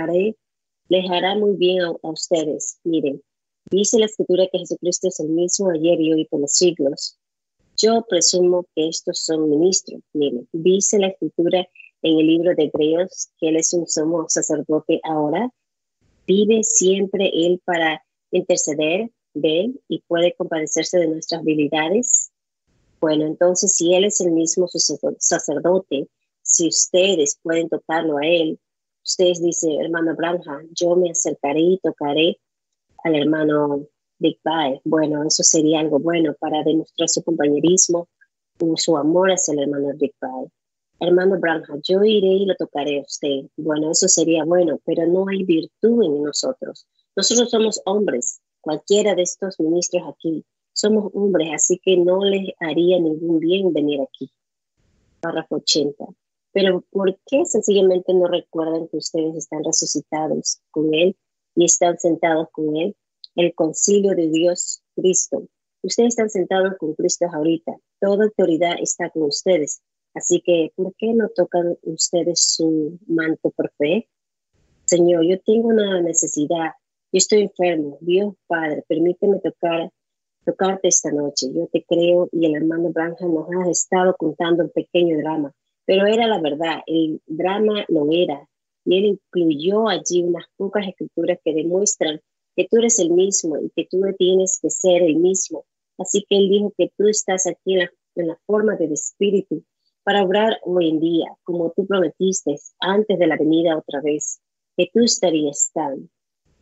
hará muy bien a ustedes. Miren, dice la Escritura que Jesucristo es el mismo ayer y hoy por los siglos. Yo presumo que estos son ministros. Miren, dice la Escritura en el libro de Hebreos que Él es un sumo sacerdote ahora. Vive siempre Él para interceder de Él y puede compadecerse de nuestras debilidades. Bueno, entonces si Él es el mismo sacerdote, si ustedes pueden tocarlo a Él, ustedes dicen, hermano Branham, yo me acercaré y tocaré al hermano Big Bye. Bueno, eso sería algo bueno para demostrar su compañerismo y su amor hacia el hermano Big Bye. Hermano Branham, yo iré y lo tocaré a usted. Bueno, eso sería bueno, pero no hay virtud en nosotros. Nosotros somos hombres, cualquiera de estos ministros aquí. Somos hombres, así que no les haría ningún bien venir aquí. Párrafo 80. Pero ¿por qué sencillamente no recuerdan que ustedes están resucitados con Él y están sentados con Él? El concilio de Dios Cristo. Ustedes están sentados con Cristo ahorita. Toda autoridad está con ustedes. Así que, ¿por qué no tocan ustedes su manto por fe? Señor, yo tengo una necesidad. Yo estoy enfermo. Dios Padre, permíteme tocarte esta noche. Yo te creo y el hermano Branham nos ha estado contando un pequeño drama. Pero era la verdad, el drama lo era. Y él incluyó allí unas pocas escrituras que demuestran que tú eres el mismo y que tú tienes que ser el mismo. Así que él dijo que tú estás aquí en la forma del Espíritu para obrar hoy en día, como tú prometiste antes de la venida otra vez, que tú estarías tal.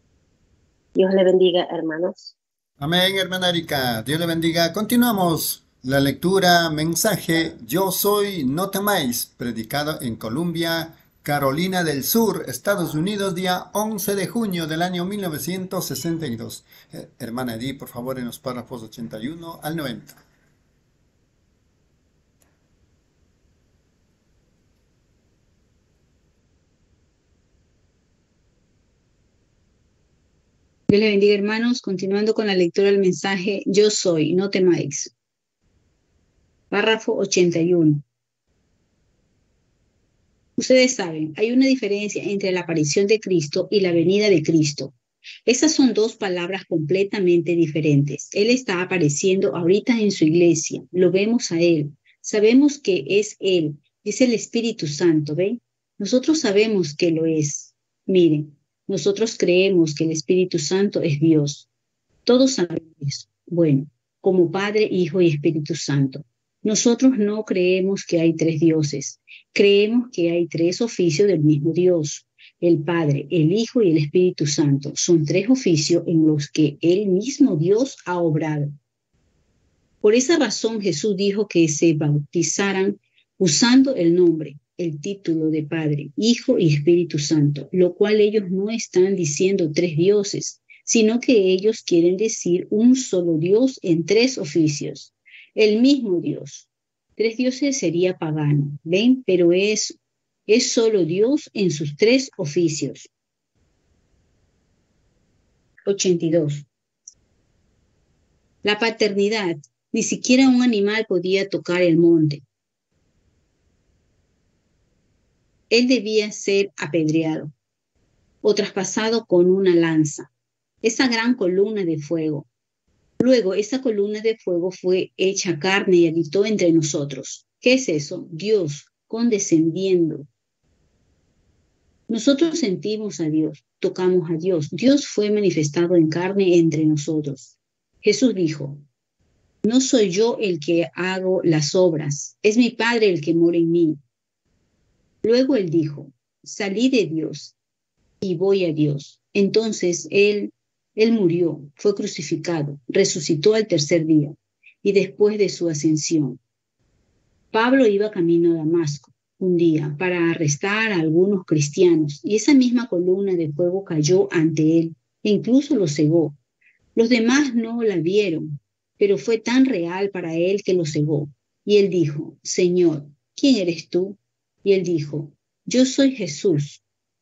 Dios le bendiga, hermanos. Amén, hermana Erika. Dios le bendiga. Continuamos la lectura, mensaje, Yo soy, no temáis, predicado en Columbia, Carolina del Sur, Estados Unidos, día 11 de junio del año 1962. Hermana Edith, por favor, en los párrafos 81 al 90. Dios le bendiga, hermanos. Continuando con la lectura del mensaje, Yo soy, no temáis. Párrafo 81. Ustedes saben, hay una diferencia entre la aparición de Cristo y la venida de Cristo. Esas son dos palabras completamente diferentes. Él está apareciendo ahorita en su iglesia. Lo vemos a Él. Sabemos que es Él. Es el Espíritu Santo, ¿ven? Nosotros sabemos que lo es. Miren, nosotros creemos que el Espíritu Santo es Dios. Todos sabemos eso. Bueno, como Padre, Hijo y Espíritu Santo. Nosotros no creemos que hay tres dioses. Creemos que hay tres oficios del mismo Dios. El Padre, el Hijo y el Espíritu Santo. Son tres oficios en los que el mismo Dios ha obrado. Por esa razón Jesús dijo que se bautizaran usando el nombre, el título de Padre, Hijo y Espíritu Santo, lo cual ellos no están diciendo tres dioses, sino que ellos quieren decir un solo Dios en tres oficios. El mismo Dios. Tres dioses sería pagano, ¿ven? Pero es solo Dios en sus tres oficios. 82. La paternidad. Ni siquiera un animal podía tocar el monte. Él debía ser apedreado o traspasado con una lanza. Esa gran columna de fuego. Luego esa columna de fuego fue hecha carne y habitó entre nosotros. ¿Qué es eso? Dios condescendiendo. Nosotros sentimos a Dios, tocamos a Dios. Dios fue manifestado en carne entre nosotros. Jesús dijo, no soy yo el que hago las obras, es mi Padre el que mora en mí. Luego él dijo, salí de Dios y voy a Dios. Entonces él murió, fue crucificado, resucitó al tercer día. y después de su ascensión. Pablo iba camino a Damasco un día para arrestar a algunos cristianos y esa misma columna de fuego cayó ante él e incluso lo cegó. Los demás no la vieron, pero fue tan real para él que lo cegó. Y él dijo, Señor, ¿quién eres tú? Y él dijo, yo soy Jesús.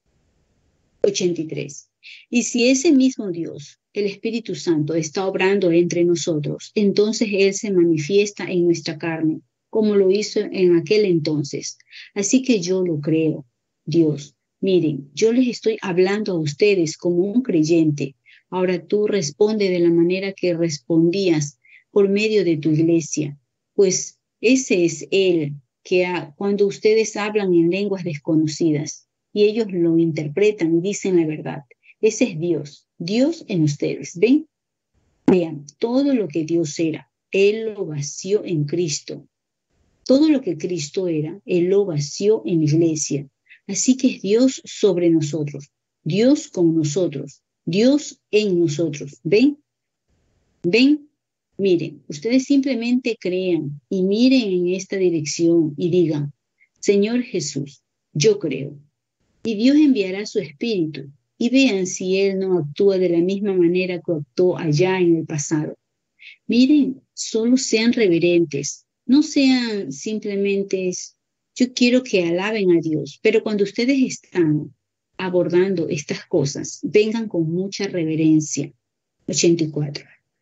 83. Y si ese mismo Dios, el Espíritu Santo, está obrando entre nosotros, entonces Él se manifiesta en nuestra carne, como lo hizo en aquel entonces. Así que yo lo creo, Dios. Miren, yo les estoy hablando a ustedes como un creyente. Ahora tú responde de la manera que respondías por medio de tu iglesia, pues ese es Él que cuando ustedes hablan en lenguas desconocidas y ellos lo interpretan y dicen la verdad. Ese es Dios, Dios en ustedes. ¿Ven? Vean, todo lo que Dios era, Él lo vació en Cristo. Todo lo que Cristo era, Él lo vació en la iglesia. Así que es Dios sobre nosotros, Dios con nosotros, Dios en nosotros. ¿Ven? ¿Ven? Miren, ustedes simplemente crean y miren en esta dirección y digan, Señor Jesús, yo creo. Y Dios enviará su Espíritu y vean si Él no actúa de la misma manera que actuó allá en el pasado. Miren, solo sean reverentes, no sean simplemente, yo quiero que alaben a Dios, pero cuando ustedes están abordando estas cosas, vengan con mucha reverencia. 84.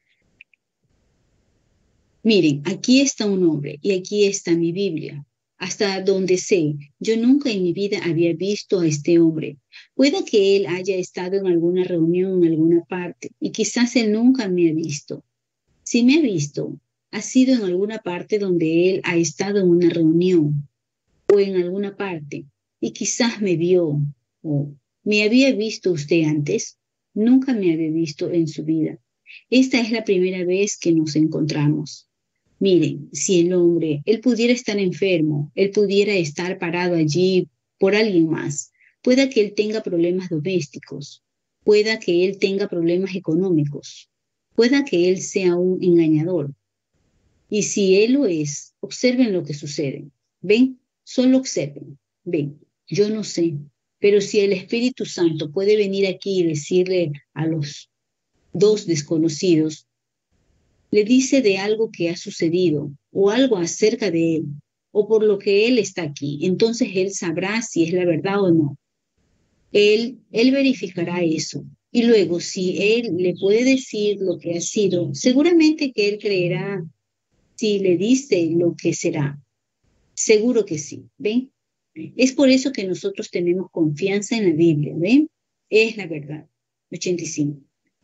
Miren, aquí está un hombre y aquí está mi Biblia. Hasta donde sé, yo nunca en mi vida había visto a este hombre. Puede que él haya estado en alguna reunión en alguna parte y quizás él nunca me ha visto. Si me ha visto, ha sido en alguna parte donde él ha estado en una reunión o en alguna parte y quizás me vio o me había visto usted antes. Nunca me había visto en su vida. Esta es la primera vez que nos encontramos. Miren, si el hombre, él pudiera estar enfermo, él pudiera estar parado allí por alguien más, pueda que él tenga problemas domésticos, pueda que él tenga problemas económicos, pueda que él sea un engañador. Y si él lo es, observen lo que sucede. ¿Ven? Solo observen. Ven, yo no sé, pero si el Espíritu Santo puede venir aquí y decirle a los dos desconocidos, le dice de algo que ha sucedido o algo acerca de él o por lo que él está aquí, entonces él sabrá si es la verdad o no. Él verificará eso. Y luego, si él le puede decir lo que ha sido, seguramente que él creerá si le dice lo que será. Seguro que sí, ¿ven? Es por eso que nosotros tenemos confianza en la Biblia, ¿ven? Es la verdad. 85.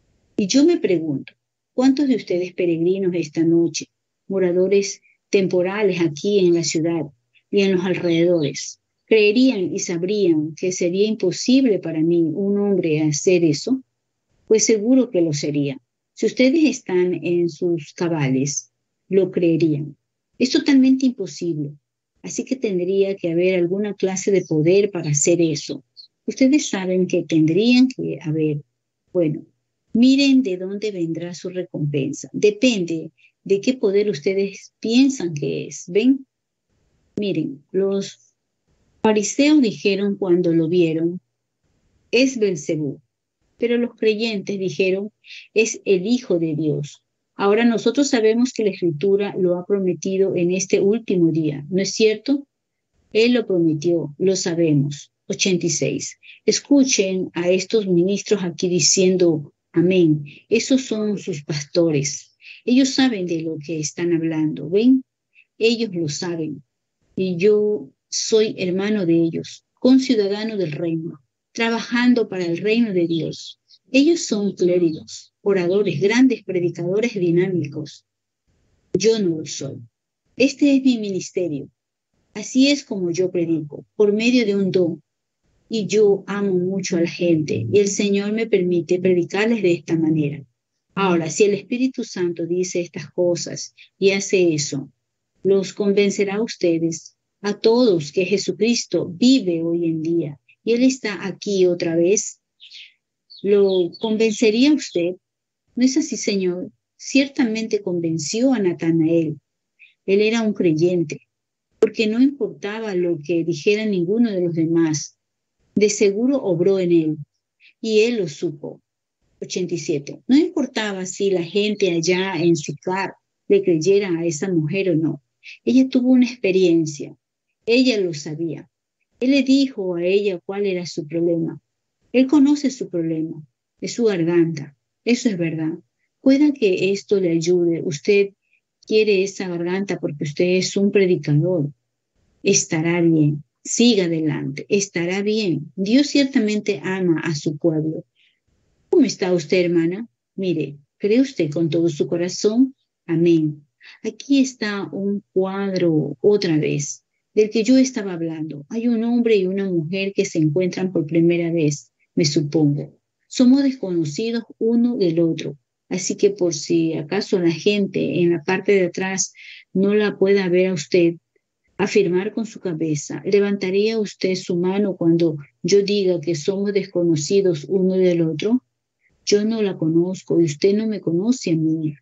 Y yo me pregunto, ¿cuántos de ustedes peregrinos esta noche, moradores temporales aquí en la ciudad y en los alrededores, creerían y sabrían que sería imposible para mí, un hombre, hacer eso? Pues seguro que lo sería. Si ustedes están en sus cabales, lo creerían. Es totalmente imposible. Así que tendría que haber alguna clase de poder para hacer eso. Ustedes saben que tendrían que haber. Bueno, miren de dónde vendrá su recompensa. Depende de qué poder ustedes piensan que es. ¿Ven? Miren, los fariseos dijeron cuando lo vieron, es Belcebú. Pero los creyentes dijeron, es el Hijo de Dios. Ahora nosotros sabemos que la Escritura lo ha prometido en este último día, ¿no es cierto? Él lo prometió, lo sabemos. 86. Escuchen a estos ministros aquí diciendo amén. Esos son sus pastores. Ellos saben de lo que están hablando, ¿ven? Ellos lo saben. Y yo soy hermano de ellos, conciudadano del reino, trabajando para el reino de Dios. Ellos son clérigos, oradores, grandes predicadores dinámicos. Yo no lo soy. Este es mi ministerio. Así es como yo predico, por medio de un don. Y yo amo mucho a la gente y el Señor me permite predicarles de esta manera. Ahora, si el Espíritu Santo dice estas cosas y hace eso, los convencerá a ustedes, a todos, que Jesucristo vive hoy en día y Él está aquí otra vez. ¿Lo convencería usted? ¿No es así, Señor? ciertamente convenció a Natanael. Él era un creyente, porque no importaba lo que dijera ninguno de los demás. De seguro obró en él, y él lo supo. 87. No importaba si la gente allá en Sicar le creyera a esa mujer o no. Ella tuvo una experiencia. Ella lo sabía. Él le dijo a ella cuál era su problema. Él conoce su problema, es su garganta. Eso es verdad. Pueda que esto le ayude. Usted quiere esa garganta porque usted es un predicador. Estará bien. Siga adelante. Estará bien. Dios ciertamente ama a su pueblo. ¿Cómo está usted, hermana? Mire, ¿cree usted con todo su corazón? Amén. Aquí está un cuadro otra vez del que yo estaba hablando. Hay un hombre y una mujer que se encuentran por primera vez, me supongo. Somos desconocidos uno del otro, así que por si acaso la gente en la parte de atrás no la pueda ver a usted, afirmar con su cabeza, ¿levantaría usted su mano cuando yo diga que somos desconocidos uno del otro? Yo no la conozco y usted no me conoce a mí.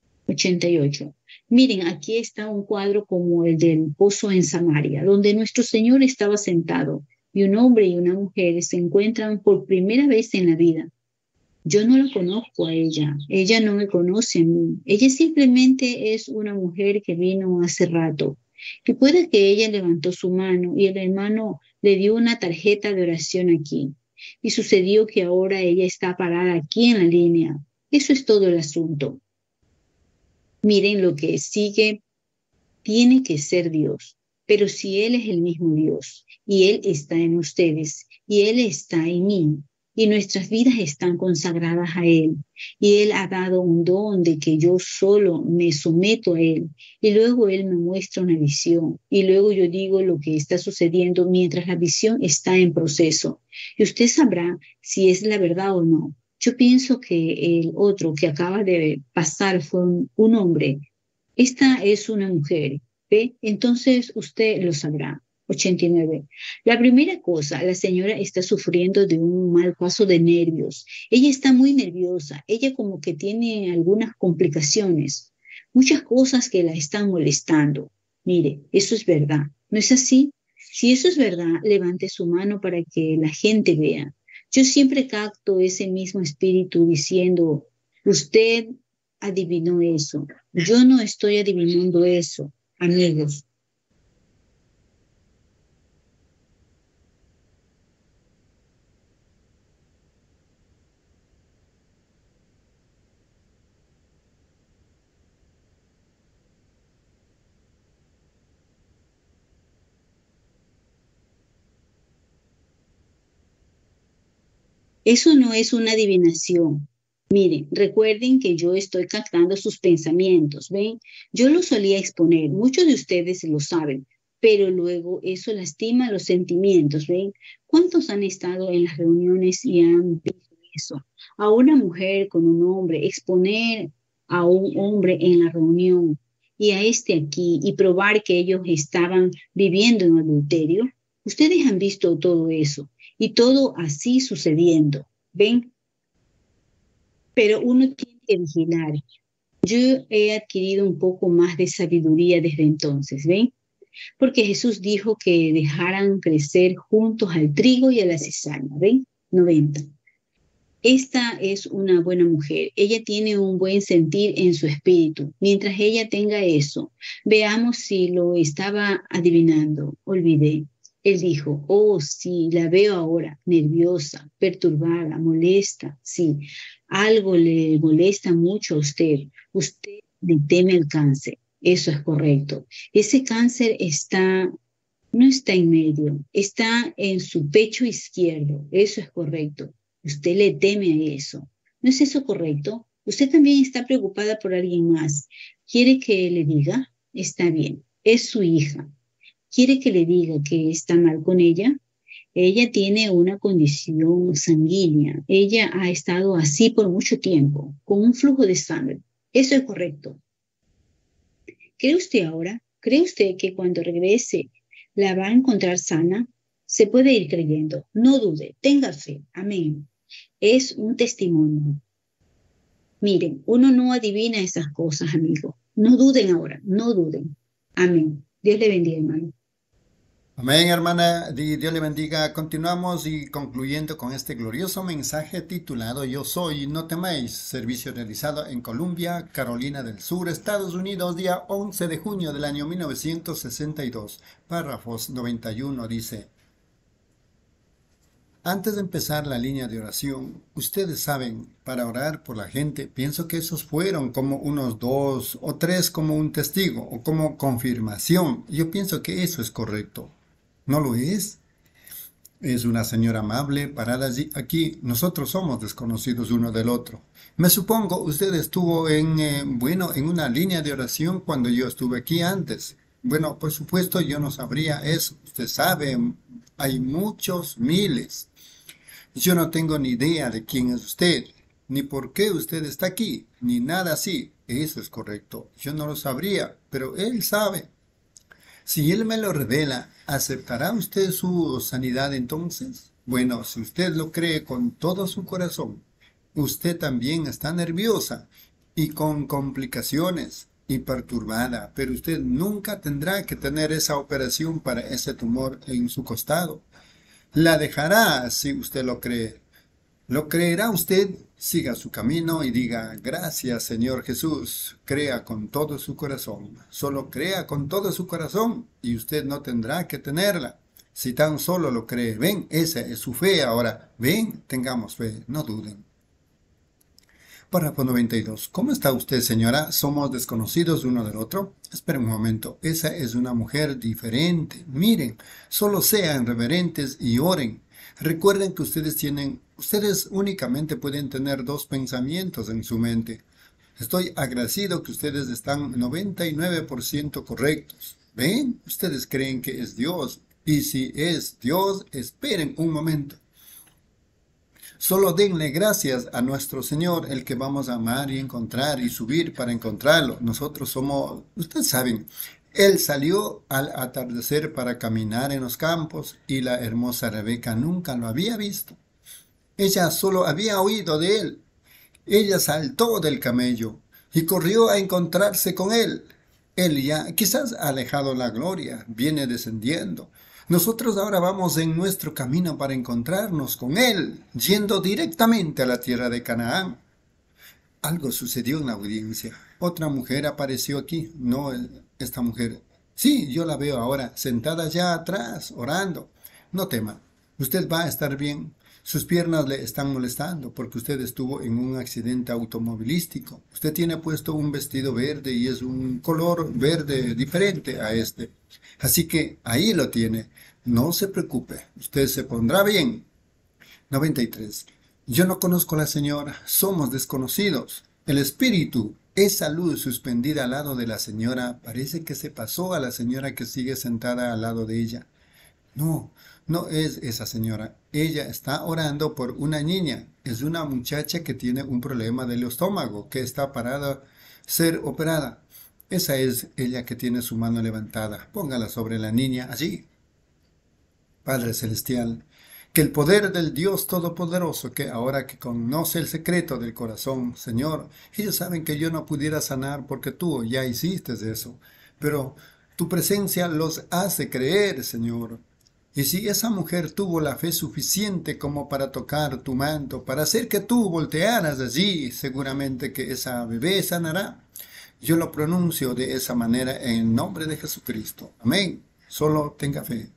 88. Miren, aquí está un cuadro como el del pozo en Samaria, donde nuestro Señor estaba sentado y un hombre y una mujer se encuentran por primera vez en la vida. Yo no la conozco a ella no me conoce a mí. Ella simplemente es una mujer que vino hace rato. Y puede que ella levantó su mano y el hermano le dio una tarjeta de oración aquí. Y sucedió que ahora ella está parada aquí en la línea. Eso es todo el asunto. Miren, lo que sigue tiene que ser Dios. Pero si Él es el mismo Dios y Él está en ustedes y Él está en mí y nuestras vidas están consagradas a Él y Él ha dado un don de que yo solo me someto a Él y luego Él me muestra una visión y luego yo digo lo que está sucediendo mientras la visión está en proceso y usted sabrá si es la verdad o no. Yo pienso que el otro que acaba de pasar fue un hombre. Esta es una mujer, ¿ve? Entonces usted lo sabrá. 89. La primera cosa, la señora está sufriendo de un mal paso de nervios. Ella está muy nerviosa. Ella como que tiene algunas complicaciones. Muchas cosas que la están molestando. Mire, eso es verdad. ¿No es así? Si eso es verdad, levante su mano para que la gente vea. Yo siempre capto ese mismo espíritu diciendo, usted adivinó eso. Yo no estoy adivinando eso, amigos. Eso no es una adivinación. Miren, recuerden que yo estoy captando sus pensamientos, ¿ven? Yo lo solía exponer, muchos de ustedes lo saben, pero luego eso lastima los sentimientos, ¿ven? ¿Cuántos han estado en las reuniones y han visto eso? A una mujer con un hombre, exponer a un hombre en la reunión y a este aquí y probar que ellos estaban viviendo en adulterio. Ustedes han visto todo eso. Y todo así sucediendo, ¿ven? Pero uno tiene que vigilar. Yo he adquirido un poco más de sabiduría desde entonces, ¿ven? Porque Jesús dijo que dejaran crecer juntos al trigo y a la cizaña, ¿ven? 90. Esta es una buena mujer. Ella tiene un buen sentir en su espíritu. Mientras ella tenga eso, veamos si lo estaba adivinando. Olvidé. Él dijo, oh, sí, la veo ahora, nerviosa, perturbada, molesta, sí, algo le molesta mucho a usted. Usted le teme el cáncer, eso es correcto. Ese cáncer no está en medio, está en su pecho izquierdo, eso es correcto. Usted le teme a eso. ¿No es eso correcto? Usted también está preocupada por alguien más. ¿Quiere que le diga? Está bien, es su hija. ¿Quiere que le diga que está mal con ella? Ella tiene una condición sanguínea. Ella ha estado así por mucho tiempo, con un flujo de sangre. Eso es correcto. ¿Cree usted ahora? ¿Cree usted que cuando regrese la va a encontrar sana? Se puede ir creyendo. No dude, tenga fe. Amén. Es un testimonio. Miren, uno no adivina esas cosas, amigos. No duden ahora, no duden. Amén. Dios le bendiga, hermano. Amén, hermana. Dios le bendiga. Continuamos y concluyendo con este glorioso mensaje titulado Yo soy, no temáis. Servicio realizado en Columbia, Carolina del Sur, Estados Unidos, día 11 de junio del año 1962. Párrafos 91 dice: antes de empezar la línea de oración, ustedes saben, para orar por la gente, pienso que esos fueron como unos 2 o 3 como un testigo o como confirmación. Yo pienso que eso es correcto. ¿No lo es? Es una señora amable parada allí, aquí. Nosotros somos desconocidos uno del otro. Me supongo usted estuvo en una línea de oración cuando yo estuve aquí antes. Bueno, por supuesto yo no sabría eso. Usted sabe, hay muchos, miles. Yo no tengo ni idea de quién es usted, ni por qué usted está aquí, ni nada así. Eso es correcto. Yo no lo sabría, pero él sabe. Si él me lo revela, ¿aceptará usted su sanidad entonces? Bueno, si usted lo cree con todo su corazón, usted también está nerviosa y con complicaciones y perturbada, pero usted nunca tendrá que tener esa operación para ese tumor en su costado. La dejará si usted lo cree. ¿Lo creerá usted? Siga su camino y diga, gracias Señor Jesús. Crea con todo su corazón. Solo crea con todo su corazón y usted no tendrá que tenerla. Si tan solo lo cree, ven, esa es su fe ahora. Ven, tengamos fe, no duden. Párrafo 92. ¿Cómo está usted, señora? ¿Somos desconocidos uno del otro? Esperen un momento. Esa es una mujer diferente. Miren, solo sean reverentes y oren. Recuerden que ustedes únicamente pueden tener 2 pensamientos en su mente. Estoy agradecido que ustedes están 99% correctos. ¿Ven? Ustedes creen que es Dios. Y si es Dios, esperen un momento. Solo denle gracias a nuestro Señor, el que vamos a amar y encontrar y subir para encontrarlo. Nosotros somos, ustedes saben, Él salió al atardecer para caminar en los campos y la hermosa Rebeca nunca lo había visto. Ella solo había oído de Él. Ella saltó del camello y corrió a encontrarse con Él. Él ya, quizás ha dejado la gloria, viene descendiendo. Nosotros ahora vamos en nuestro camino para encontrarnos con Él, yendo directamente a la tierra de Canaán. Algo sucedió en la audiencia. Otra mujer apareció aquí. No, esta mujer. Sí, yo la veo ahora, sentada allá atrás, orando. No tema, usted va a estar bien. Sus piernas le están molestando porque usted estuvo en un accidente automovilístico. Usted tiene puesto un vestido verde y es un color verde diferente a este. Así que ahí lo tiene. No se preocupe, usted se pondrá bien. 93. Yo no conozco a la señora, somos desconocidos. El espíritu, esa luz suspendida al lado de la señora, parece que se pasó a la señora que sigue sentada al lado de ella. No, no es esa señora. Ella está orando por una niña. Es una muchacha que tiene un problema del estómago, que está parada ser operada. Esa es ella que tiene su mano levantada. Póngala sobre la niña, allí. Padre Celestial, que el poder del Dios Todopoderoso, que ahora que conoce el secreto del corazón, Señor, ellos saben que yo no pudiera sanar porque tú ya hiciste eso, pero tu presencia los hace creer, Señor. Y si esa mujer tuvo la fe suficiente como para tocar tu manto, para hacer que tú voltearas allí, seguramente que esa bebé sanará. Yo lo pronuncio de esa manera en nombre de Jesucristo. Amén. Solo tenga fe.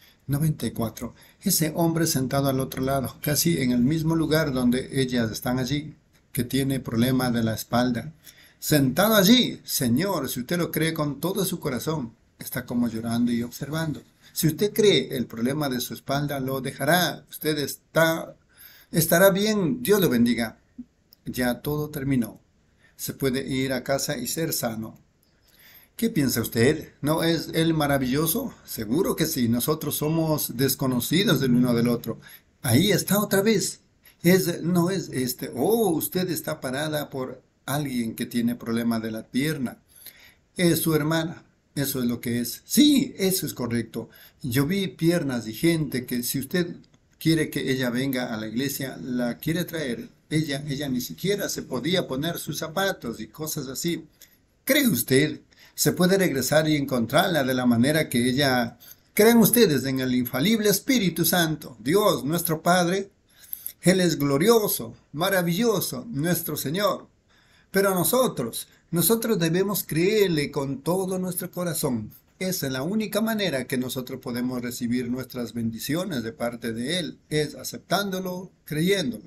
94. Ese hombre sentado al otro lado, casi en el mismo lugar donde ellas están allí, que tiene problema de la espalda. Sentado allí, Señor, si usted lo cree con todo su corazón, está como llorando y observando. Si usted cree el problema de su espalda, lo dejará. Usted estará bien. Dios lo bendiga. Ya todo terminó. Se puede ir a casa y ser sano. ¿Qué piensa usted? ¿No es él maravilloso? Seguro que sí. Nosotros somos desconocidos del uno del otro. Ahí está otra vez. No es este. Oh, usted está parada por alguien que tiene problema de la pierna. Es su hermana. Eso es lo que es. Sí, eso es correcto. Yo vi piernas y gente que si usted quiere que ella venga a la iglesia, la quiere traer. Ella ni siquiera se podía poner sus zapatos y cosas así. ¿Cree usted? ¿Se puede regresar y encontrarla de la manera que ella... ¿Creen ustedes en el infalible Espíritu Santo, Dios, nuestro Padre? Él es glorioso, maravilloso, nuestro Señor. Pero nosotros debemos creerle con todo nuestro corazón. Esa es la única manera que nosotros podemos recibir nuestras bendiciones de parte de Él, es aceptándolo, creyéndolo.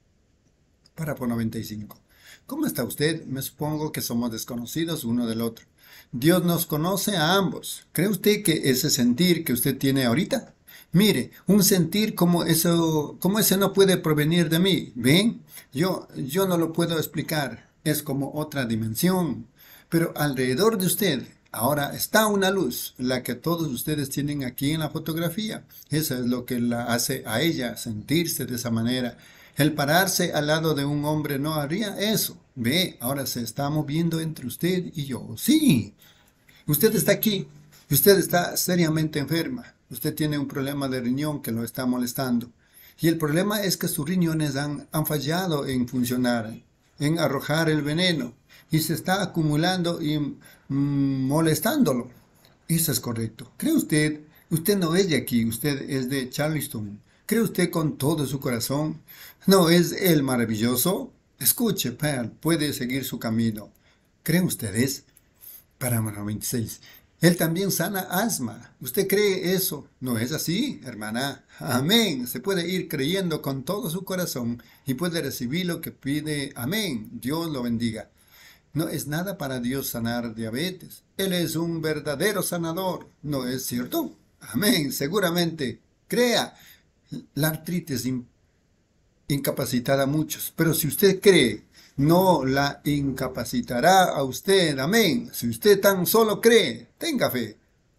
Párrafo 95. ¿Cómo está usted? Me supongo que somos desconocidos uno del otro. Dios nos conoce a ambos. ¿Cree usted que ese sentir que usted tiene ahorita? Mire, un sentir como ese no puede provenir de mí. ¿Ven? Yo no lo puedo explicar. Es como otra dimensión. Pero alrededor de usted ahora está una luz, la que todos ustedes tienen aquí en la fotografía. Eso es lo que la hace a ella sentirse de esa manera. El pararse al lado de un hombre no haría eso. Ve, ahora se está moviendo entre usted y yo. Sí, usted está aquí. Usted está seriamente enferma. Usted tiene un problema de riñón que lo está molestando. Y el problema es que sus riñones han fallado en funcionar, en arrojar el veneno. Y se está acumulando y molestándolo. Eso es correcto. ¿Cree usted? Usted no es de aquí, usted es de Charleston. ¿Cree usted con todo su corazón? ¿No es Él maravilloso? Escuche, Pearl, puede seguir su camino. ¿Creen ustedes? Párrafo 26. Él también sana asma. ¿Usted cree eso? ¿No es así, hermana? Amén. Se puede ir creyendo con todo su corazón y puede recibir lo que pide. Amén. Dios lo bendiga. No es nada para Dios sanar diabetes. Él es un verdadero sanador. ¿No es cierto? Amén. Seguramente. Crea. La artritis incapacitará a muchos, pero si usted cree, no la incapacitará a usted. Amén. Si usted tan solo cree, tenga fe.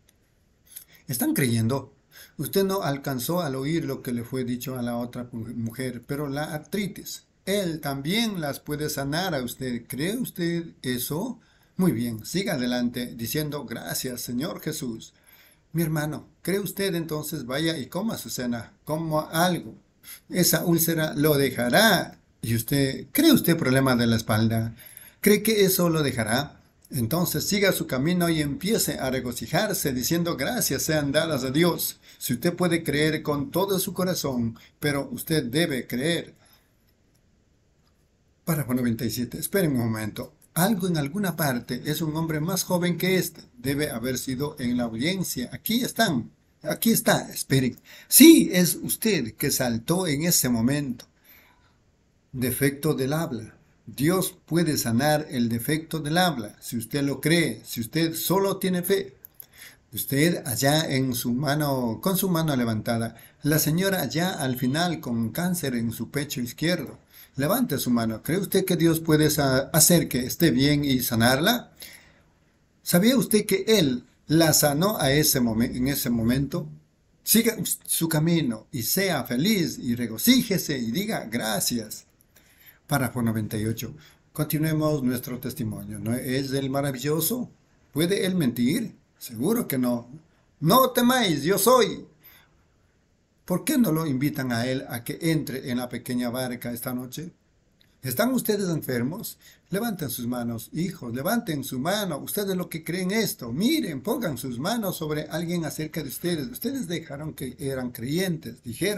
¿Están creyendo? Usted no alcanzó al oír lo que le fue dicho a la otra mujer, pero la artritis, Él también las puede sanar a usted. ¿Cree usted eso? Muy bien, siga adelante diciendo gracias, Señor Jesús. Mi hermano, ¿cree usted entonces vaya y coma su cena? Coma algo. Esa úlcera lo dejará. ¿Y usted, cree usted problema de la espalda? ¿Cree que eso lo dejará? Entonces siga su camino y empiece a regocijarse diciendo gracias sean dadas a Dios. Si usted puede creer con todo su corazón, pero usted debe creer. Párrafo 97. Esperen un momento. Algo en alguna parte es un hombre más joven que este. Debe haber sido en la audiencia. Aquí están. Aquí está. Esperen. Sí, es usted que saltó en ese momento. Defecto del habla. Dios puede sanar el defecto del habla. Si usted lo cree, si usted solo tiene fe. Usted allá en su mano, con su mano levantada. La señora allá al final con cáncer en su pecho izquierdo. Levante su mano. ¿Cree usted que Dios puede hacer que esté bien y sanarla? ¿Sabía usted que Él la sanó en ese momento? Siga su camino y sea feliz y regocíjese y diga gracias. Párrafo 98. Continuemos nuestro testimonio. ¿No es Él maravilloso? ¿Puede Él mentir? Seguro que no. No temáis, yo soy. ¿Por qué no lo invitan a Él a que entre en la pequeña barca esta noche? ¿Están ustedes enfermos? Levanten sus manos, hijos, levanten su mano. Ustedes lo que creen esto, miren, pongan sus manos sobre alguien acerca de ustedes. Ustedes dijeron que eran creyentes.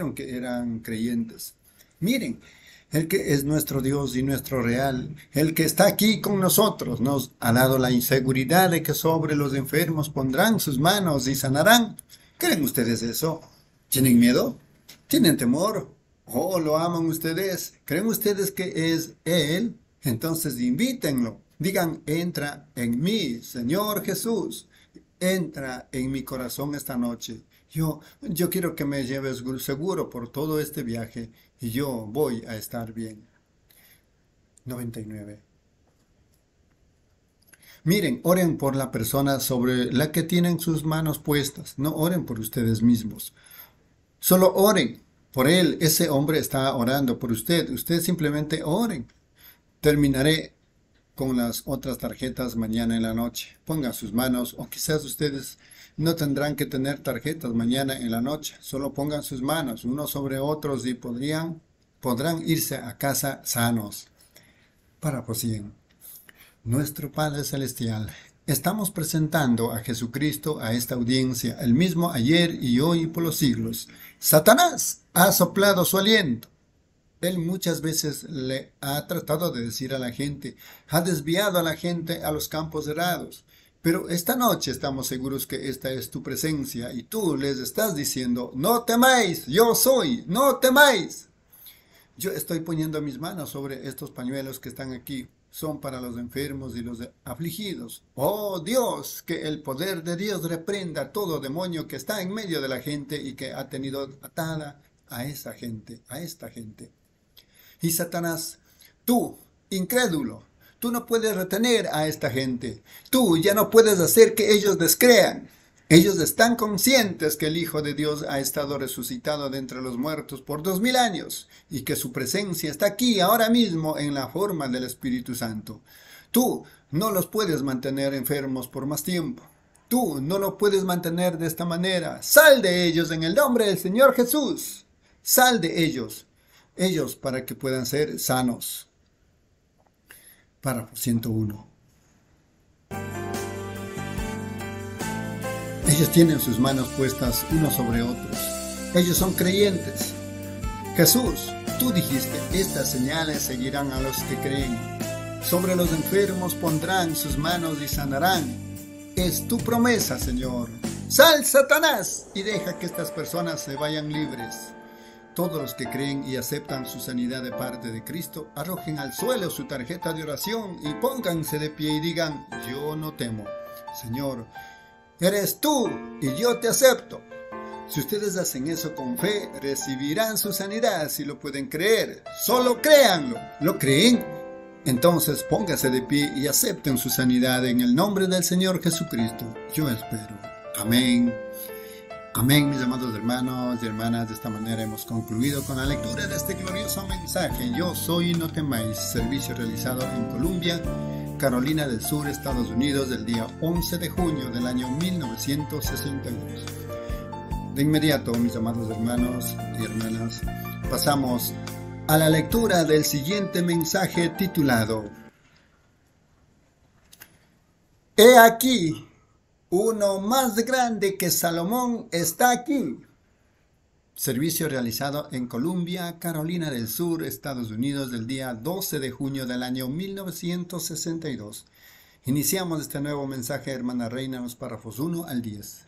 Miren, el que es nuestro Dios y nuestro real, el que está aquí con nosotros, nos ha dado la inseguridad de que sobre los enfermos pondrán sus manos y sanarán. ¿Creen ustedes eso? ¿Tienen miedo? ¿Tienen temor? ¿Oh, lo aman ustedes? ¿Creen ustedes que es Él? Entonces invítenlo. Digan, entra en mí, Señor Jesús. Entra en mi corazón esta noche. Yo quiero que me lleves seguro por todo este viaje y yo voy a estar bien. 99. Miren, oren por la persona sobre la que tienen sus manos puestas. No oren por ustedes mismos. Solo oren por él. Ese hombre está orando por usted. Usted simplemente oren. Terminaré con las otras tarjetas mañana en la noche. Pongan sus manos, o quizás ustedes no tendrán que tener tarjetas mañana en la noche. Solo pongan sus manos unos sobre otros y podrían podrán irse a casa sanos. Párrafo 100. Nuestro Padre Celestial, estamos presentando a Jesucristo a esta audiencia, el mismo ayer y hoy y por los siglos. Satanás ha soplado su aliento. Él muchas veces le ha tratado de decir a la gente, ha desviado a la gente a los campos errados. Pero esta noche estamos seguros que esta es tu presencia y tú les estás diciendo, no temáis, yo soy, no temáis. Yo estoy poniendo mis manos sobre estos pañuelos que están aquí. Son para los enfermos y los afligidos. Oh Dios, que el poder de Dios reprenda a todo demonio que está en medio de la gente y que ha tenido atada a esa gente, a esta gente. Y Satanás, tú, incrédulo, tú no puedes retener a esta gente. Tú ya no puedes hacer que ellos descrean. Ellos están conscientes que el Hijo de Dios ha estado resucitado de entre los muertos por 2000 años y que su presencia está aquí ahora mismo en la forma del Espíritu Santo. Tú no los puedes mantener enfermos por más tiempo. Tú no los puedes mantener de esta manera. Sal de ellos en el nombre del Señor Jesús. Sal de ellos para que puedan ser sanos. Párrafo 101. Ellos tienen sus manos puestas unos sobre otros. Ellos son creyentes. Jesús, tú dijiste, estas señales seguirán a los que creen. Sobre los enfermos pondrán sus manos y sanarán. Es tu promesa, Señor. Sal, Satanás, y deja que estas personas se vayan libres. Todos los que creen y aceptan su sanidad de parte de Cristo, arrojen al suelo su tarjeta de oración y pónganse de pie y digan, yo no temo. Señor, eres tú y yo te acepto. Si ustedes hacen eso con fe, recibirán su sanidad si lo pueden creer. Solo créanlo. ¿Lo creen? Entonces pónganse de pie y acepten su sanidad en el nombre del Señor Jesucristo. Yo espero. Amén. Amén, mis amados hermanos y hermanas. De esta manera hemos concluido con la lectura de este glorioso mensaje. Yo soy, no temáis. Servicio realizado en Columbia, Carolina del Sur, Estados Unidos, del día 11 de junio del año 1962. De inmediato, mis amados hermanos y hermanas, pasamos a la lectura del siguiente mensaje titulado He aquí, uno más grande que Salomón está aquí. Servicio realizado en Columbia, Carolina del Sur, Estados Unidos, del día 12 de junio del año 1962. Iniciamos este nuevo mensaje, hermana Reina, los párrafos 1 al 10.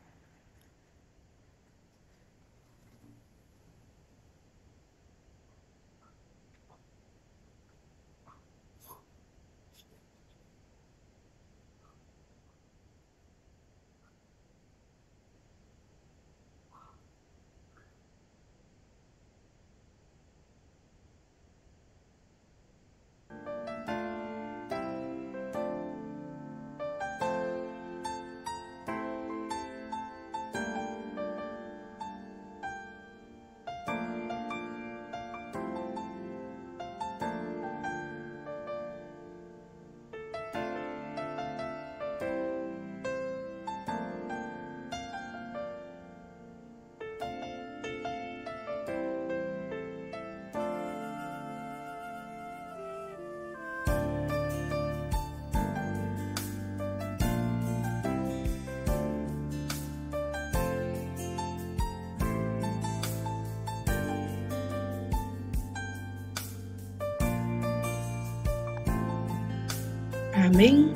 Amén.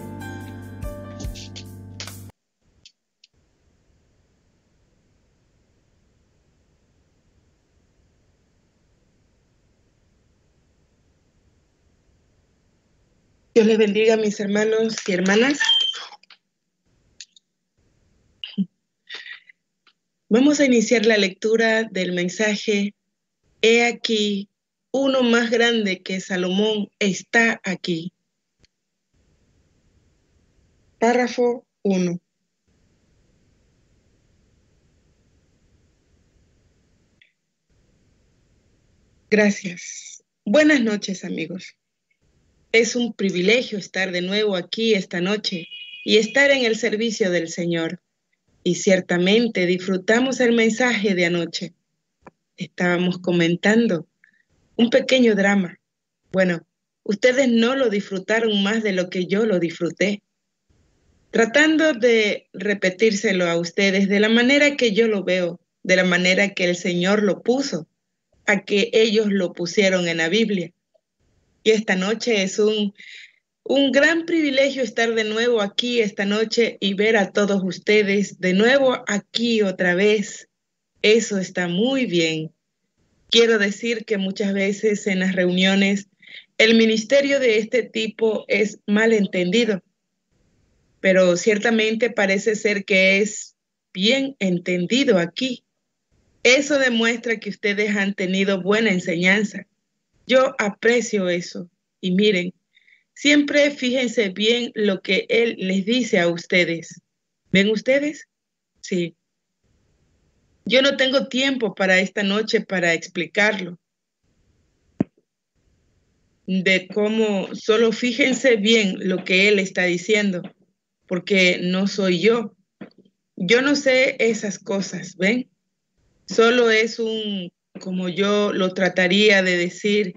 Dios les bendiga, mis hermanos y hermanas. Vamos a iniciar la lectura del mensaje. He aquí, uno más grande que Salomón está aquí. Párrafo 1. Gracias. Buenas noches, amigos. Es un privilegio estar de nuevo aquí esta noche y estar en el servicio del Señor. Y ciertamente disfrutamos el mensaje de anoche. Estábamos comentando un pequeño drama. Bueno, ustedes no lo disfrutaron más de lo que yo lo disfruté. Tratando de repetírselo a ustedes de la manera que yo lo veo, de la manera que el Señor lo puso, a que ellos lo pusieron en la Biblia. Y esta noche es un gran privilegio estar de nuevo aquí esta noche y ver a todos ustedes de nuevo aquí otra vez. Eso está muy bien. Quiero decir que muchas veces en las reuniones el ministerio de este tipo es mal entendido, pero ciertamente parece ser que es bien entendido aquí. Eso demuestra que ustedes han tenido buena enseñanza. Yo aprecio eso. Y miren, siempre fíjense bien lo que Él les dice a ustedes. ¿Ven ustedes? Sí. Yo no tengo tiempo para esta noche para explicarlo. De cómo, solo fíjense bien lo que Él está diciendo, porque no soy yo. Yo no sé esas cosas, ¿ven? Solo es como yo lo trataría de decir,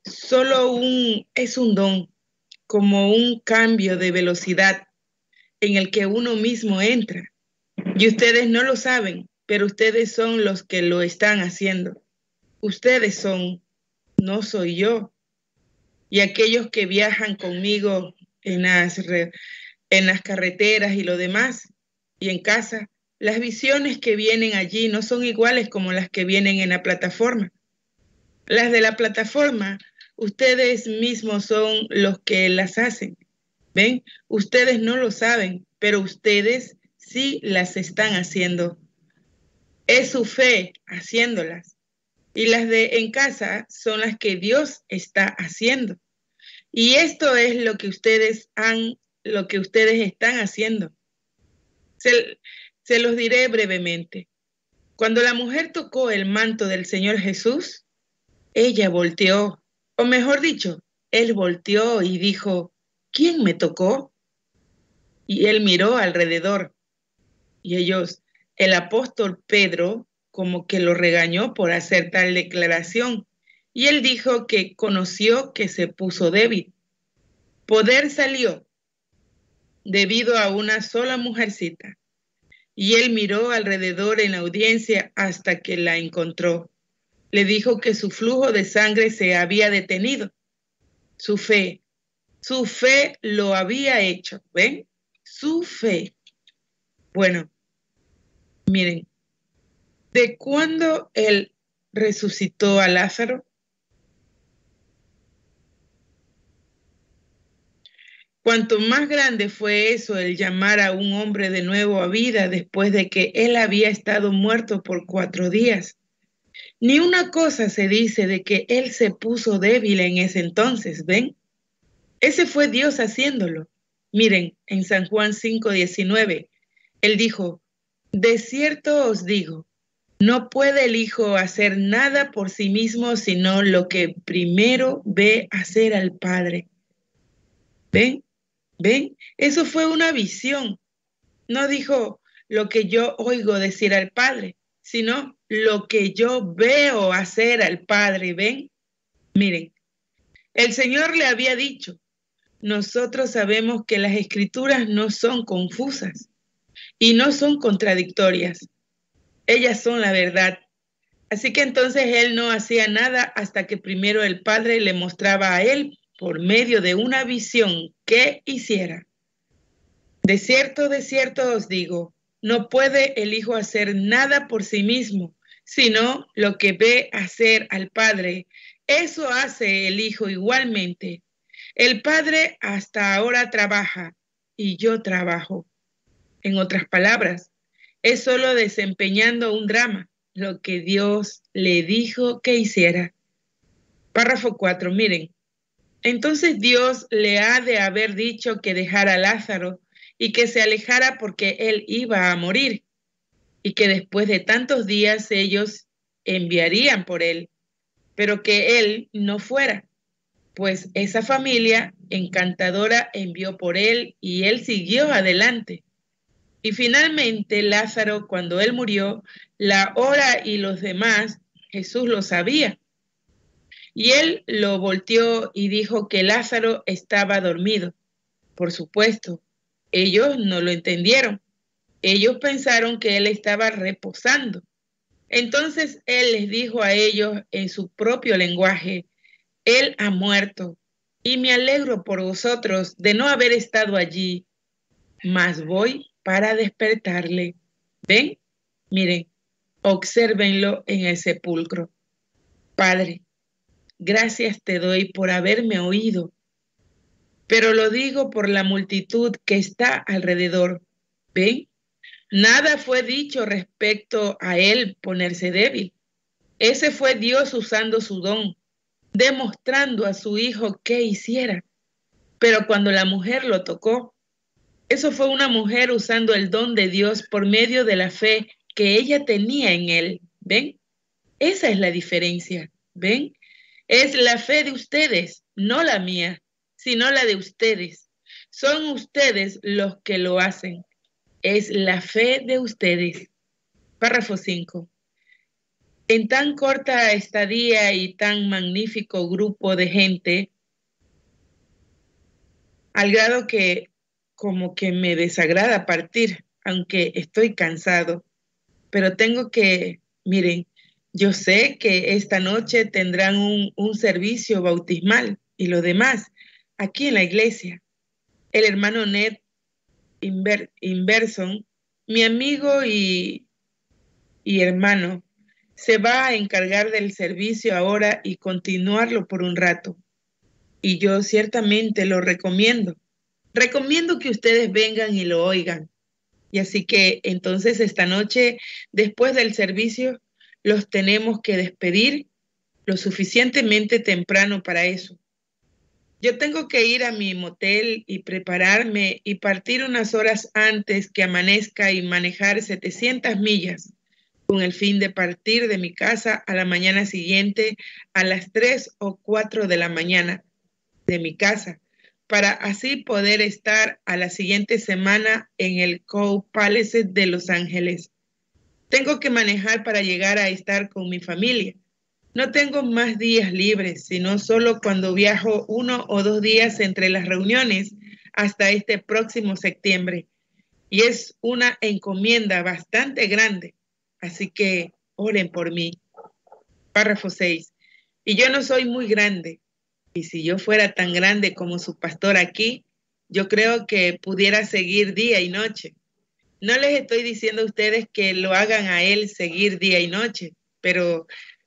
es un don, como un cambio de velocidad en el que uno mismo entra. Y ustedes no lo saben, pero ustedes son los que lo están haciendo. Ustedes son, no soy yo. Y aquellos que viajan conmigo en las carreteras y lo demás, y en casa, las visiones que vienen allí no son iguales como las que vienen en la plataforma. Las de la plataforma, ustedes mismos son los que las hacen. ¿Ven? Ustedes no lo saben, pero ustedes sí las están haciendo. Es su fe haciéndolas. Y las de en casa son las que Dios está haciendo. Y esto es lo que ustedes están haciendo. Se los diré brevemente. Cuando la mujer tocó el manto del Señor Jesús, ella volteó, o mejor dicho, él volteó y dijo, ¿quién me tocó? Y él miró alrededor. Y el apóstol Pedro, como que lo regañó por hacer tal declaración. Y él dijo que conoció que se puso débil. Poder salió debido a una sola mujercita. Y él miró alrededor en la audiencia hasta que la encontró. Le dijo que su flujo de sangre se había detenido. Su fe lo había hecho, ¿ven? Su fe. Bueno, miren, ¿de cuándo él resucitó a Lázaro? Cuanto más grande fue eso, el llamar a un hombre de nuevo a vida después de que él había estado muerto por 4 días. Ni una cosa se dice de que él se puso débil en ese entonces, ¿ven? Ese fue Dios haciéndolo. Miren, en San Juan 5:19, él dijo, de cierto os digo, no puede el Hijo hacer nada por sí mismo, sino lo que primero ve hacer al Padre. ¿Ven? ¿Ven? Eso fue una visión. No dijo lo que yo oigo decir al Padre, sino lo que yo veo hacer al Padre. ¿Ven? Miren, el Señor le había dicho, nosotros sabemos que las Escrituras no son confusas y no son contradictorias. Ellas son la verdad. Así que entonces él no hacía nada hasta que primero el Padre le mostraba a él por medio de una visión que hiciera. De cierto os digo, no puede el Hijo hacer nada por sí mismo, sino lo que ve hacer al Padre. Eso hace el Hijo igualmente. El Padre hasta ahora trabaja y yo trabajo. En otras palabras, es solo desempeñando un drama, lo que Dios le dijo que hiciera. Párrafo 4, miren. Entonces Dios le ha de haber dicho que dejara a Lázaro y que se alejara porque él iba a morir y que después de tantos días ellos enviarían por él, pero que él no fuera, pues esa familia encantadora envió por él y él siguió adelante. Y finalmente Lázaro, cuando él murió, la hora y los demás, Jesús lo sabía. Y él lo volteó y dijo que Lázaro estaba dormido. Por supuesto, ellos no lo entendieron. Ellos pensaron que él estaba reposando. Entonces él les dijo a ellos en su propio lenguaje: él ha muerto, y me alegro por vosotros de no haber estado allí, mas voy para despertarle. ¿Ven? Miren, obsérvenlo en el sepulcro. Padre, gracias te doy por haberme oído, pero lo digo por la multitud que está alrededor. ¿Ven? Nada fue dicho respecto a él ponerse débil. Ese fue Dios usando su don, demostrando a su hijo qué hiciera. Pero cuando la mujer lo tocó, eso fue una mujer usando el don de Dios por medio de la fe que ella tenía en él. ¿Ven? Esa es la diferencia. ¿Ven? Es la fe de ustedes, no la mía, sino la de ustedes. Son ustedes los que lo hacen. Es la fe de ustedes. Párrafo 5. En tan corta estadía y tan magnífico grupo de gente, al grado que como que me desagrada partir, aunque estoy cansado, pero tengo que, miren, yo sé que esta noche tendrán un servicio bautismal y lo demás aquí en la iglesia. El hermano Ned Inverson, mi amigo y hermano, se va a encargar del servicio ahora y continuarlo por un rato. Y yo ciertamente lo recomiendo. Recomiendo que ustedes vengan y lo oigan. Y así que entonces esta noche, después del servicio, los tenemos que despedir lo suficientemente temprano para eso. Yo tengo que ir a mi motel y prepararme y partir unas horas antes que amanezca y manejar 700 millas con el fin de partir de mi casa a la mañana siguiente a las 3 o 4 de la mañana de mi casa, para así poder estar a la siguiente semana en el Cow Palace de Los Ángeles. Tengo que manejar para llegar a estar con mi familia. No tengo más días libres, sino solo cuando viajo 1 o 2 días entre las reuniones hasta este próximo septiembre. Y es una encomienda bastante grande. Así que oren por mí. Párrafo 6. Y yo no soy muy grande. Y si yo fuera tan grande como su pastor aquí, yo creo que pudiera seguir día y noche. No les estoy diciendo a ustedes que lo hagan a él seguir día y noche, pero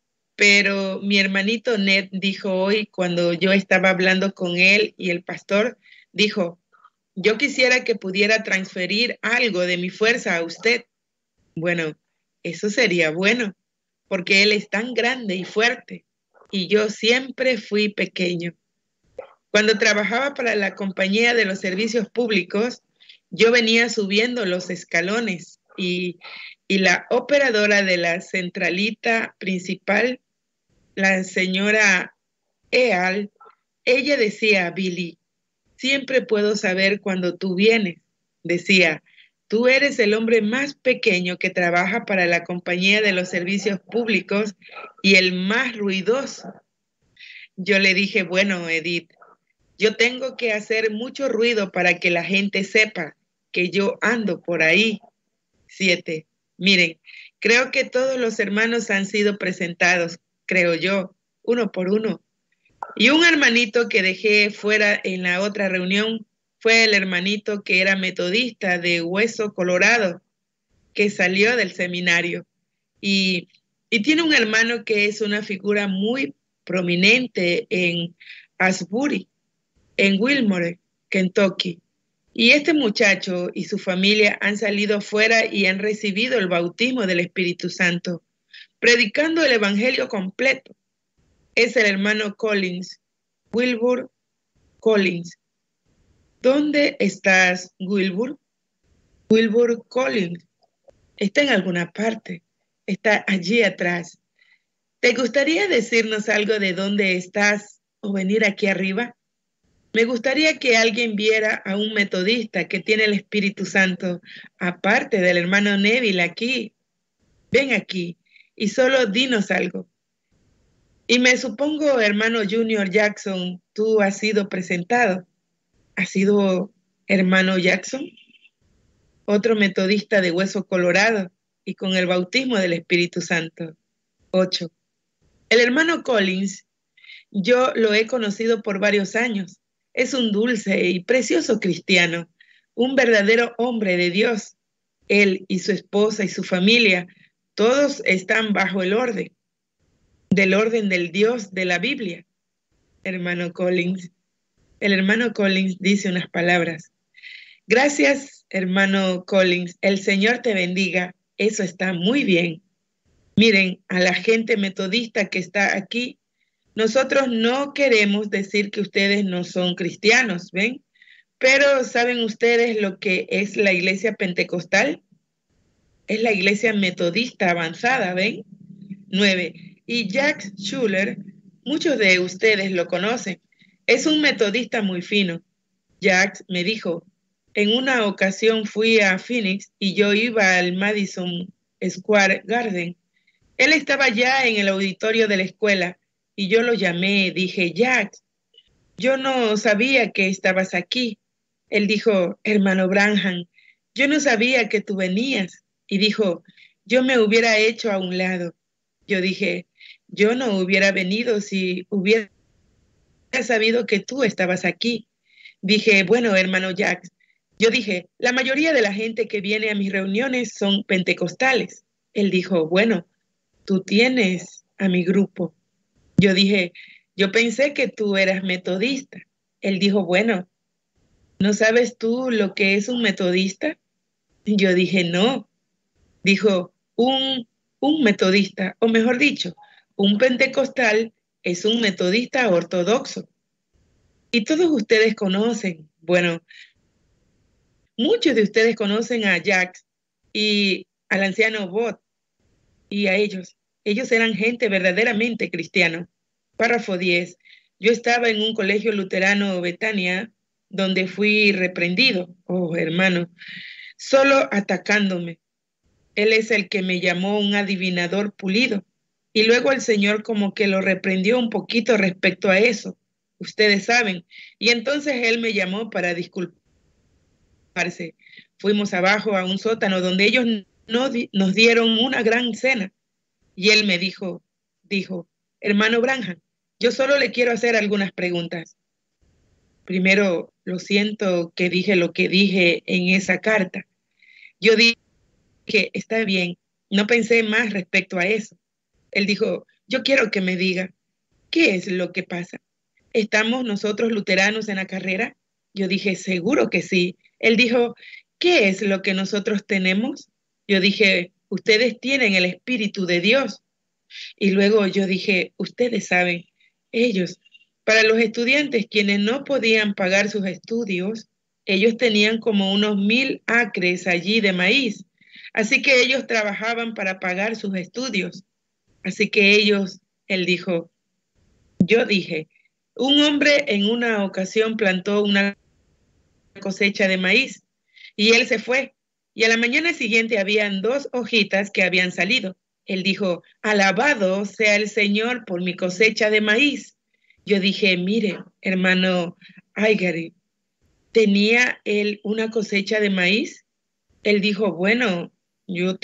mi hermanito Ned dijo hoy, cuando yo estaba hablando con él y el pastor, dijo: yo quisiera que pudiera transferir algo de mi fuerza a usted. Bueno, eso sería bueno, porque él es tan grande y fuerte, y yo siempre fui pequeño. Cuando trabajaba para la compañía de los servicios públicos, yo venía subiendo los escalones y la operadora de la centralita principal, la señora Eal, ella decía: Billy, siempre puedo saber cuando tú vienes. Decía: tú eres el hombre más pequeño que trabaja para la compañía de los servicios públicos y el más ruidoso. Yo le dije: bueno, Edith, yo tengo que hacer mucho ruido para que la gente sepa que yo ando por ahí. 7. Miren, creo que todos los hermanos han sido presentados, creo yo, uno por uno. Y un hermanito que dejé fuera en la otra reunión fue el hermanito que era metodista de Hueso Colorado, que salió del seminario. Y tiene un hermano que es una figura muy prominente en Asbury, en Wilmore, Kentucky. Y este muchacho y su familia han salido fuera y han recibido el bautismo del Espíritu Santo, predicando el evangelio completo. Es el hermano Collins, Wilbur Collins. ¿Dónde estás, Wilbur? Wilbur Collins. Está en alguna parte. Está allí atrás. ¿Te gustaría decirnos algo de dónde estás o venir aquí arriba? Me gustaría que alguien viera a un metodista que tiene el Espíritu Santo, aparte del hermano Neville aquí. Ven aquí y solo dinos algo. Y me supongo, hermano Junior Jackson, tú has sido presentado. ¿Has sido hermano Jackson? Otro metodista de hueso colorado y con el bautismo del Espíritu Santo. 8. El hermano Collins, yo lo he conocido por varios años. Es un dulce y precioso cristiano, un verdadero hombre de Dios. Él y su esposa y su familia, todos están bajo el orden del Dios de la Biblia. Hermano Collins, el hermano Collins dice unas palabras. Gracias, hermano Collins. El Señor te bendiga. Eso está muy bien. Miren, a la gente metodista que está aquí, nosotros no queremos decir que ustedes no son cristianos, ¿ven? Pero ¿saben ustedes lo que es la iglesia pentecostal? Es la iglesia metodista avanzada, ¿ven? 9. Y Jack Schuller, muchos de ustedes lo conocen. Es un metodista muy fino. Jack me dijo, en una ocasión fui a Phoenix y yo iba al Madison Square Garden. Él estaba ya en el auditorio de la escuela y yo lo llamé, dije, Jack, yo no sabía que estabas aquí. Él dijo, hermano Branham, yo no sabía que tú venías. Y dijo, yo me hubiera hecho a un lado. Yo dije, yo no hubiera venido si hubiera sabido que tú estabas aquí. Dije, bueno, hermano Jack, yo dije, la mayoría de la gente que viene a mis reuniones son pentecostales. Él dijo, bueno, tú tienes a mi grupo. Yo dije, yo pensé que tú eras metodista. Él dijo, bueno, ¿no sabes tú lo que es un metodista? Yo dije, no. Dijo, un metodista, o mejor dicho, un pentecostal es un metodista ortodoxo. Y todos ustedes conocen, bueno, muchos de ustedes conocen a Jack y al anciano Bot y a ellos. Ellos eran gente verdaderamente cristiana. Párrafo 10. Yo estaba en un colegio luterano Betania donde fui reprendido, oh hermano, solo atacándome. Él es el que me llamó un adivinador pulido. Y luego el Señor como que lo reprendió un poquito respecto a eso. Ustedes saben. Y entonces él me llamó para disculparse. Fuimos abajo a un sótano donde ellos nos dieron una gran cena. Y él me dijo, hermano Branham, yo solo le quiero hacer algunas preguntas. Primero, lo siento que dije lo que dije en esa carta. Yo dije, está bien, no pensé más respecto a eso. Él dijo, yo quiero que me diga, ¿qué es lo que pasa? ¿Estamos nosotros luteranos en la carrera? Yo dije, seguro que sí. Él dijo, ¿qué es lo que nosotros tenemos? Yo dije, ustedes tienen el Espíritu de Dios. Y luego yo dije, ustedes saben, ellos, para los estudiantes quienes no podían pagar sus estudios, ellos tenían como unos 1000 acres allí de maíz. Así que ellos trabajaban para pagar sus estudios. Así que él dijo, yo dije, un hombre en una ocasión plantó una cosecha de maíz y él se fue. Y a la mañana siguiente habían 2 hojitas que habían salido. Él dijo, alabado sea el Señor por mi cosecha de maíz. Yo dije, mire, hermano Aigari, ¿tenía él una cosecha de maíz? Él dijo, bueno, yo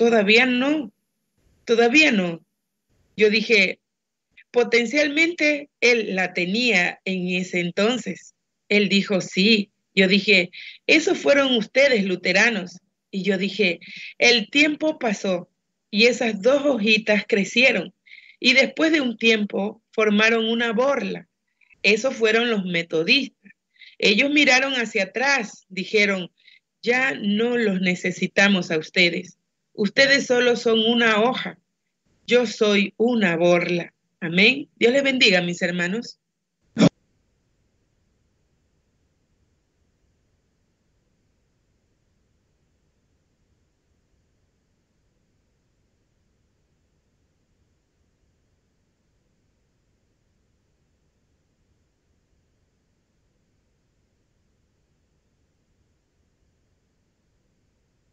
todavía no. Yo dije, potencialmente él la tenía en ese entonces. Él dijo, sí. Yo dije, esos fueron ustedes, luteranos. Y yo dije, el tiempo pasó y esas 2 hojitas crecieron. Y después de un tiempo formaron una borla. Esos fueron los metodistas. Ellos miraron hacia atrás, dijeron, ya no los necesitamos a ustedes. Ustedes solo son una hoja. Yo soy una borla. Amén. Dios les bendiga, mis hermanos.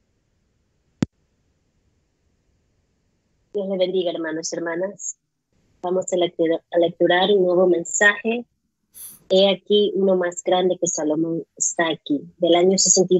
Dios les bendiga, hermanos y hermanas. Vamos a lecturar un nuevo mensaje. He aquí uno más grande que Salomón está aquí, del año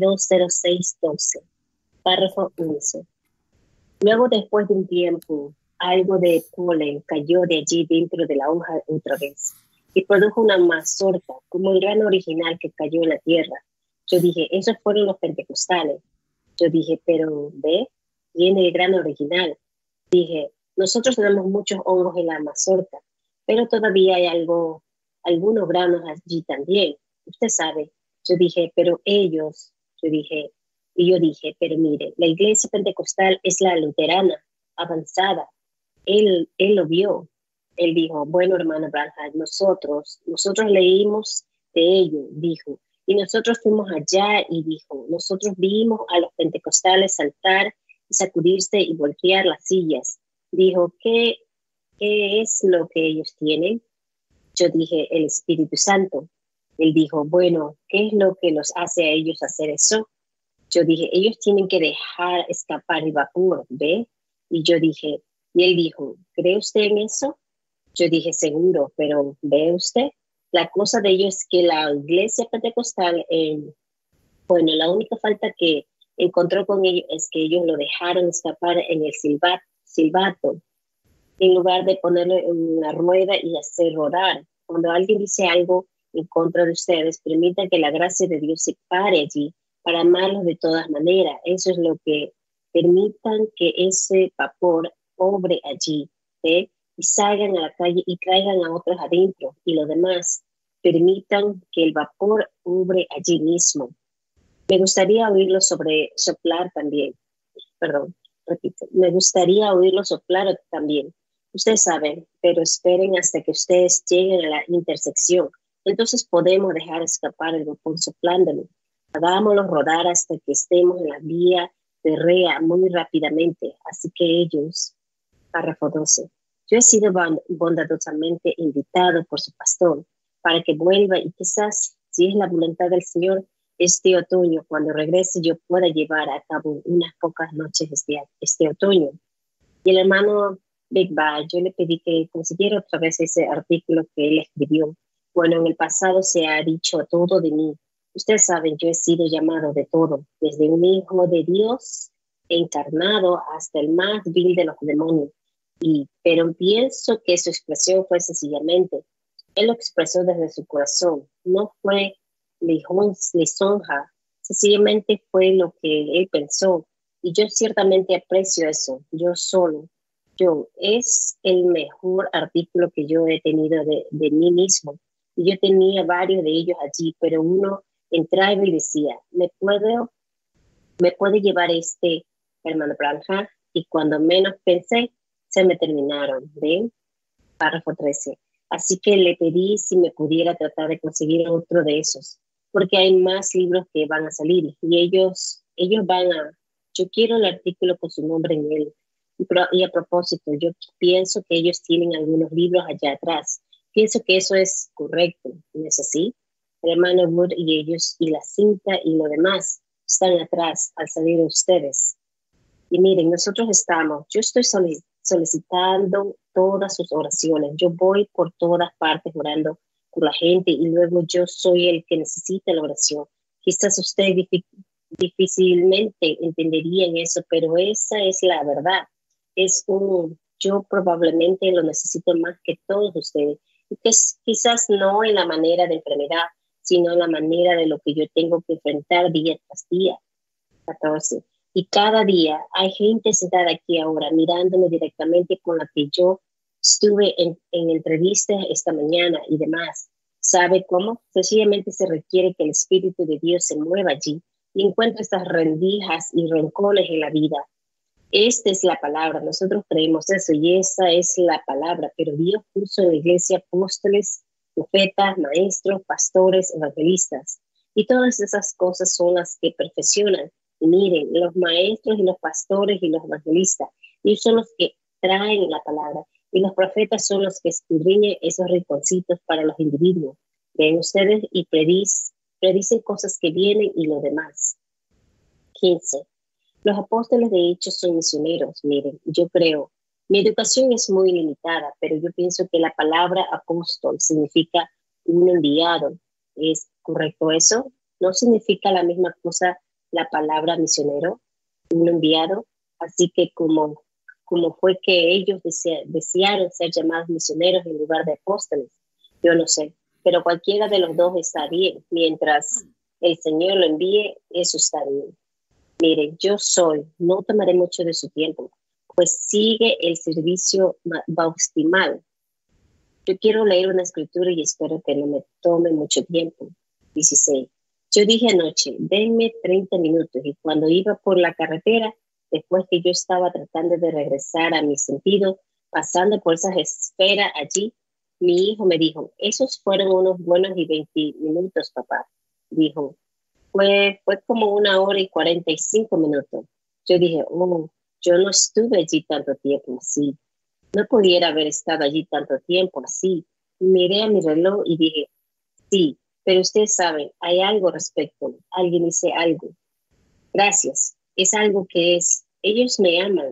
620612, párrafo 11. Luego, después de un tiempo, algo de polen cayó de allí dentro de la hoja otra vez y produjo una mazorca como el grano original que cayó en la tierra. Yo dije, esos fueron los pentecostales. Yo dije, pero ve, viene el grano original. Dije, nosotros tenemos muchos hongos en la mazorca, pero todavía hay algunos granos allí también. Usted sabe. Yo dije, pero ellos, yo dije, pero mire, la iglesia pentecostal es la luterana, avanzada. Él lo vio. Él dijo, bueno, hermano Branham, nosotros leímos de ello, dijo, y nosotros fuimos allá y dijo, nosotros vimos a los pentecostales saltar y sacudirse y voltear las sillas. Dijo, ¿qué es lo que ellos tienen? Yo dije, el Espíritu Santo. Él dijo, bueno, ¿qué es lo que los hace a ellos hacer eso? Yo dije, ellos tienen que dejar escapar el vapor, ¿ve? Y yo dije, y él dijo, ¿cree usted en eso? Yo dije, seguro, pero ¿ve usted? La cosa de ellos es que la iglesia pentecostal, bueno, la única falta que encontró con ellos es que ellos lo dejaron escapar en el silbato, en lugar de ponerlo en una rueda y hacer rodar. Cuando alguien dice algo en contra de ustedes, permita que la gracia de Dios se pare allí para amarlos de todas maneras. Eso es lo que permitan que ese vapor obre allí, ¿ve? Y salgan a la calle y traigan a otros adentro. Y lo demás, permitan que el vapor obre allí mismo. Me gustaría oírlo soplar también. Perdón, repito. Me gustaría oírlo soplar también. Ustedes saben, pero esperen hasta que ustedes lleguen a la intersección. Entonces podemos dejar escapar el vapor soplándolo. Hagámoslo rodar hasta que estemos en la vía férrea muy rápidamente. Así que ellos, párrafo 12. Yo he sido bondadosamente invitado por su pastor para que vuelva y quizás, si es la voluntad del Señor, este otoño, cuando regrese, yo pueda llevar a cabo unas pocas noches este otoño. Y el hermano Big Bad, yo le pedí que consiguiera otra vez ese artículo que él escribió. Bueno, en el pasado se ha dicho todo de mí. Ustedes saben, yo he sido llamado de todo, desde un hijo de Dios encarnado hasta el más vil de los demonios. Pero pienso que su expresión fue sencillamente, él lo expresó desde su corazón, no fue lisonja, sencillamente fue lo que él pensó. Y yo ciertamente aprecio eso, es el mejor artículo que yo he tenido de mí mismo. Y yo tenía varios de ellos allí, pero uno entraba y decía, ¿me puede llevar este, hermano Branham? Y cuando menos pensé, se me terminaron. ¿Ven? Párrafo 13. Así que le pedí si me pudiera tratar de conseguir otro de esos, porque hay más libros que van a salir y ellos yo quiero el artículo con su nombre en él. Y a propósito, yo pienso que ellos tienen algunos libros allá atrás. Pienso que eso es correcto, ¿no es así? El hermano Wood y ellos y la cinta y lo demás están atrás al salir de ustedes. Y miren, yo estoy solicitando todas sus oraciones. Yo voy por todas partes orando por la gente y luego yo soy el que necesita la oración. Quizás usted difícilmente entenderían eso, pero esa es la verdad. Yo probablemente lo necesito más que todos ustedes. Quizás no en la manera de enfermedad, sino en la manera de lo que yo tengo que enfrentar día tras día. 14. Y cada día hay gente sentada aquí ahora mirándome directamente con la que yo estuve en entrevistas esta mañana y demás. ¿Sabe cómo? Sencillamente se requiere que el Espíritu de Dios se mueva allí y encuentre estas rendijas y rincones en la vida. Esta es la palabra, nosotros creemos eso y esa es la palabra, pero Dios puso en la iglesia apóstoles, profetas, maestros, pastores, evangelistas y todas esas cosas son las que perfeccionan. Y miren, los maestros y los pastores y los evangelistas, ellos son los que traen la palabra y los profetas son los que escudriñan esos rinconcitos para los individuos. Ven ustedes y predicen cosas que vienen y lo demás. 15. Los apóstoles de hecho son misioneros. Miren, yo creo Mi educación es muy limitada, pero yo pienso que la palabra apóstol significa un enviado. ¿Es correcto eso? ¿No significa la misma cosa la palabra misionero, un enviado? Así que como fue que ellos desearon ser llamados misioneros en lugar de apóstoles, yo no sé. Pero cualquiera de los dos está bien. Mientras el Señor lo envíe, eso está bien. Mire, yo soy, no tomaré mucho de su tiempo, pues sigue el servicio bautismal. Yo quiero leer una escritura y espero que no me tome mucho tiempo. 16. Yo dije anoche, denme 30 minutos, y cuando iba por la carretera, después que yo estaba tratando de regresar a mi sentido, pasando por esas esferas allí, mi hijo me dijo, esos fueron unos buenos y 20 minutos, papá. Dijo, fue como 1 hora y 45 minutos. Yo dije, oh, yo no estuve allí tanto tiempo así. No pudiera haber estado allí tanto tiempo así. Miré a mi reloj y dije, sí, pero ustedes saben, hay algo respecto. Alguien dice algo. Gracias. Es algo que es, ellos me aman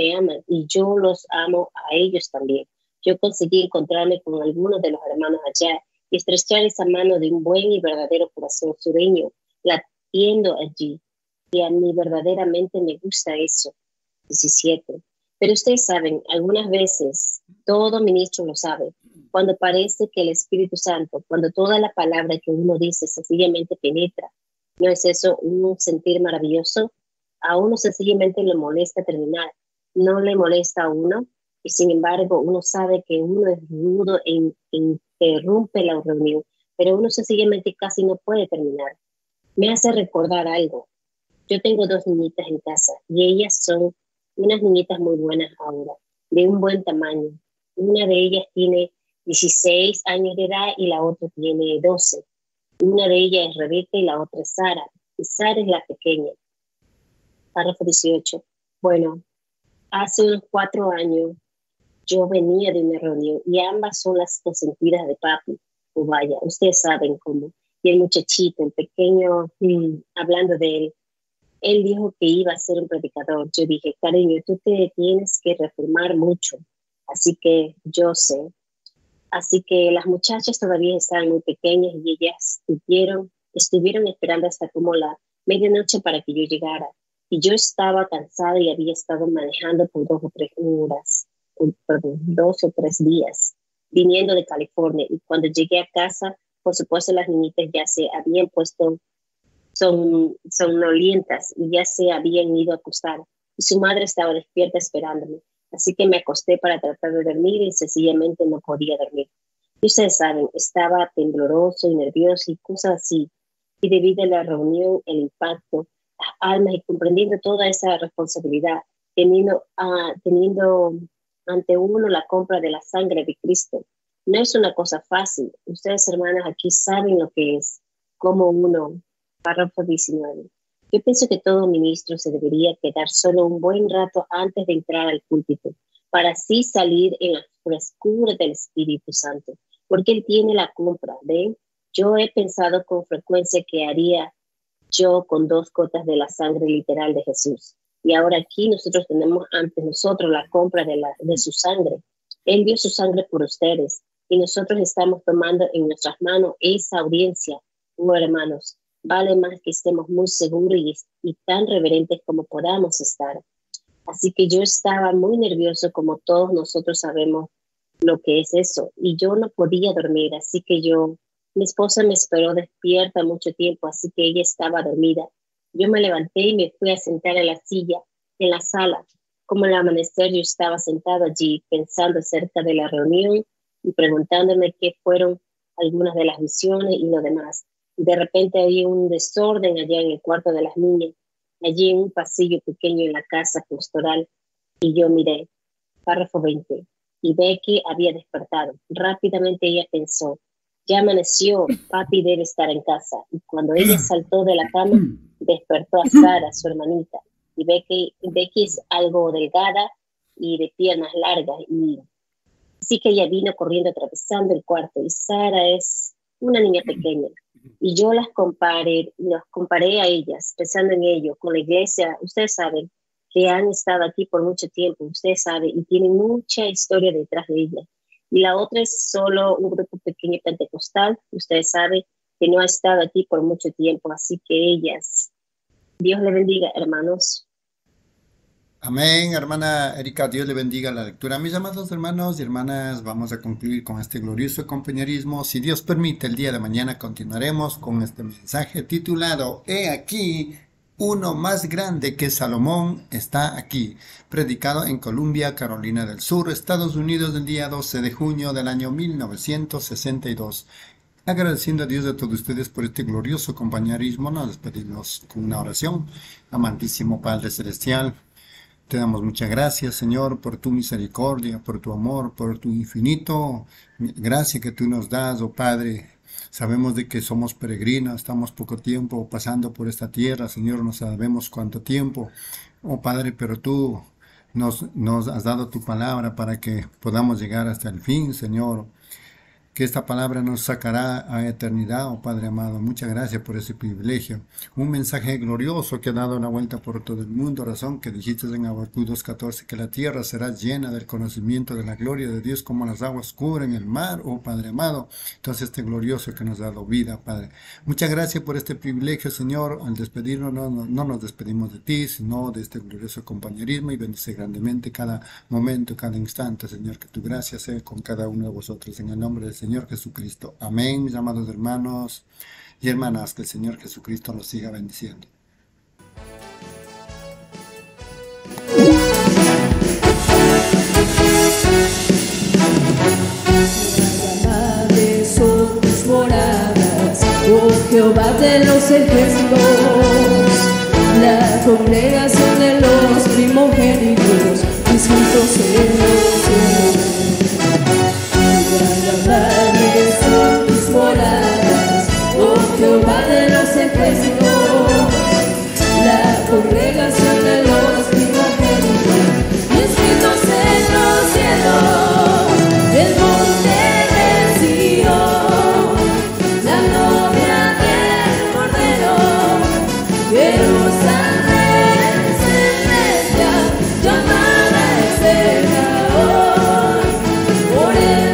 y yo los amo a ellos también. Yo conseguí encontrarme con algunos de los hermanos allá y estrechar esa mano de un buen y verdadero corazón sureño, latiendo allí. Y a mí verdaderamente me gusta eso. 17. Pero ustedes saben, algunas veces, todo ministro lo sabe, cuando parece que el Espíritu Santo, cuando toda la palabra que uno dice sencillamente penetra, ¿no es eso un sentir maravilloso? A uno sencillamente le molesta terminar, no le molesta a uno, y sin embargo uno sabe que uno es rudo e interrumpe la reunión, pero uno sencillamente casi no puede terminar. Me hace recordar algo. Yo tengo 2 niñitas en casa y ellas son unas niñitas muy buenas ahora, de un buen tamaño. Una de ellas tiene 16 años de edad y la otra tiene 12. Una de ellas es Rebeca y la otra es Sara. Y Sara es la pequeña. Párrafo 18. Bueno, hace unos 4 años yo venía de una reunión y ambas son las consentidas de papi. O vaya, ustedes saben cómo. Y el muchachito, el pequeño, hablando de él dijo que iba a ser un predicador. Yo dije, cariño, tú te tienes que reformar mucho. Así que yo sé. Así que las muchachas todavía estaban muy pequeñas y ellas estuvieron esperando hasta como la medianoche para que yo llegara. Y yo estaba cansada y había estado manejando por 2 o 3 horas, perdón, 2 o 3 días, viniendo de California. Y cuando llegué a casa, por supuesto, las niñitas ya se habían puesto somnolientas y ya se habían ido a acostar. Y su madre estaba despierta esperándome. Así que me acosté para tratar de dormir y sencillamente no podía dormir. Y ustedes saben, estaba tembloroso y nervioso y cosas así. Y debido a la reunión, el impacto, las almas y comprendiendo toda esa responsabilidad, teniendo ante uno la compra de la sangre de Cristo, no es una cosa fácil. Ustedes, hermanas, aquí saben lo que es, como uno. Párrafo 19. Yo pienso que todo ministro se debería quedar solo un buen rato antes de entrar al púlpito, para así salir en la frescura del Espíritu Santo, porque Él tiene la compra, ¿ven? Yo he pensado con frecuencia que haría yo con 2 gotas de la sangre literal de Jesús. Y ahora aquí nosotros tenemos ante nosotros la compra de su sangre. Él dio su sangre por ustedes y nosotros estamos tomando en nuestras manos esa audiencia, hermanos. Vale más que estemos muy seguros y tan reverentes como podamos estar. Así que yo estaba muy nervioso, como todos nosotros sabemos lo que es eso, y yo no podía dormir, así que mi esposa me esperó despierta mucho tiempo, así que ella estaba dormida. Yo me levanté y me fui a sentar en la silla, en la sala. Como al amanecer yo estaba sentado allí pensando acerca de la reunión y preguntándome qué fueron algunas de las visiones y lo demás. De repente había un desorden allá en el cuarto de las niñas, allí en un pasillo pequeño en la casa pastoral, y yo miré. Párrafo 20. Y Becky había despertado. Rápidamente ella pensó, ya amaneció, papi debe estar en casa. Y cuando ella saltó de la cama, despertó a Sara, su hermanita. Y Becky es algo delgada y de piernas largas, y así que ella vino corriendo atravesando el cuarto, y Sara es una niña pequeña. Y yo las comparé a ellas, pensando en ello, con la iglesia. Ustedes saben, que han estado aquí por mucho tiempo, usted sabe, y tienen mucha historia detrás de ella. Y la otra es solo un grupo pequeño pentecostal, usted sabe, que no ha estado aquí por mucho tiempo, así que ellas, Dios le bendiga, hermanos. Amén, hermana Erika, Dios le bendiga la lectura. Mis amados hermanos y hermanas, vamos a concluir con este glorioso compañerismo. Si Dios permite, el día de mañana continuaremos con este mensaje titulado He aquí, uno más grande que Salomón está aquí, predicado en Columbia, Carolina del Sur, Estados Unidos, el día 12 de junio del año 1962. Agradeciendo a Dios de todos ustedes por este glorioso compañerismo, nos despedimos con una oración. Amantísimo Padre Celestial, te damos muchas gracias, Señor, por tu misericordia, por tu amor, por tu infinito gracia que tú nos das, oh Padre. Sabemos de que somos peregrinos, estamos poco tiempo pasando por esta tierra, Señor, no sabemos cuánto tiempo, oh Padre, pero tú nos has dado tu palabra para que podamos llegar hasta el fin, Señor. Que esta palabra nos sacará a eternidad, oh Padre amado. Muchas gracias por ese privilegio. Un mensaje glorioso que ha dado una vuelta por todo el mundo. Razón que dijiste en Habacuc 2:14, que la tierra será llena del conocimiento de la gloria de Dios como las aguas cubren el mar, oh Padre amado. Entonces este glorioso que nos ha dado vida, Padre. Muchas gracias por este privilegio, Señor. Al despedirnos no nos despedimos de ti, sino de este glorioso compañerismo, y bendice grandemente cada momento, cada instante, Señor. Que tu gracia sea con cada uno de vosotros. En el nombre del Señor Jesucristo. Amén, mis amados hermanos y hermanas, que el Señor Jesucristo los siga bendiciendo. Amables son tus moradas, oh Jehová de los ejércitos, la congregación de los primogénitos, inscritos en los cielos. Alabaré son tus moradas, oh Jehová de los ejércitos, la congregación de los primogénitos, inscritos en los cielos, el monte de Sion, la novia del Cordero, Jerusalén celestial, llamada es el Gaón, por el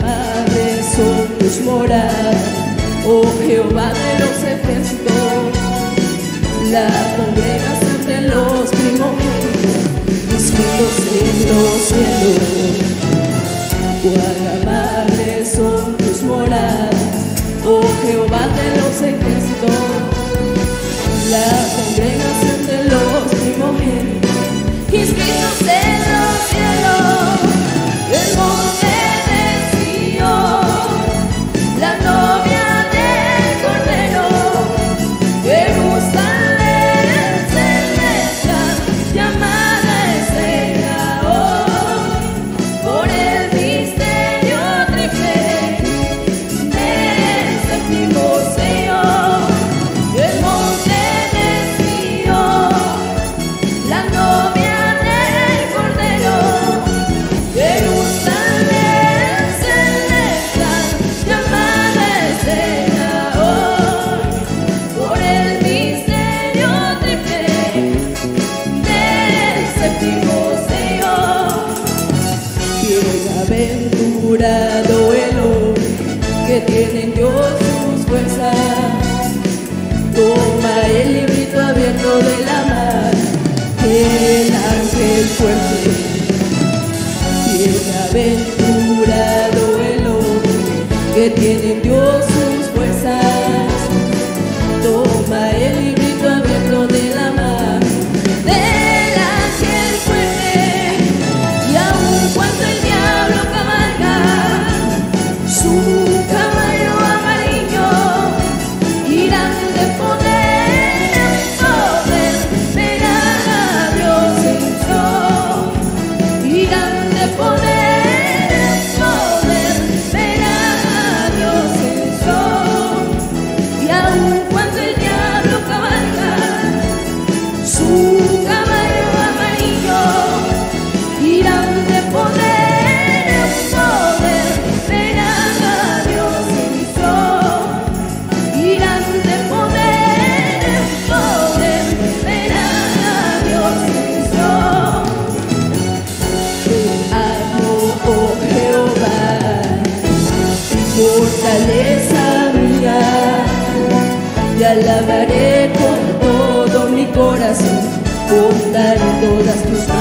amables son tus moradas, oh Jehová de los ejércitos. La congregación de los primogénitos, inscritos en los cielos. Cuán amables son tus moradas, oh Jehová de los ejércitos. La congregación de los primogénitos, inscritos en los cielos. El monte de Sion, la novia del Cordero, Jerusalén celestial, llamada estrella hoy, por el misterio triple del séptimo sello. El monte de Sion, la novia del Cordero, Jerusalén celestial, llamada estrella hoy, por el misterio triple del séptimo sello. Bienaventurado el hombre que tiene en Dios sus fuerzas. Toma el librito abierto de la mano el ángel fuerte. Bienaventurado el hombre que tiene en Dios sus fuerzas. Toma el librito abierto de la mano del ángel fuerte. Y aun cuando el diablo cabalga su caballo amarillo, irán de poder en poder, verán a Dios en sol. Irán de poder en poder, verán a Dios en sol. Y aun cuando el diablo cabalga su caballo amarillo, irán de poder en poder, verán a Dios en sol. Irán de poder en poder, verán a Dios en sol. Te amo, oh Jehová, fortaleza mía. Te alabaré con todo mi corazón, contaré todas tus